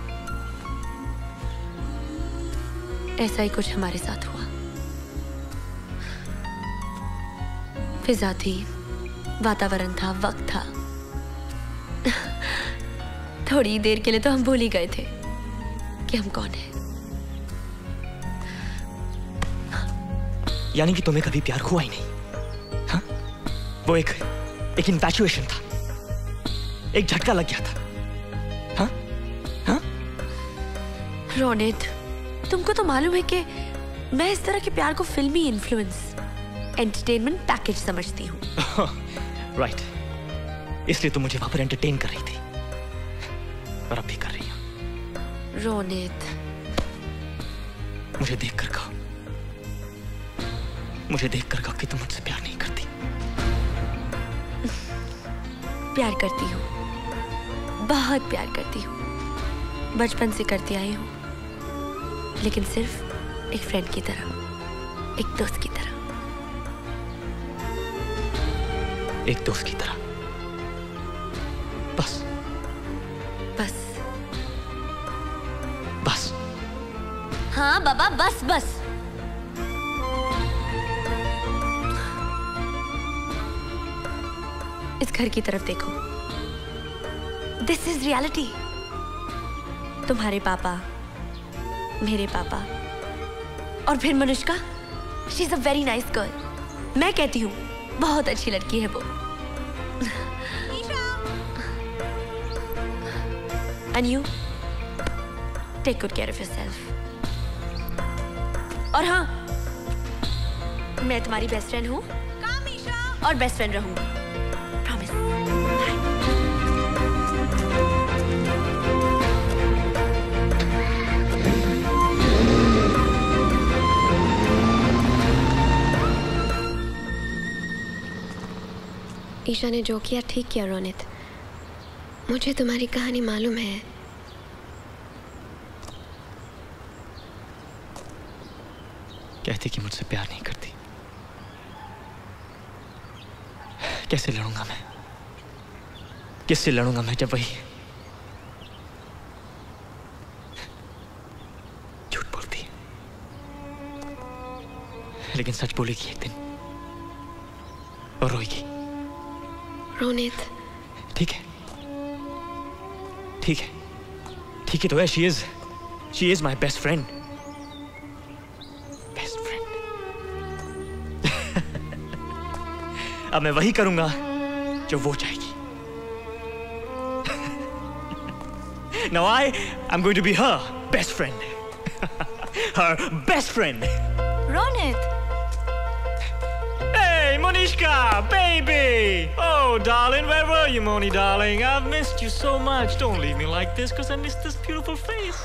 ऐसा ही कुछ हमारे साथ हुआ। फिजा थी, वातावरण था, वक्त था। थोड़ी देर के लिए तो हम भूल ही गए थे कि हम कौन हैं। यानी कि तुम्हें कभी प्यार हुआ ही नहीं? हाँ? वो एक इन्फैचुएशन था, एक झटका लग गया था। हाँ? हाँ? रोनित, तुमको तो मालूम है कि मैं इस तरह के प्यार को फिल्मी इन्फ्लुएंस, एंटरटेनमेंट पैकेज समझती हूँ। राइट, इसलिए तुम मुझे वहां पर एंटरटेन कर रही थी और अब भी कर रही हो। रोनित, मुझे देख कर कहो, मुझे देख कर कहो कि तुम मुझसे प्यार नहीं करती। प्यार करती हूँ, बहुत प्यार करती हूँ, बचपन से करती आई हूँ, लेकिन सिर्फ एक फ्रेंड की तरह, एक दोस्त की तरह। एक दोस्त की तरह, बस बस बस। हाँ बाबा, बस बस। इस घर की तरफ देखो, दिस इज रियलिटी। तुम्हारे पापा, मेरे पापा और फिर Manushka, she is a very nice girl. मैं कहती हूँ बहुत अच्छी लड़की है वो। And you take good care of yourself. और हाँ, मैं तुम्हारी बेस्ट फ्रेंड हूँ और बेस्ट फ्रेंड रहूंगी। प्रॉमिस। ईशा ने जो किया ठीक किया रोनित। मुझे तुम्हारी कहानी मालूम है। कहती कि मुझसे प्यार नहीं करती। कैसे लड़ूंगा मैं? किससे लड़ूंगा मैं जब वही झूठ बोलती है? लेकिन सच बोलेगी एक दिन और रोएगी। रोनित, ठीक है, ठीक है, ठीक है तो है। She is my best friend. Best friend. अब मैं वही करूंगा जो वो चाहेगी। Now I'm going to be her best friend. Her best friend. Ronit. Hey, Monishka, baby! Oh, darling, where were you, Moni, darling? I've missed you so much. Don't leave me like this, because I missed this beautiful face.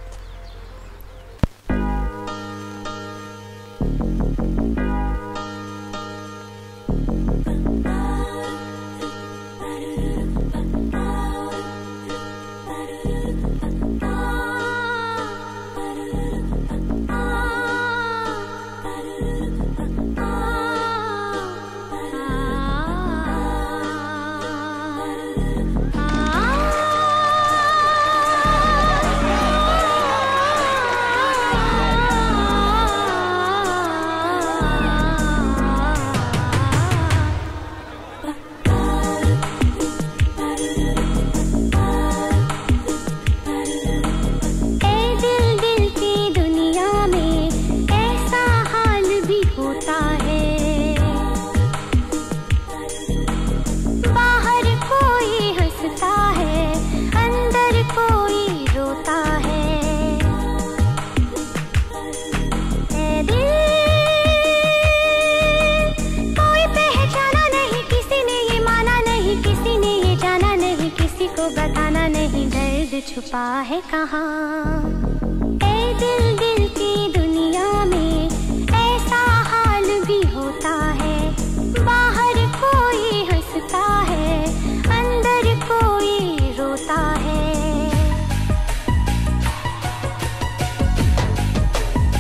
छुपा है कहाँ? ए दिल दिल की दुनिया में ऐसा हाल भी होता है। बाहर कोई हंसता है, अंदर कोई रोता है।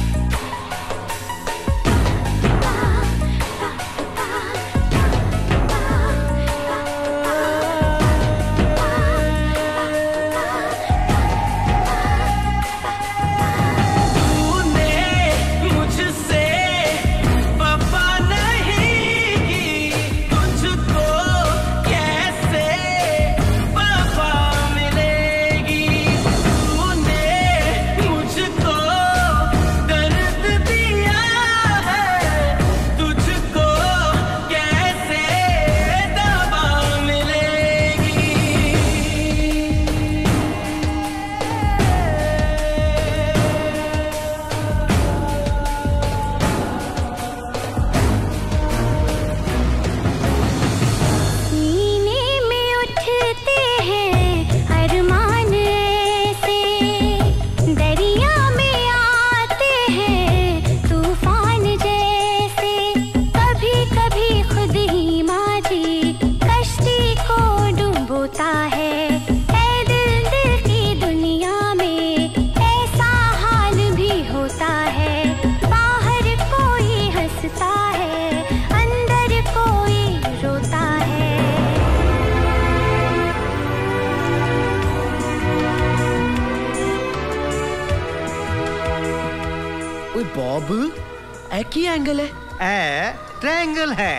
बॉब एक ही एंगल है ट्रायंगल है।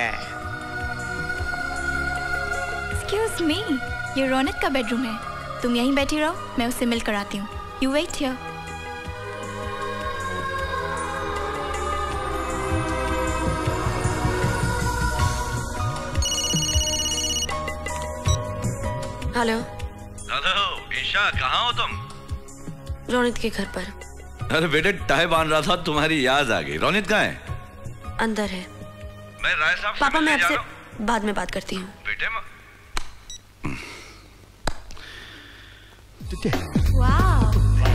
एक्सक्यूज मी, ये रौनक का बेडरूम है। तुम यहीं बैठी रहो, मैं उससे मिल कर आती हूँ। You wait here. Hello hello Isha, कहाँ हो तुम? रोनित के घर पर। अरे बेटे, टाई बांध रहा था, तुम्हारी याद आ गई। रोनित कहाँ है? अंदर है। मैं राय साहब से पापा, मैं मिलने जा आपसे रहा हूँ। बाद में बात करती हूँ। बेटे Wow.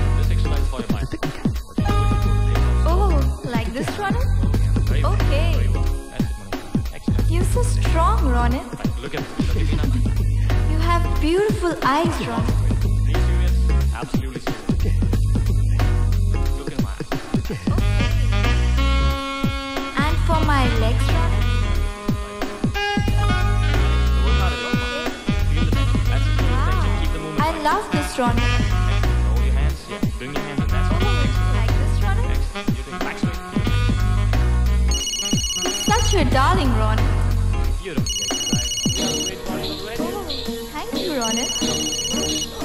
Oh, like this, Ronit? Okay. You're so strong, Ronit. You have beautiful eyes, Ronit. Absolutely. And for my legs, Ronit? I love this, Ronit. Hold your hands. Yeah. Bring your hands in that. Like this, Ronit? You take back straight. Such a darling, Ronit. Beautiful. Oh, thank you, Ronit.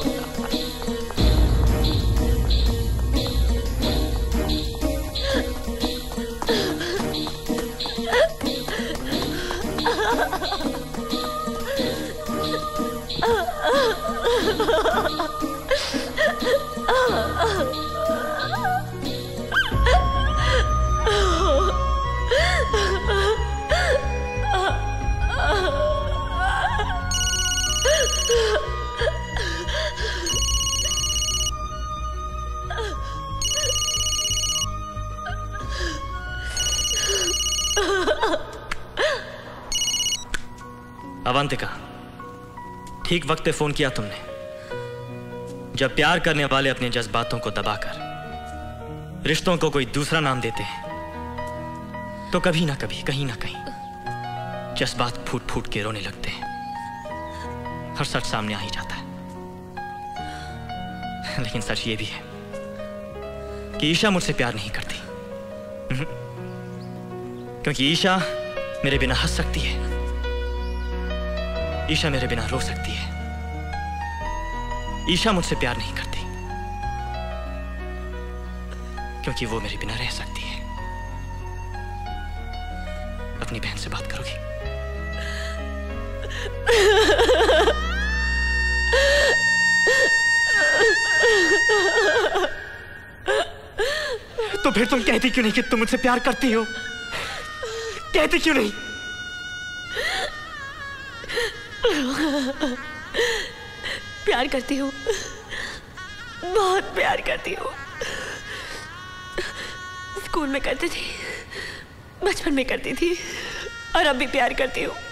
Avantika, ठीक वक्त पे phone किया तुमने। जब प्यार करने वाले अपने जज्बातों को दबाकर रिश्तों को कोई दूसरा नाम देते हैं तो कभी ना कभी, कहीं ना कहीं जज्बात फूट फूट के रोने लगते हैं। हर सच सामने आ ही जाता है। लेकिन सच ये भी है कि ईशा मुझसे प्यार नहीं करती। क्योंकि ईशा मेरे बिना हंस सकती है, ईशा मेरे बिना रो सकती है। ईशा मुझसे प्यार नहीं करती क्योंकि वो मेरे बिना रह सकती है। अपनी बहन से बात करोगी? तो फिर तुम कहती क्यों नहीं कि तुम मुझसे प्यार करती हो? कहती क्यों नहीं? प्यार करती हूँ, बहुत प्यार करती हूँ। स्कूल में करती थी, बचपन में करती थी और अब भी प्यार करती हूँ।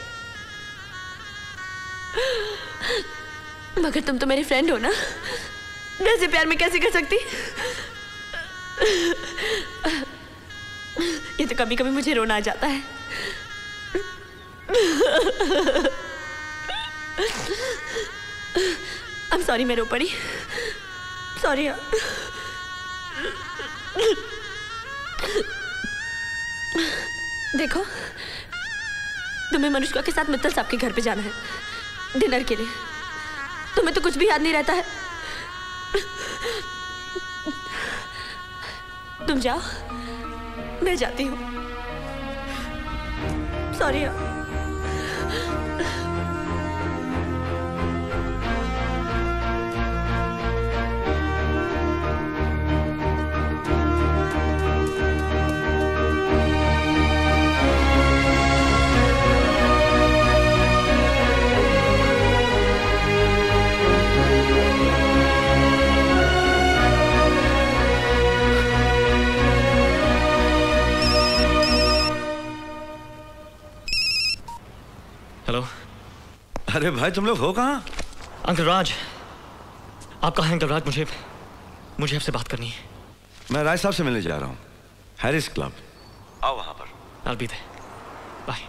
मगर तुम तो मेरी फ्रेंड हो ना, वैसे प्यार में कैसे कर सकती? ये तो कभी कभी मुझे रोना आ जाता है। I'm sorry, मैं रो पड़ी। सॉरी। देखो, तुम्हें मनुष्का के साथ मित्तल साहब के घर पे जाना है डिनर के लिए। तुम्हें तो कुछ भी याद नहीं रहता है। तुम जाओ, मैं जाती हूँ। सॉरी। हेलो। अरे भाई, तुम लोग हो कहाँ? अंकल राज। आप कहाँ हैं अंकल राज? मुझे आपसे बात करनी है। मैं राय साहब से मिलने जा रहा हूँ, हैरिस क्लब। आओ वहां पर। I'll be there. Bye.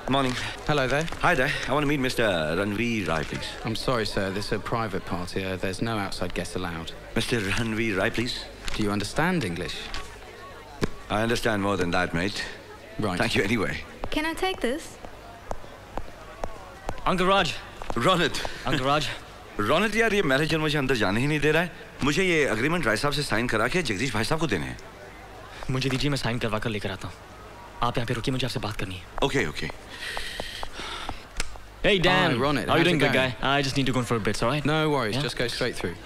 Morning. Hello there. Hi there. I want to meet Mr. Ranveer Rai, please. I'm sorry, sir. This is a private party. There's no outside guests allowed. Mr. Ranveer Rai, please. Do you understand English? I understand more than that, mate. Right. Thank you anyway. Can I take this? Uncle Raj. Ronit. Uncle Raj. Ronit यार ये manager मुझे अंदर जाने ही नहीं दे रहा है। मुझे ये एग्रीमेंट राय साहब से साइन करा के जगदीश भाई साहब को देने हैं। मुझे दीजिए, मैं साइन करवा कर लेकर आता हूँ। आप यहाँ पे रुकिए, मुझे आपसे बात करनी है। Okay, okay. Hey Dan, Hi, Ronit. how are you doing, How's it good guy? I just need to go in for a bit, all right? No worries. Yeah? Just go straight through.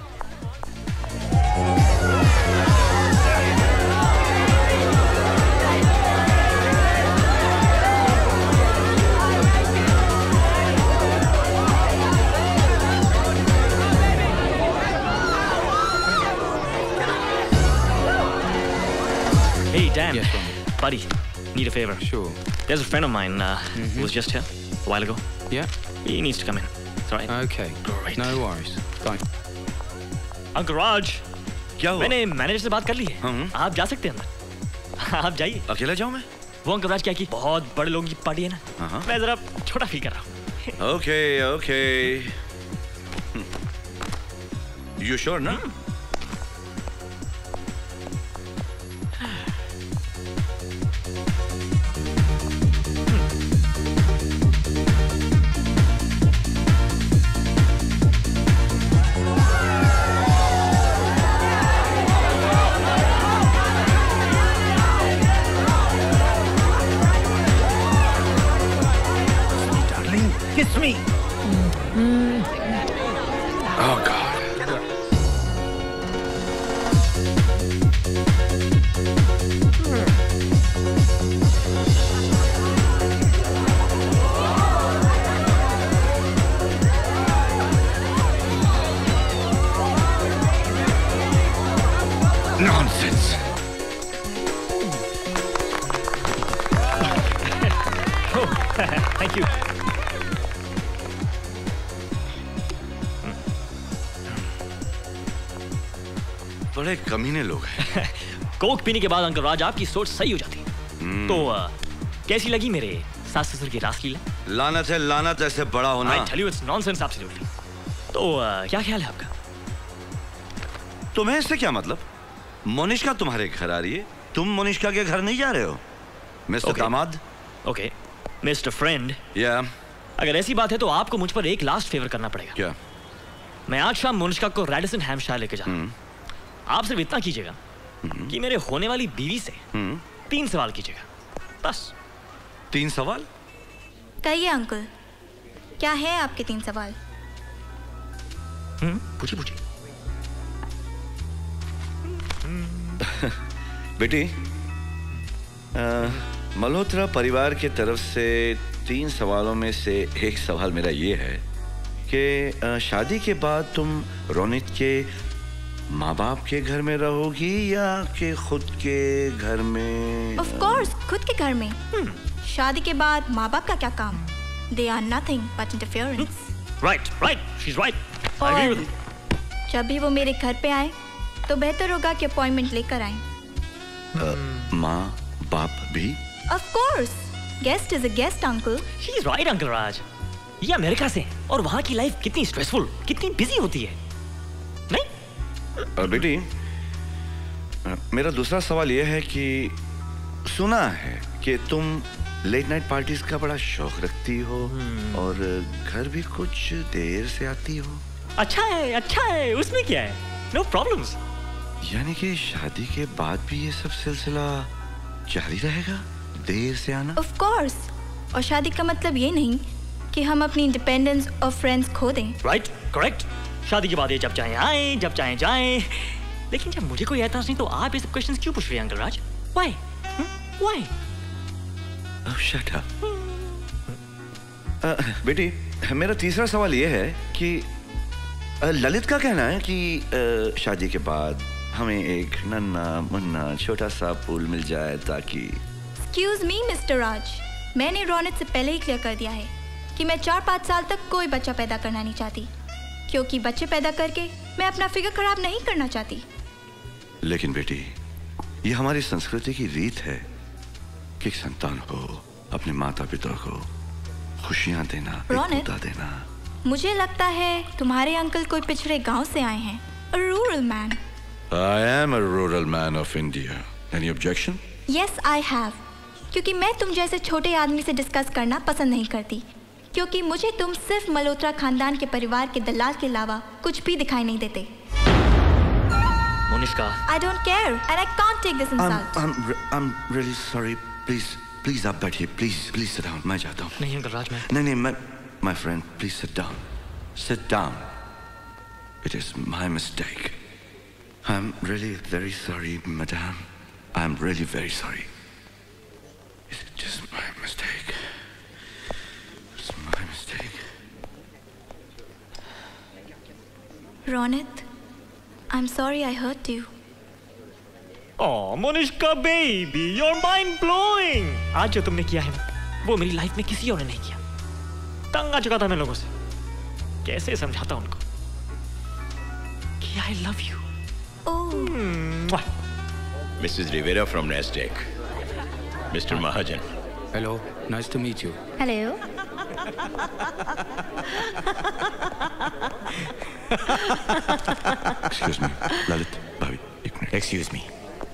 Hey Dan. Yes, Ronit. Buddy, need a favor. Sure. There's a friend of mine who was just here a while ago. Yeah? He needs to come in. It's all right. Okay. Great. No worries. Fine. Uncle Raj. क्या हुआ? मैंने manager से बात कर ली है। आप जा सकते हैं अंदर। आप जाइए। अकेला जाऊँ मैं? वो अंकल राज क्या की बहुत बड़े लोगों की पार्टी है ना। मैं जरा छोटा फील कर रहा हूँ। Okay, okay. You sure ना? Kiss me. Oh God. Nonsense. Oh, thank you. बड़े कमीने लोग हैं। कोक पीने के बाद अंकल राज आपकी सोच सही हो जाती। तो कैसी लगी मेरे सास ससुर की रासलीला? लानत है, लानत ऐसे बड़ा होना। I tell you it's nonsense absolutely. तो क्या ख्याल है आपका? तुम्हें इससे क्या मतलब? मोनिष्का तुम्हारे घर आ रही है, तुम मोनिष्का के घर नहीं जा रहे हो। मिस्टर दामाद। Okay, mister friend. या अगर ऐसी बात है तो आपको मुझ पर एक लास्ट फेवर करना पड़ेगा। क्या? मैं आज शाम मोनिष्का को रेडिसन हैम्पशायर लेके जा रहा हूँ। आप सिर्फ इतना कीजिएगा कि मेरे होने वाली बीवी से 3 सवाल कीजिएगा, बस। 3 सवाल? कहिए अंकल, क्या है आपके 3 सवाल? पूछिए पूछिए। बेटी, मल्होत्रा परिवार के तरफ से 3 सवालों में से एक सवाल मेरा ये है कि शादी के बाद तुम रोनित के माँ बाप के घर में रहोगी या कि खुद के घर में? Of course, खुद के घर में। शादी के बाद माँ बाप का क्या काम? They are nothing but interference. Right, right, she's right. I agree with you. जब भी वो मेरे घर पे आए तो बेहतर होगा कि अपॉइंटमेंट लेकर आए। माँ बाप भी? Of course, guest is a guest, uncle. She's right, Uncle Raj. ये अमेरिका से और वहाँ की लाइफ कितनी स्ट्रेसफुल, कितनी बिजी होती है। बेटी, मेरा दूसरा सवाल यह है कि सुना है कि तुम लेट नाइट पार्टीज का बड़ा शौक रखती हो और घर भी कुछ देर से आती हो। अच्छा है, उसमें क्या है? No problems. यानी कि शादी के बाद भी ये सब सिलसिला जारी रहेगा, देर से आना? Of course, और शादी का मतलब ये नहीं कि हम अपनी इंडिपेंडेंस और फ्रेंड्स खो दें। Right, correct. शादी के बाद ये जब चाहे आए, जब चाहे जाएं। लेकिन जब मुझे कोई एहसास नहीं तो आप ये सब क्वेश्चंस क्यों पूछ रहे हैं uncle Raj? Why? Why? Oh, shut up. बेटी, मेरा तीसरा सवाल ये है कि ललित का कहना है कि शादी के बाद हमें एक नन्ना मुन्ना छोटा सा पूल मिल जाए ताकि। Excuse me, Mr. राज, मैंने रोनित से पहले ही क्लियर कर दिया है कि मैं 4-5 साल तक कोई बच्चा पैदा करना नहीं चाहती, क्योंकि बच्चे पैदा करके मैं अपना फिगर खराब नहीं करना चाहती। लेकिन बेटी, ये हमारी संस्कृति की रीत है कि संतान हो अपने माता पिता को खुशियां देना, रौनक, एकता देना। मुझे लगता है तुम्हारे अंकल कोई पिछड़े गांव से आए हैं। A rural man. I am a rural man of India. Any objection? Yes, I have. क्योंकि मैं तुम जैसे छोटे आदमी से डिस्कस करना पसंद नहीं करती, क्योंकि मुझे तुम सिर्फ मल्होत्रा खानदान के परिवार के दलाल के अलावा कुछ भी दिखाई नहीं देते। मोनिष्का। I don't care and I can't take this insult. I'm really sorry. Please आप बैठिए. Please sit down. मैं जाता हूँ. नहीं अंकल राज मैं. नहीं my friend, please sit down. Sit down. It is my mistake. I'm really very sorry, madam. I'm really very sorry. It's just my mistake. It's my mistake. Ronit, I'm sorry I hurt you. Oh, Monishka baby, you're mind blowing. आज जो तुमने किया है ना, वो मेरी life में किसी और ने नहीं किया. तंग आ चुका था मैं लोगों से. कैसे समझाता उनको कि I love you. Oh. Mrs. Rivera from Nasdaq. Mr. Mahajan. Hello, nice to meet you. Hello. Excuse me, Lalit, भाभी, एक मिनट. Excuse me.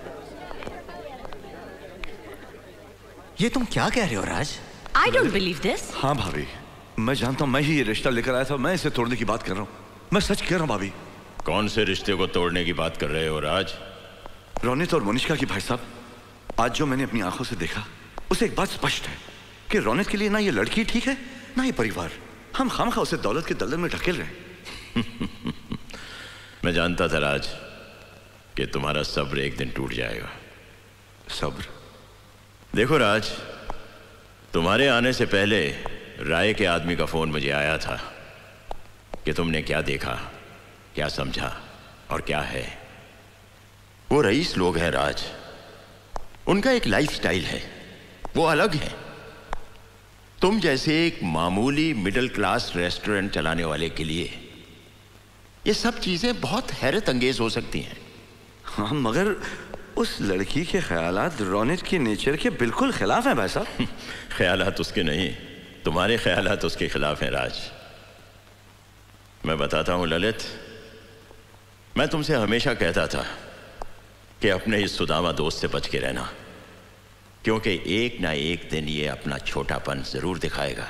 ये तुम क्या कह रहे हो राज? I don't believe this. हाँ भाभी, मैं जानता हूँ मैं ही ये रिश्ता लेकर आया था. मैं इसे तोड़ने की बात कर रहा हूँ. मैं सच कह रहा हूँ भाभी. कौन से रिश्ते को तोड़ने की बात कर रहे हो राज? रोनित और मोनिष्का की भाई साहब, आज जो मैंने अपनी आंखों से देखा उसे एक बात स्पष्ट है कि रोनित के लिए ना ये लड़की ठीक है ना ये परिवार. हम खामखा उसे दौलत के दलदल में ढकेल रहे हैं. मैं जानता था राज कि तुम्हारा सब्र एक दिन टूट जाएगा. सब्र? देखो राज, तुम्हारे आने से पहले राय के आदमी का फोन मुझे आया था कि तुमने क्या देखा, क्या समझा और क्या है. वो रईस लोग हैं राज. उनका एक लाइफस्टाइल है, वो अलग है. तुम जैसे एक मामूली मिडिल क्लास रेस्टोरेंट चलाने वाले के लिए ये सब चीजें बहुत हैरत अंगेज हो सकती हैं. हाँ, मगर उस लड़की के ख्यालात रोनित के नेचर के बिल्कुल खिलाफ हैं भाई साहब. ख्यालात उसके नहीं, तुम्हारे ख्यालात उसके खिलाफ हैं राज. मैं बताता हूं ललित, मैं तुमसे हमेशा कहता था कि अपने इस सुदामा दोस्त से बच के रहना, क्योंकि एक ना एक दिन ये अपना छोटापन जरूर दिखाएगा.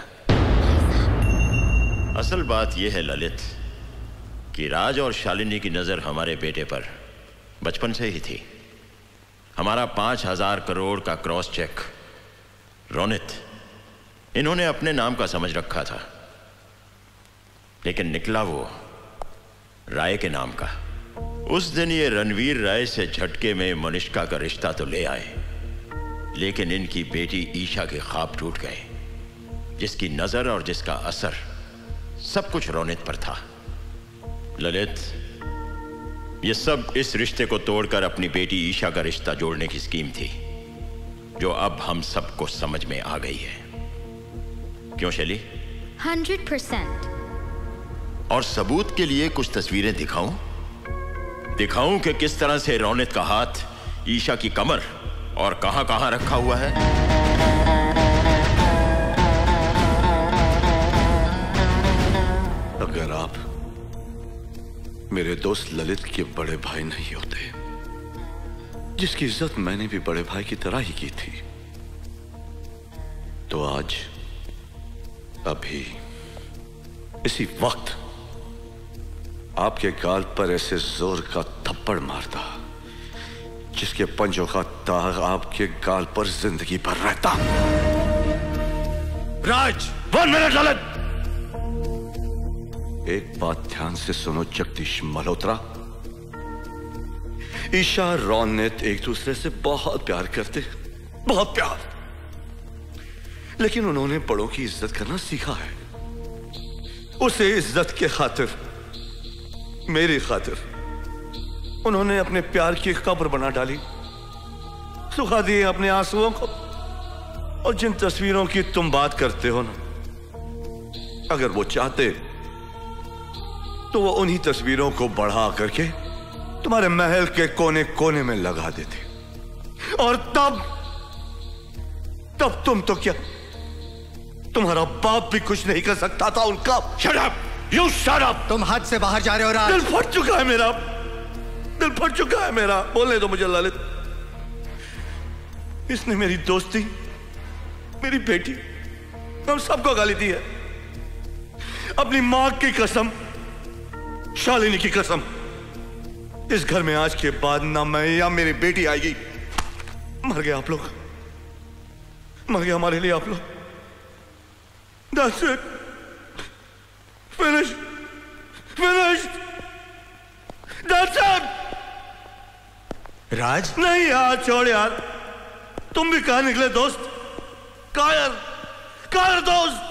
असल बात यह है ललित कि राज और शालिनी की नजर हमारे बेटे पर बचपन से ही थी. हमारा 5,000 करोड़ का क्रॉस चेक रोनित इन्होंने अपने नाम का समझ रखा था, लेकिन निकला वो राय के नाम का. उस दिन ये रणवीर राय से झटके में मोनिष्का का रिश्ता तो ले आए, लेकिन इनकी बेटी ईशा के ख्वाब टूट गए, जिसकी नजर और जिसका असर सब कुछ रोनित पर था. ललित, ये सब इस रिश्ते को तोड़कर अपनी बेटी ईशा का रिश्ता जोड़ने की स्कीम थी, जो अब हम सबको समझ में आ गई है. क्यों शैली? 100%. और सबूत के लिए कुछ तस्वीरें दिखाऊं कि किस तरह से रोनित का हाथ ईशा की कमर और कहां कहां रखा हुआ है. अगर आप मेरे दोस्त ललित के बड़े भाई नहीं होते, जिसकी इज्जत मैंने भी बड़े भाई की तरह ही की थी, तो आज अभी इसी वक्त आपके गाल पर ऐसे जोर का थप्पड़ मारता जिसके पंजों का दाग आपके गाल पर जिंदगी भर रहता. राज, 1 मिनट ललित. एक बात ध्यान से सुनो जगदीश मल्होत्रा. ईशा रोनित एक दूसरे से बहुत प्यार करते, बहुत प्यार. लेकिन उन्होंने बड़ों की इज्जत करना सीखा है. उसे इज्जत के खातिर, मेरी खातिर, उन्होंने अपने प्यार की कब्र बना डाली, सुखा दिए अपने आंसुओं को. और जिन तस्वीरों की तुम बात करते हो ना, अगर वो चाहते तो वो उन्हीं तस्वीरों को बढ़ा करके तुम्हारे महल के कोने कोने में लगा देते. और तब तुम तो क्या तुम्हारा बाप भी कुछ नहीं कर सकता था उनका। Shut up! You shut up! तुम हद से बाहर जा रहे हो राज। दिल फट चुका है मेरा, दिल फट चुका है मेरा। बोलने दो मुझे ललित। इसने मेरी दोस्ती, मेरी बेटी, हम सबको गाली दी है। अपनी मां की कसम, शालिनी की कसम, इस घर में आज के बाद ना मैं या मेरी बेटी आएगी। मर गए आप लोग, मर गए हमारे लिए आप लोग। That's it. Finished. Finished. That's it. राज? नहीं यार, छोड़ यार। तुम भी कहाँ निकले दोस्त? कायर, कायर दोस्त।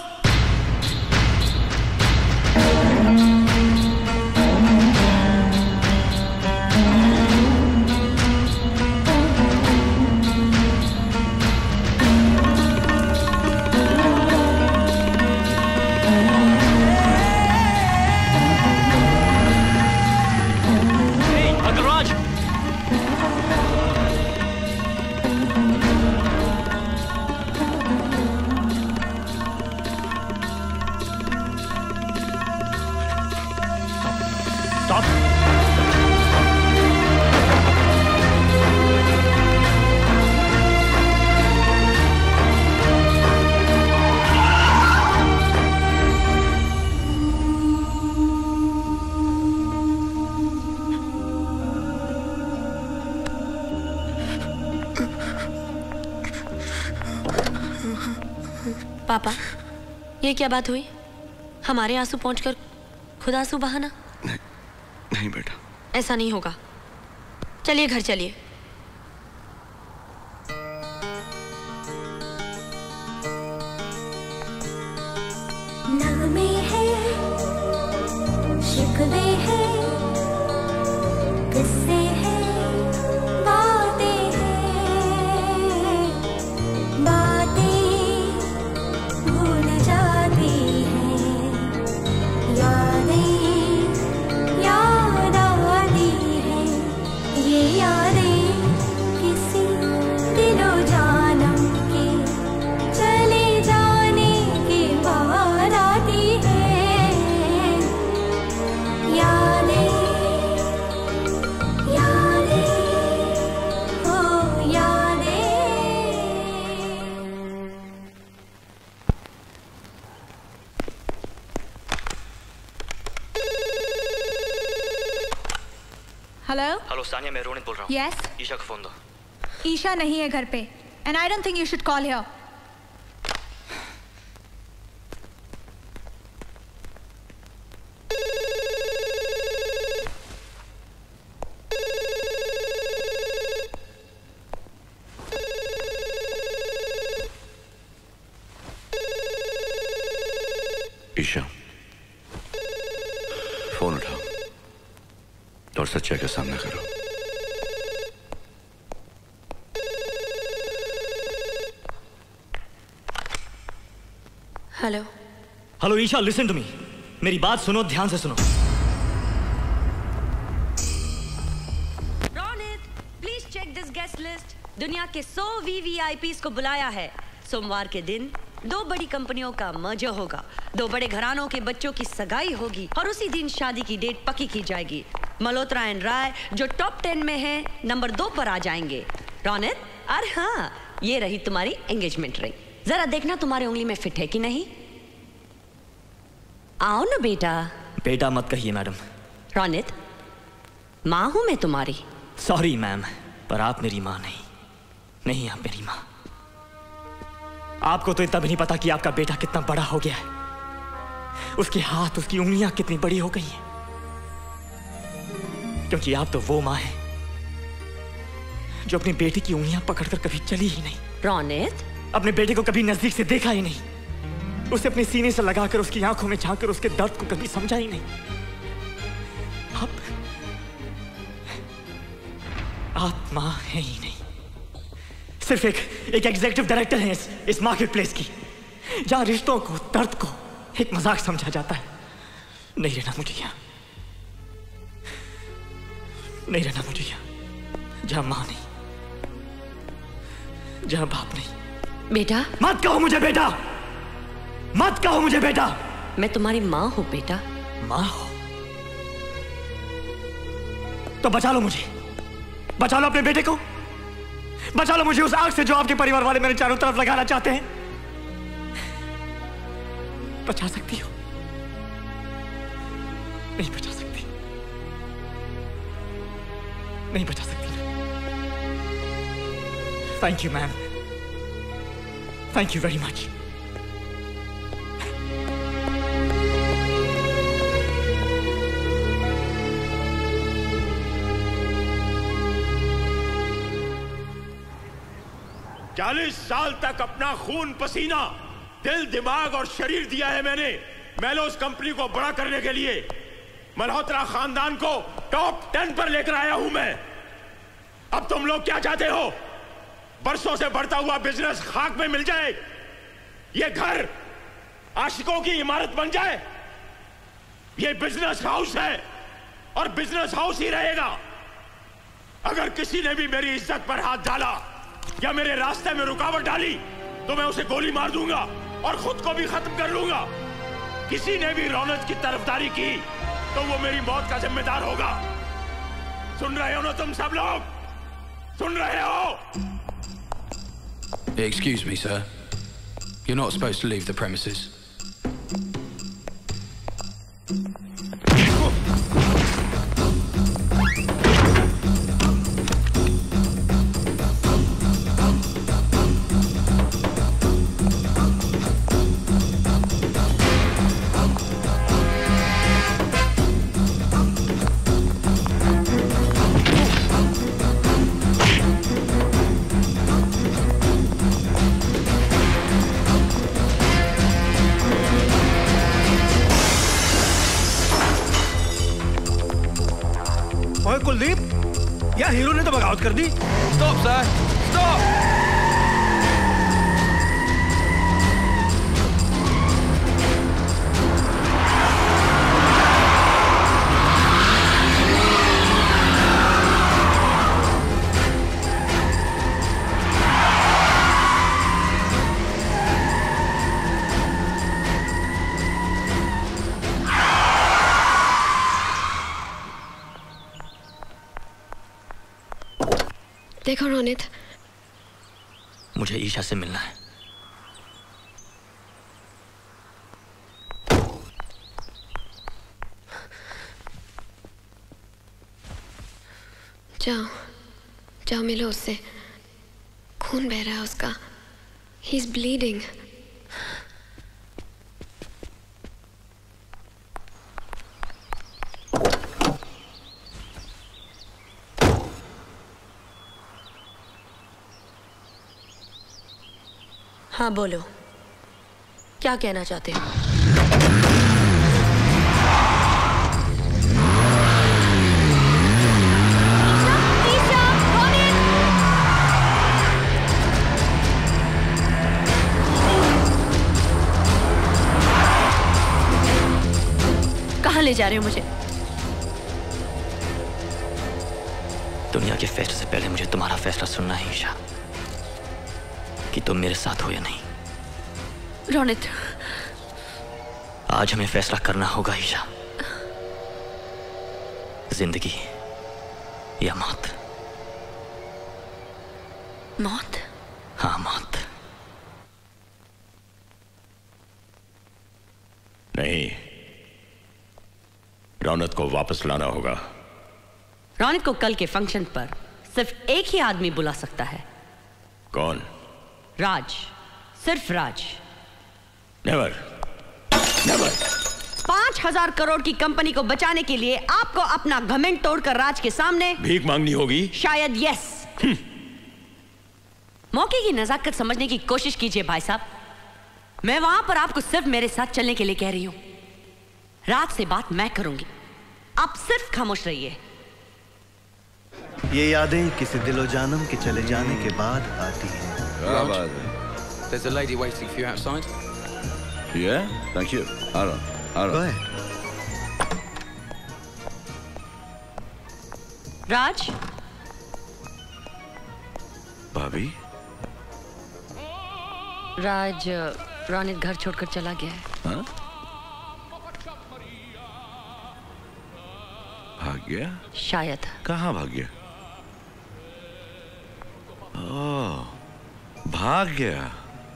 पापा, ये क्या बात हुई? हमारे आंसू पहुंचकर खुद आंसू बहाना? नहीं बेटा, ऐसा नहीं होगा। चलिए घर चलिए। नगमे हैं, शिकवे हैं, किस्से हैं, बातें हैं, बातें भूल जाती हैं, यादें याद आती हैं, ये यादें किसी दिलो जानम के चले जाने के बाद आती हैं, यादें यादें हो यादें। हेलो हेलो सानिया, मैं रोनित बोल रहा हूँ। यस ईशा को फोन दो। ईशा नहीं है घर पे and I don't think you should call here. Isha, phone उठाओ और सच्चाई का सामना करो। Hello hello Isha, listen to me. मेरी बात सुनो, ध्यान से सुनो। Ronit, please check this guest list. दुनिया के 100 VVIPs को बुलाया है। सोमवार के दिन 2 बड़ी कंपनियों का मर्जर होगा, 2 बड़े घरानों के बच्चों की सगाई होगी और उसी दिन शादी की डेट पक्की की जाएगी। मल्होत्रा एंड राय जो टॉप 10 में है, नंबर 2 पर आ जाएंगे। रोनित, अरे हाँ, ये रही तुम्हारी एंगेजमेंट रिंग। जरा देखना तुम्हारी उंगली में फिट है कि नहीं। आओ ना बेटा। बेटा मत कहिए मैडम। रोनित, माँ हूं मैं तुम्हारी। सॉरी मैम, पर आप मेरी माँ नहीं। नहीं, आप मेरी माँ। आपको तो इतना भी नहीं पता कि आपका बेटा कितना बड़ा हो गया है। उसके हाथ, उसकी उंगलियां कितनी बड़ी हो गई हैं। क्योंकि आप तो वो माँ हैं जो अपनी बेटी की उंगलियां पकड़कर कभी चली ही नहीं। रोनित, अपने बेटे को कभी नजदीक से देखा ही नहीं, उसे अपने सीने से लगाकर उसकी आंखों में झांककर उसके दर्द को कभी समझा ही नहीं। आप मां है ही नहीं, सिर्फ एक एग्जीक्यूटिव डायरेक्टर है इस मार्केट प्लेस की, जहां रिश्तों को, दर्द को एक मजाक समझा जाता है। नहीं रहना मुझे यहां, नहीं रहना मुझे यहां, जहां मां नहीं, जहां बाप नहीं। बेटा मत कहो मुझे बेटा, मत कहो मुझे बेटा। मैं तुम्हारी माँ हूँ बेटा। माँ हो तो बचा लो मुझे, बचा लो अपने बेटे को, बचा लो मुझे उस आग से जो आपके परिवार वाले मेरे चारों तरफ लगाना चाहते हैं। बचा सकती हो? नहीं बचा सकती, नहीं बचा सकती। Thank you ma'am, thank you very much. चालीस साल तक अपना खून पसीना, दिल, दिमाग और शरीर दिया है मैंने मेलोस कंपनी को बड़ा करने के लिए। मल्होत्रा खानदान को टॉप 10 पर लेकर आया हूं मैं। अब तुम लोग क्या चाहते हो? बरसों से बढ़ता हुआ बिजनेस खाक में मिल जाए? ये घर आशिकों की इमारत बन जाए? ये बिजनेस हाउस है और बिजनेस हाउस ही रहेगा। अगर किसी ने भी मेरी इज्जत पर हाथ डाला या मेरे रास्ते में रुकावट डाली तो मैं उसे गोली मार दूंगा और खुद को भी खत्म कर लूंगा। किसी ने भी रौनक की तरफदारी की तो वो मेरी मौत का जिम्मेदार होगा। सुन रहे हो ना तुम सब लोग? सुन रहे हो? Excuse me, sir. You're not supposed to leave the premises. Kuldeep, यार हीरो ने तो बगावत कर दी। Stop sir, stop. देखो रोनित, मुझे ईशा से मिलना है। जाओ जाओ मिलो उससे। खून बह रहा है उसका। He is bleeding. हाँ बोलो, क्या कहना चाहते हो? कहाँ ले जा रहे हो मुझे? दुनिया के फैसले से पहले मुझे तुम्हारा फैसला सुनना है ईशा, कि तुम मेरे साथ हो या नहीं। रोनित, आज हमें फैसला करना होगा ईशा। जिंदगी या मौत। मौत? हाँ मौत। नहीं, रौनक को वापस लाना होगा। रौनक को कल के फंक्शन पर सिर्फ एक ही आदमी बुला सकता है। कौन? राज, सिर्फ राज। Never, never. 5000 करोड़ की कंपनी को बचाने के लिए आपको अपना घमंड तोड़कर राज के सामने भीख मांगनी होगी? शायद यस। मौके की नजाकत समझने की कोशिश कीजिए भाई साहब। मैं वहां पर आपको सिर्फ मेरे साथ चलने के लिए कह रही हूं। राज से बात मैं करूंगी, आप सिर्फ खामोश रहिए। ये यादें किसी दिलो जानम के चले जाने के बाद आती हैं। There's a lady waiting for you outside. Yeah, thank you. Aaron. Go ahead. राज। भाभी। राज, रोनित घर छोड़कर चला गया है। हाँ? भाग गया? शायद। कहाँ भाग गया? ओह, भाग गया।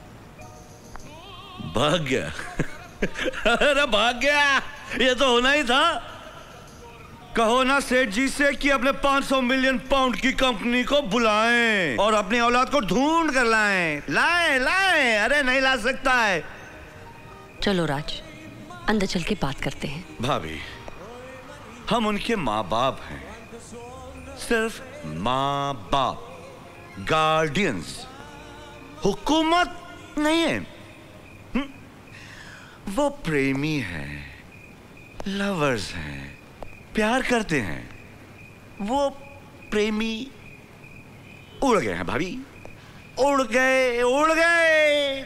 भाग गया। अरे भाग गया, ये तो होना ही था। कहो ना सेठ जी से कि अपने 500 मिलियन पाउंड की कंपनी को बुलाएं और अपनी औलाद को ढूंढ कर लाएं। लाएं लाएं, अरे नहीं ला सकता है। चलो राज, अंदर चल के बात करते हैं। भाभी, हम उनके माँ बाप हैं, सिर्फ माँ बाप, गार्डियंस, हुकूमत नहीं है। वो प्रेमी हैं, लवर्स हैं, प्यार करते हैं। वो प्रेमी उड़ गए हैं भाभी, उड़ गए, उड़ गए।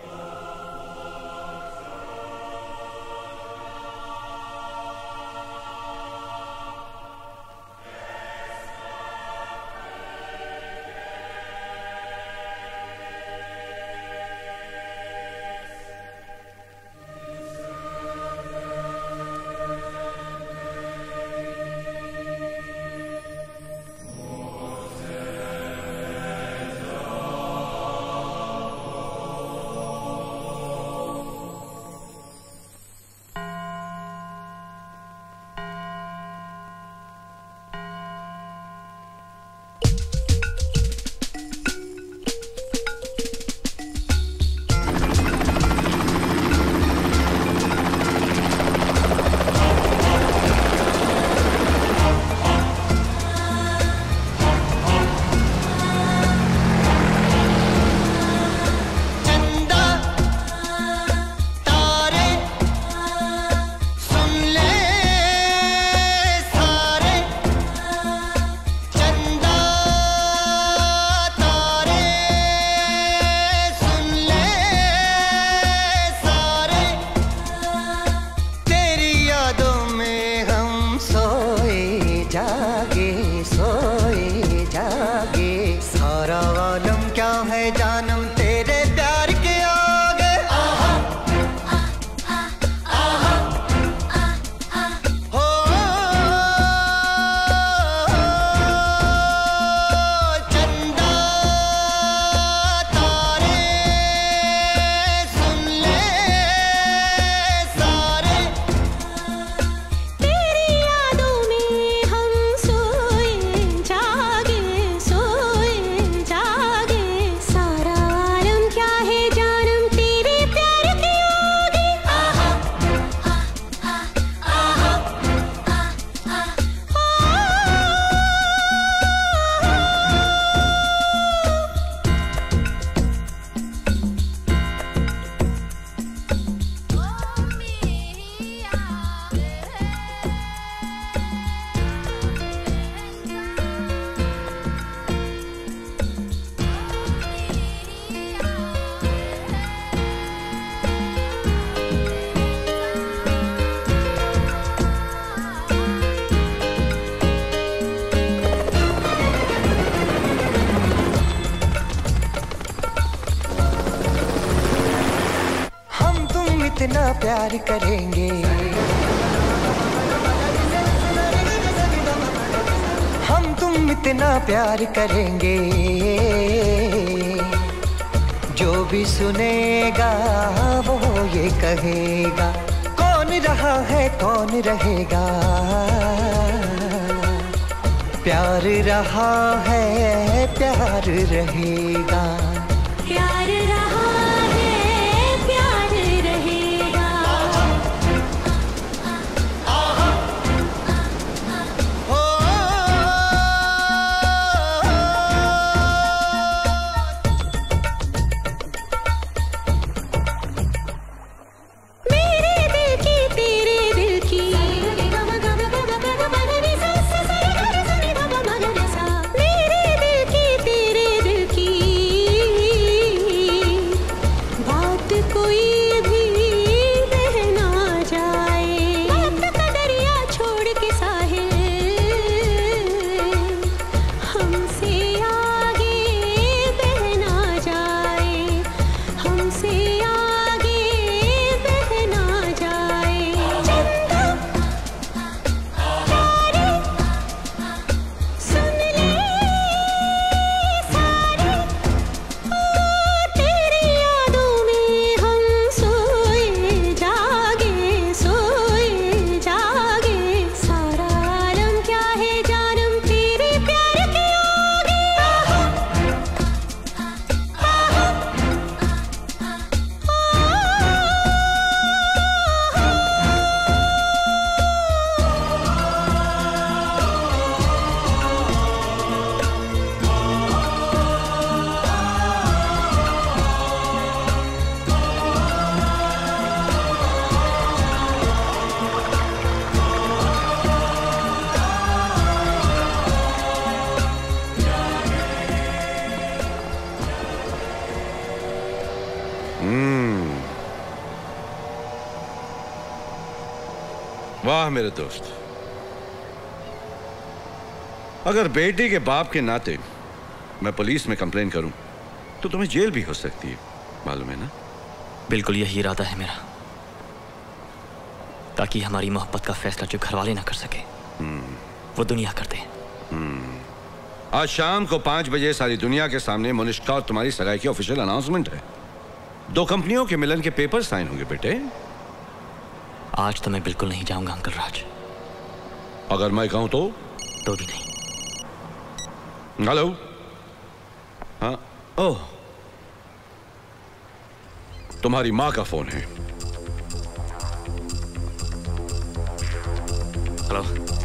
इतना प्यार करेंगे, हम तुम इतना प्यार करेंगे, जो भी सुनेगा वो ये कहेगा, कौन रहा है कौन रहेगा, प्यार रहा है प्यार रहेगा, प्यार रहा है प्यार रहेगा। मेरे दिल की तेरे दिल की, मेरे दिल की तेरे दिल की वाह मेरे दोस्त, अगर बेटी के बाप के नाते मैं पुलिस में कंप्लेन करूं तो तुम्हें जेल भी हो सकती है, मालूम है ना? बिल्कुल यही इरादा है मेरा, ताकि हमारी मोहब्बत का फैसला जो घर वाले ना कर सके वो दुनिया कर दे। आज शाम को 5 बजे सारी दुनिया के सामने मुनिष्का और तुम्हारी सगाई की ऑफिशियल अनाउंसमेंट है। 2 कंपनियों के मिलन के पेपर साइन होंगे बेटे। आज तो मैं बिल्कुल नहीं जाऊंगा अंकल राज। अगर मैं कहूं तो भी नहीं। हेलो। हाँ, ओह, तुम्हारी माँ का फोन है। Hello.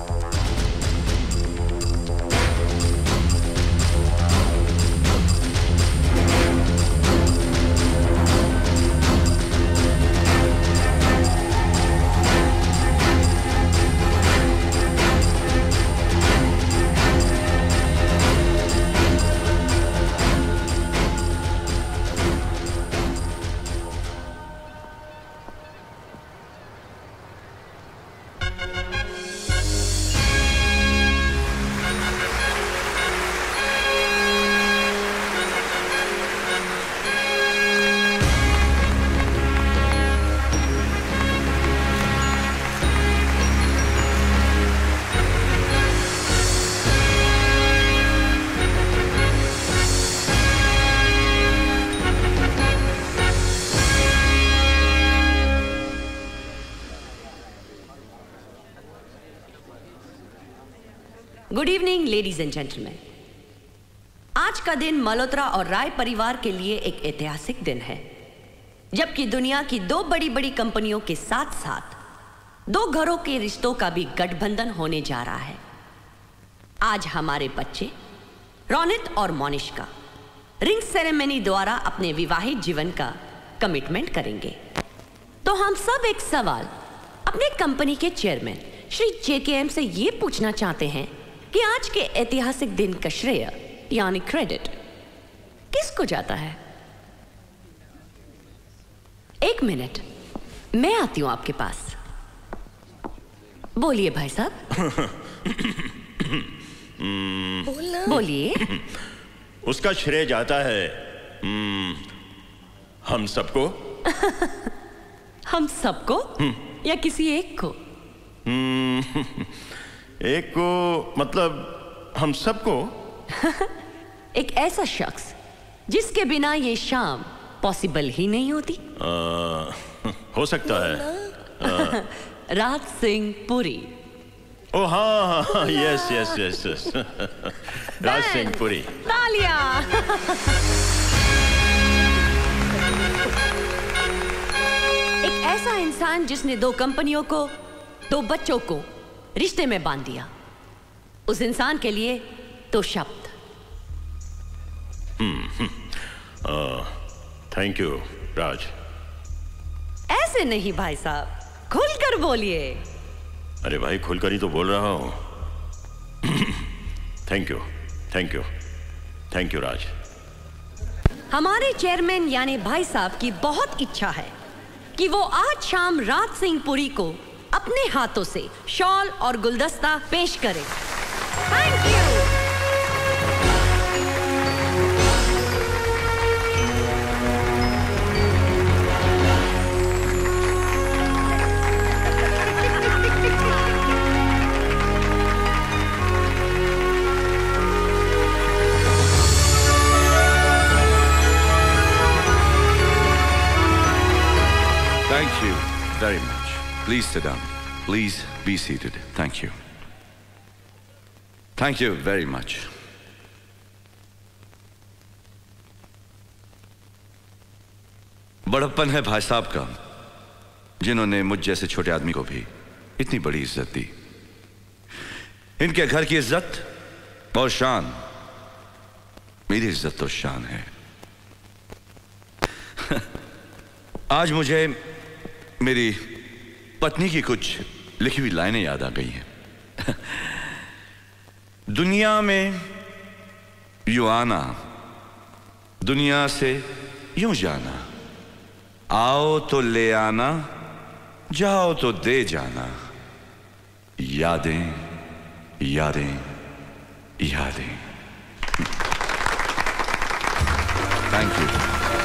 Good evening ladies and gentleman. आज का दिन मल्होत्रा और राय परिवार के लिए एक ऐतिहासिक दिन है, जबकि दुनिया की 2 बड़ी बड़ी कंपनियों के साथ साथ 2 घरों के रिश्तों का भी गठबंधन होने जा रहा है। आज हमारे बच्चे रोनित और मोनिष्का रिंग सेरेमनी द्वारा अपने विवाहित जीवन का कमिटमेंट करेंगे। तो हम सब एक सवाल अपने कंपनी के चेयरमैन श्री जेकेएम से ये पूछना चाहते हैं कि आज के ऐतिहासिक दिन का श्रेय यानी क्रेडिट किसको जाता है? 1 मिनट, मैं आती हूं आपके पास। बोलिए भाई साहब। बोलिए। उसका श्रेय जाता है हम सबको। हम सबको या किसी एक को? एक को मतलब हम सबको। एक ऐसा शख्स जिसके बिना ये शाम पॉसिबल ही नहीं होती। हो सकता है राज सिंह पुरी। ओ हाँ हाँ, yes yes yes yes, Raj Singh Puri. तालियां। एक ऐसा इंसान जिसने 2 कंपनियों को, 2 बच्चों को रिश्ते में बांध दिया। उस इंसान के लिए 2 शब्द। Thank you Raj. ऐसे नहीं भाई साहब, खुलकर बोलिए। अरे भाई खुलकर ही तो बोल रहा हूं। Thank you thank you thank you Raj. हमारे चेयरमैन यानी भाई साहब की बहुत इच्छा है कि वो आज शाम राज सिंह पुरी को अपने हाथों से शॉल और गुलदस्ता पेश करें। Thank you. Thank you very much. Please sit down. Please be seated. Thank you. Thank you very much. बड़प्पन है भाई साहब का, जिन्होंने मुझ जैसे छोटे आदमी को भी इतनी बड़ी इज्जत दी। इनके घर की इज्जत और शान मेरी इज्जत और शान है। आज मुझे मेरी पत्नी की कुछ लिखी हुई लाइनें याद आ गई हैं। दुनिया में यूं आना, दुनिया से यूं जाना, आओ तो ले आना, जाओ तो दे जाना, यादें यादें यादें। Thank you.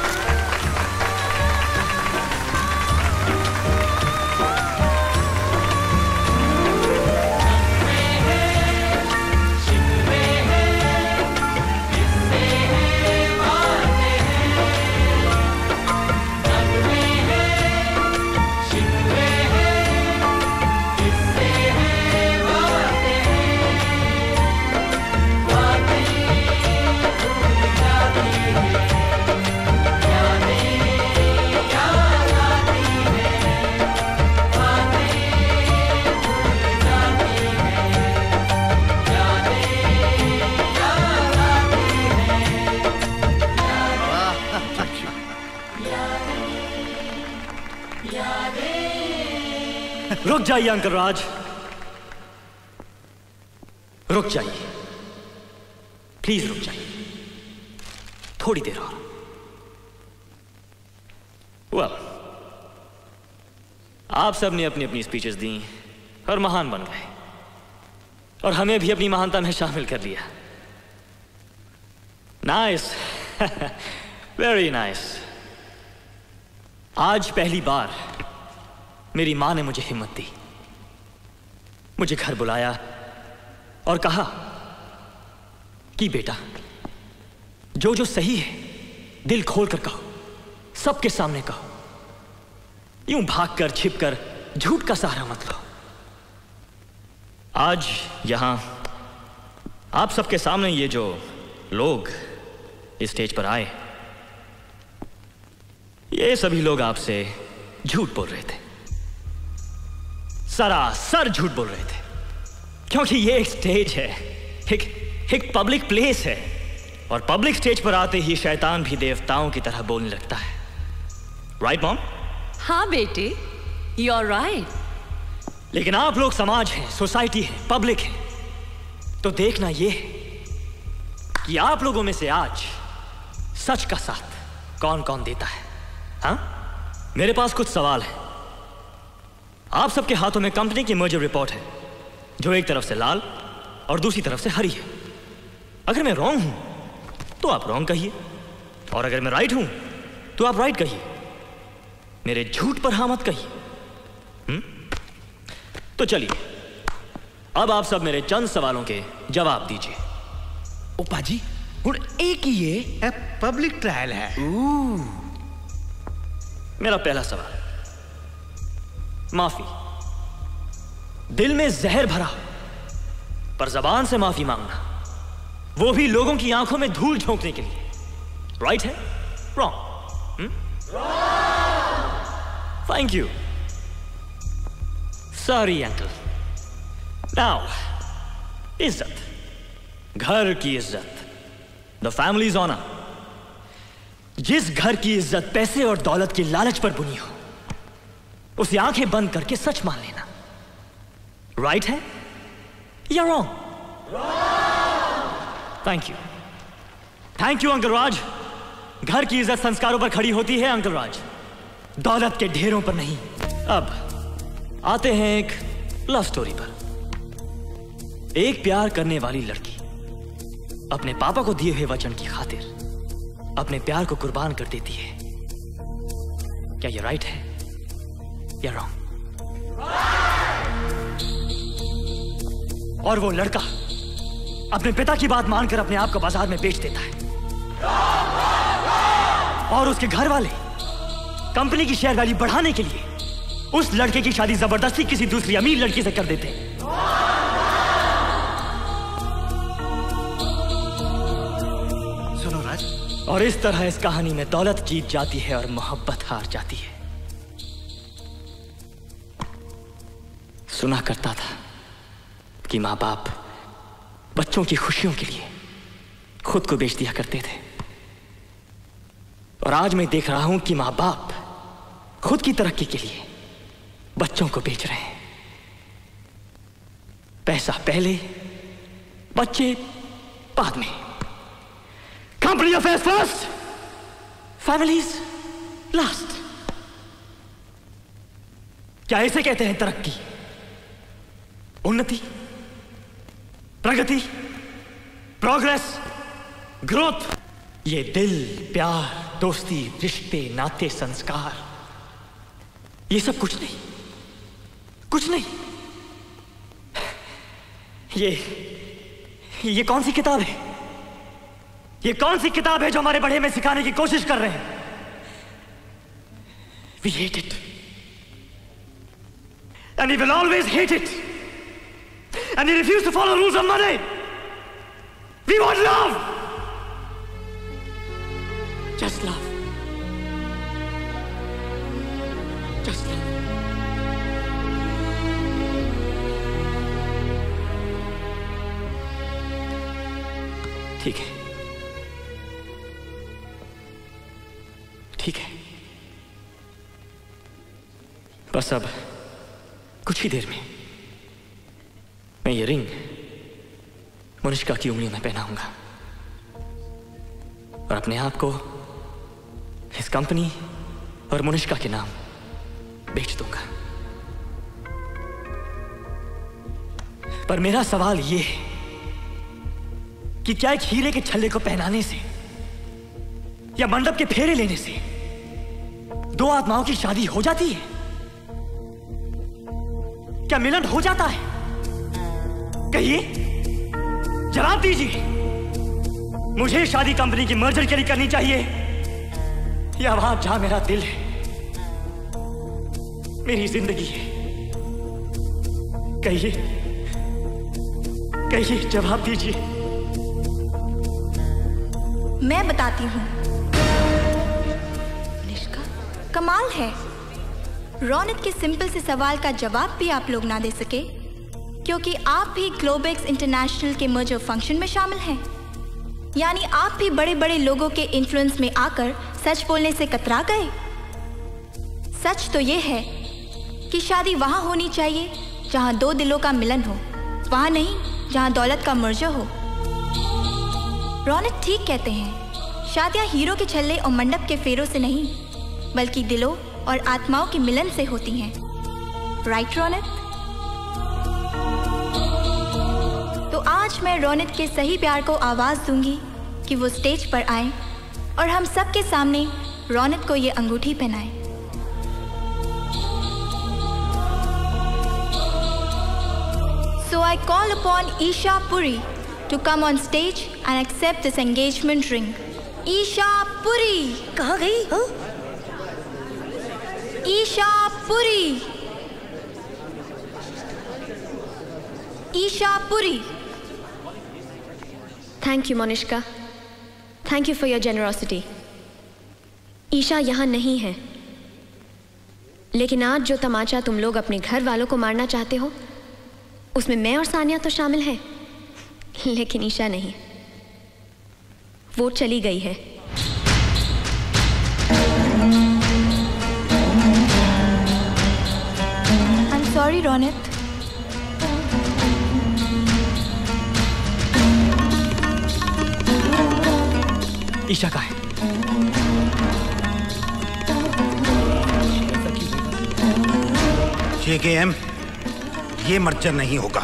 रुक जाइए अंकल राज, रुक जाइए प्लीज, रुक जाइए थोड़ी देर और। वेल, आप सब ने अपनी अपनी स्पीचेस दी और महान बन गए और हमें भी अपनी महानता में शामिल कर लिया। Nice, very nice. आज पहली बार मेरी मां ने मुझे हिम्मत दी, मुझे घर बुलाया और कहा कि बेटा, जो जो सही है दिल खोलकर कहो, सबके सामने कहो, यूं भागकर छिपकर झूठ का सहारा मत लो। आज यहां आप सबके सामने ये जो लोग इस स्टेज पर आए, ये सभी लोग आपसे झूठ बोल रहे थे, सरासर झूठ बोल रहे थे, क्योंकि ये एक स्टेज है, एक पब्लिक प्लेस है और पब्लिक स्टेज पर आते ही शैतान भी देवताओं की तरह बोलने लगता है। Right mom? हाँ बेटे, यू आर राइट। लेकिन आप लोग समाज हैं, सोसाइटी है, पब्लिक है, तो देखना ये है कि आप लोगों में से आज सच का साथ कौन कौन देता है। हाँ, मेरे पास कुछ सवाल है। आप सबके हाथों में कंपनी की मर्जर रिपोर्ट है, जो एक तरफ से लाल और दूसरी तरफ से हरी है। अगर मैं रॉन्ग हूं तो आप रॉन्ग कहिए, और अगर मैं राइट हूं तो आप राइट कहिए, मेरे झूठ पर हाँ मत कहिए। तो चलिए, अब आप सब मेरे चंद सवालों के जवाब दीजिए। ओपा जी, हुण एक ही ये पब्लिक ट्रायल है। मेरा पहला सवाल, माफी। दिल में जहर भरा हो पर जबान से माफी मांगना, वो भी लोगों की आंखों में धूल झोंकने के लिए, राइट है wrong? Thank you, sorry uncle. Now इज्जत, घर की इज्जत, द फैमिलीज ऑनर। जिस घर की इज्जत पैसे और दौलत की लालच पर बुनी हो, उसे आंखें बंद करके सच मान लेना, राइट है या wrong? Thank you, thank you uncle Raj. घर की इज्जत संस्कारों पर खड़ी होती है अंकल राज, दौलत के ढेरों पर नहीं। अब आते हैं एक लव स्टोरी पर। एक प्यार करने वाली लड़की अपने पापा को दिए हुए वचन की खातिर अपने प्यार को कुर्बान कर देती है। क्या ये राइट है या रॉन्ग? और वो लड़का अपने पिता की बात मानकर अपने आप को बाजार में बेच देता है, और उसके घर वाले कंपनी की शेयर वैल्यू बढ़ाने के लिए उस लड़के की शादी जबरदस्ती किसी दूसरी अमीर लड़की से कर देते हैं। सुनो राज, और इस तरह इस कहानी में दौलत जीत जाती है और मोहब्बत हार जाती है। सुना करता था कि माँ बाप बच्चों की खुशियों के लिए खुद को बेच दिया करते थे, और आज मैं देख रहा हूं कि माँ बाप खुद की तरक्की के लिए बच्चों को बेच रहे हैं। पैसा पहले, बच्चे बाद में। Company affairs first, families last. क्या इसे कहते हैं तरक्की? उन्नति, प्रगति, प्रोग्रेस, ग्रोथ, ये दिल, प्यार, दोस्ती, रिश्ते, नाते, संस्कार, ये सब कुछ नहीं, कुछ नहीं। ये कौन सी किताब है? ये कौन सी किताब है जो हमारे बड़े में सिखाने की कोशिश कर रहे हैं? We hate it. And we will always hate it. And we refuse to follow rules of money. We want love. Just love. Just love. ठीक है, ठीक है। बस अब कुछ ही देर में मैं ये रिंग मुनिष्का की उंगलियों में पहनाऊंगा और अपने आप को इस कंपनी और मुनिष्का के नाम बेच दूंगा। पर मेरा सवाल ये है कि क्या एक हीरे के छल्ले को पहनाने से या मंडप के फेरे लेने से दो आत्माओं की शादी हो जाती है? क्या मिलन हो जाता है? कहिए, जवाब दीजिए। मुझे शादी कंपनी की मर्जर के लिए करनी चाहिए या वहां जहां मेरा दिल है, मेरी जिंदगी है? कहिए, कहिए, जवाब दीजिए। मैं बताती हूँ। निष्का, कमाल है, रौनक के सिंपल से सवाल का जवाब भी आप लोग ना दे सके क्योंकि आप भी ग्लोबेक्स इंटरनेशनल के मर्जर फंक्शन में शामिल हैं। यानी आप भी बड़े बड़े लोगों के इन्फ्लुएंस में आकर सच बोलने से कतरा गए। सच तो ये है कि शादी वहाँ होनी चाहिए जहाँ दो दिलों का मिलन हो, वहाँ नहीं जहाँ दौलत का मर्जर हो। रौनक ठीक कहते हैं, शादियाँ हीरो के छल्ले और मंडप के फेरों से नहीं बल्कि दिलों और आत्माओं के मिलन से होती हैं। राइट रौनक? तो आज मैं रौनक के सही प्यार को आवाज़ दूंगी कि वो स्टेज पर आए और हम सबके सामने रौनक को ये अंगूठी पहनाएं। So I call upon Isha Puri to come on stage and accept this engagement ring. Isha Puri! कहाँ गई? हाँ? Isha Puri! Isha Puri! Thank you, Monishka. Thank you for your generosity. Isha यहाँ नहीं है, लेकिन आज जो तमाचा तुम लोग अपने घर वालों को मारना चाहते हो उसमें मैं और सानिया तो शामिल हैं, लेकिन ईशा नहीं। वो चली गई है। I'm sorry, रौनक। ईशा कहाँ है? JKM, ये मर्जर नहीं होगा।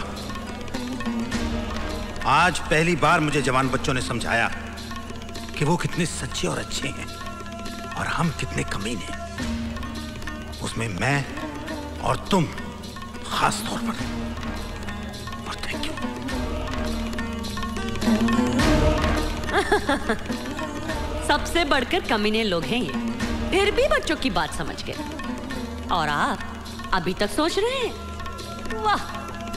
आज पहली बार मुझे जवान बच्चों ने समझाया कि वो कितने सच्चे और अच्छे हैं और हम कितने कमीने हैं। उसमें मैं और तुम खास तौर पर। और थैंक यू। सबसे बढ़कर कमीने लोग हैं ये, फिर भी बच्चों की बात समझ गए और आप अभी तक सोच रहे हैं? वाह!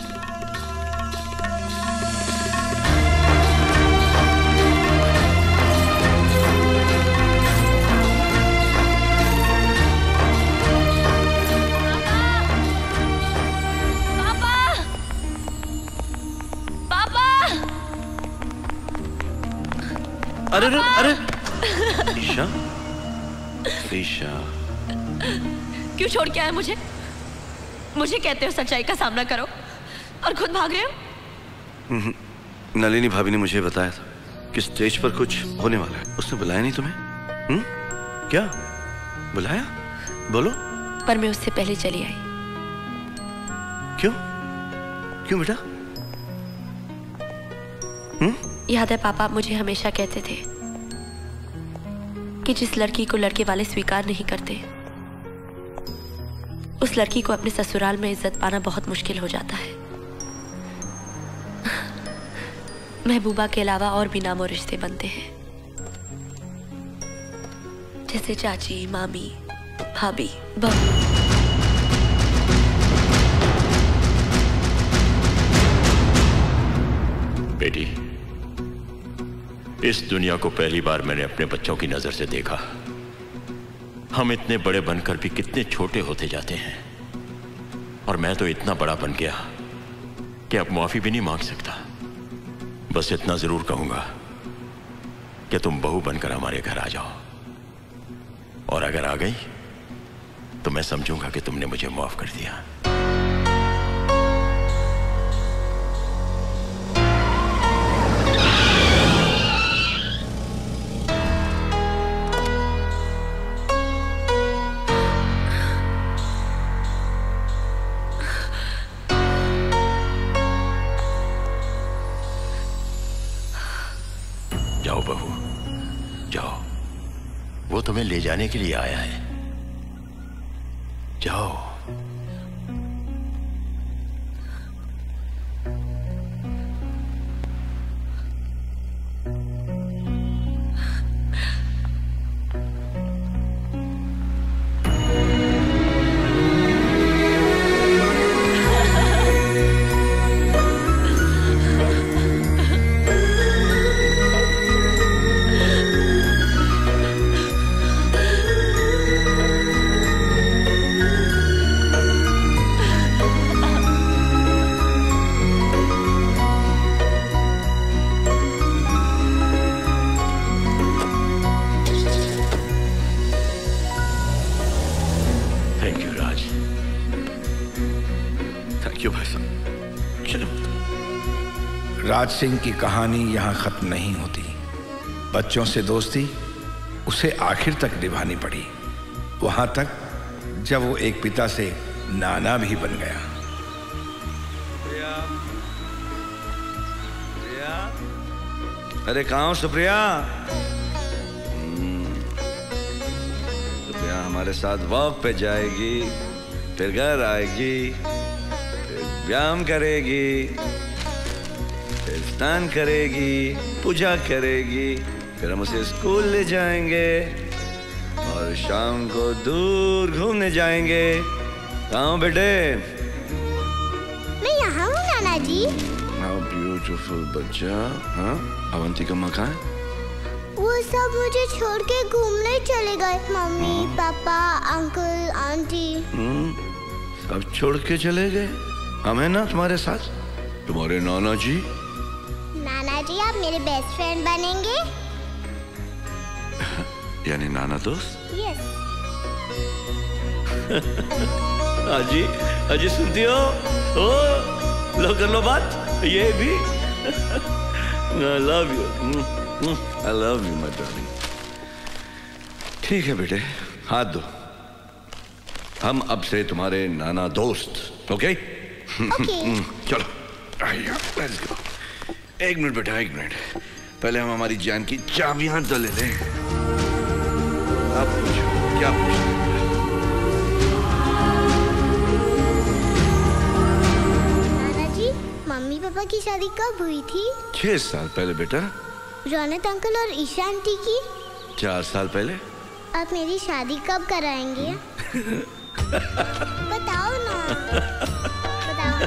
अरे अरे ईशा, ईशा, क्यों छोड़ के आए मुझे? मुझे कहते हो सच्चाई का सामना करो और खुद भाग रहे हो? नलिनी भाभी ने मुझे बताया था कि स्टेज पर कुछ होने वाला है। उसने बुलाया नहीं तुम्हें? क्या बुलाया? बोलो। पर मैं उससे पहले चली आई। क्यों? क्यों बेटा? याद है पापा मुझे हमेशा कहते थे कि जिस लड़की को लड़के वाले स्वीकार नहीं करते उस लड़की को अपने ससुराल में इज्जत पाना बहुत मुश्किल हो जाता है। महबूबा के अलावा और भी नामों रिश्ते बनते हैं, जैसे चाची, मामी, भाभी, बहू। बेटी, इस दुनिया को पहली बार मैंने अपने बच्चों की नजर से देखा। हम इतने बड़े बनकर भी कितने छोटे होते जाते हैं, और मैं तो इतना बड़ा बन गया कि अब माफी भी नहीं मांग सकता। बस इतना जरूर कहूंगा कि तुम बहू बनकर हमारे घर आ जाओ, और अगर आ गई तो मैं समझूंगा कि तुमने मुझे माफ कर दिया। जाओ बहू, जाओ, वो तुम्हें ले जाने के लिए आया है। जाओ। राज सिंह की कहानी यहाँ खत्म नहीं होती। बच्चों से दोस्ती उसे आखिर तक निभानी पड़ी, वहां तक जब वो एक पिता से नाना भी बन गया। अरे कहाँ हो सुप्रिया? सुप्रिया हमारे साथ वॉक पे जाएगी, फिर घर आएगी, फिर व्यायाम करेगी, फिर स्नान करेगी, पूजा करेगी, फिर हम उसे स्कूल ले जाएंगे और शाम को दूर घूमने जाएंगे। कहाँ हो बेटे? मैं यहाँ हूँ नाना जी। How beautiful बच्चा। हाँ, अवंतिका माँ कहाँ है? वो सब मुझे छोड़ के घूमने चले गए। मम्मी, पापा, अंकल, आंटी। सब छोड़ के चले गए? हम हैं ना तुम्हारे साथ? तुम्हारे नाना जी? नाना जी आप मेरे बेस्ट फ्रेंड बनेंगे? यानी नाना दोस्त? यस। अजी, अजी सुनती हो? ओ, लो कर लो बात। ये भी। I love you. I love you, my darling. ठीक है बेटे, हाथ दो। हम अब से तुम्हारे नाना दोस्त, ओके? चलो, लेट्स गो। एक मिनट बेटा, एक मिनट। पहले हम हमारी जान की चाबियां तो ले लें। आप पूछो, क्या पूछो? मम्मी पापा की शादी कब हुई थी? 6 साल पहले बेटा। रौनक अंकल और ईशा आंटी की? 4 साल पहले। आप मेरी शादी कब कराएंगे? बताओ ना। बताओ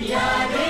याद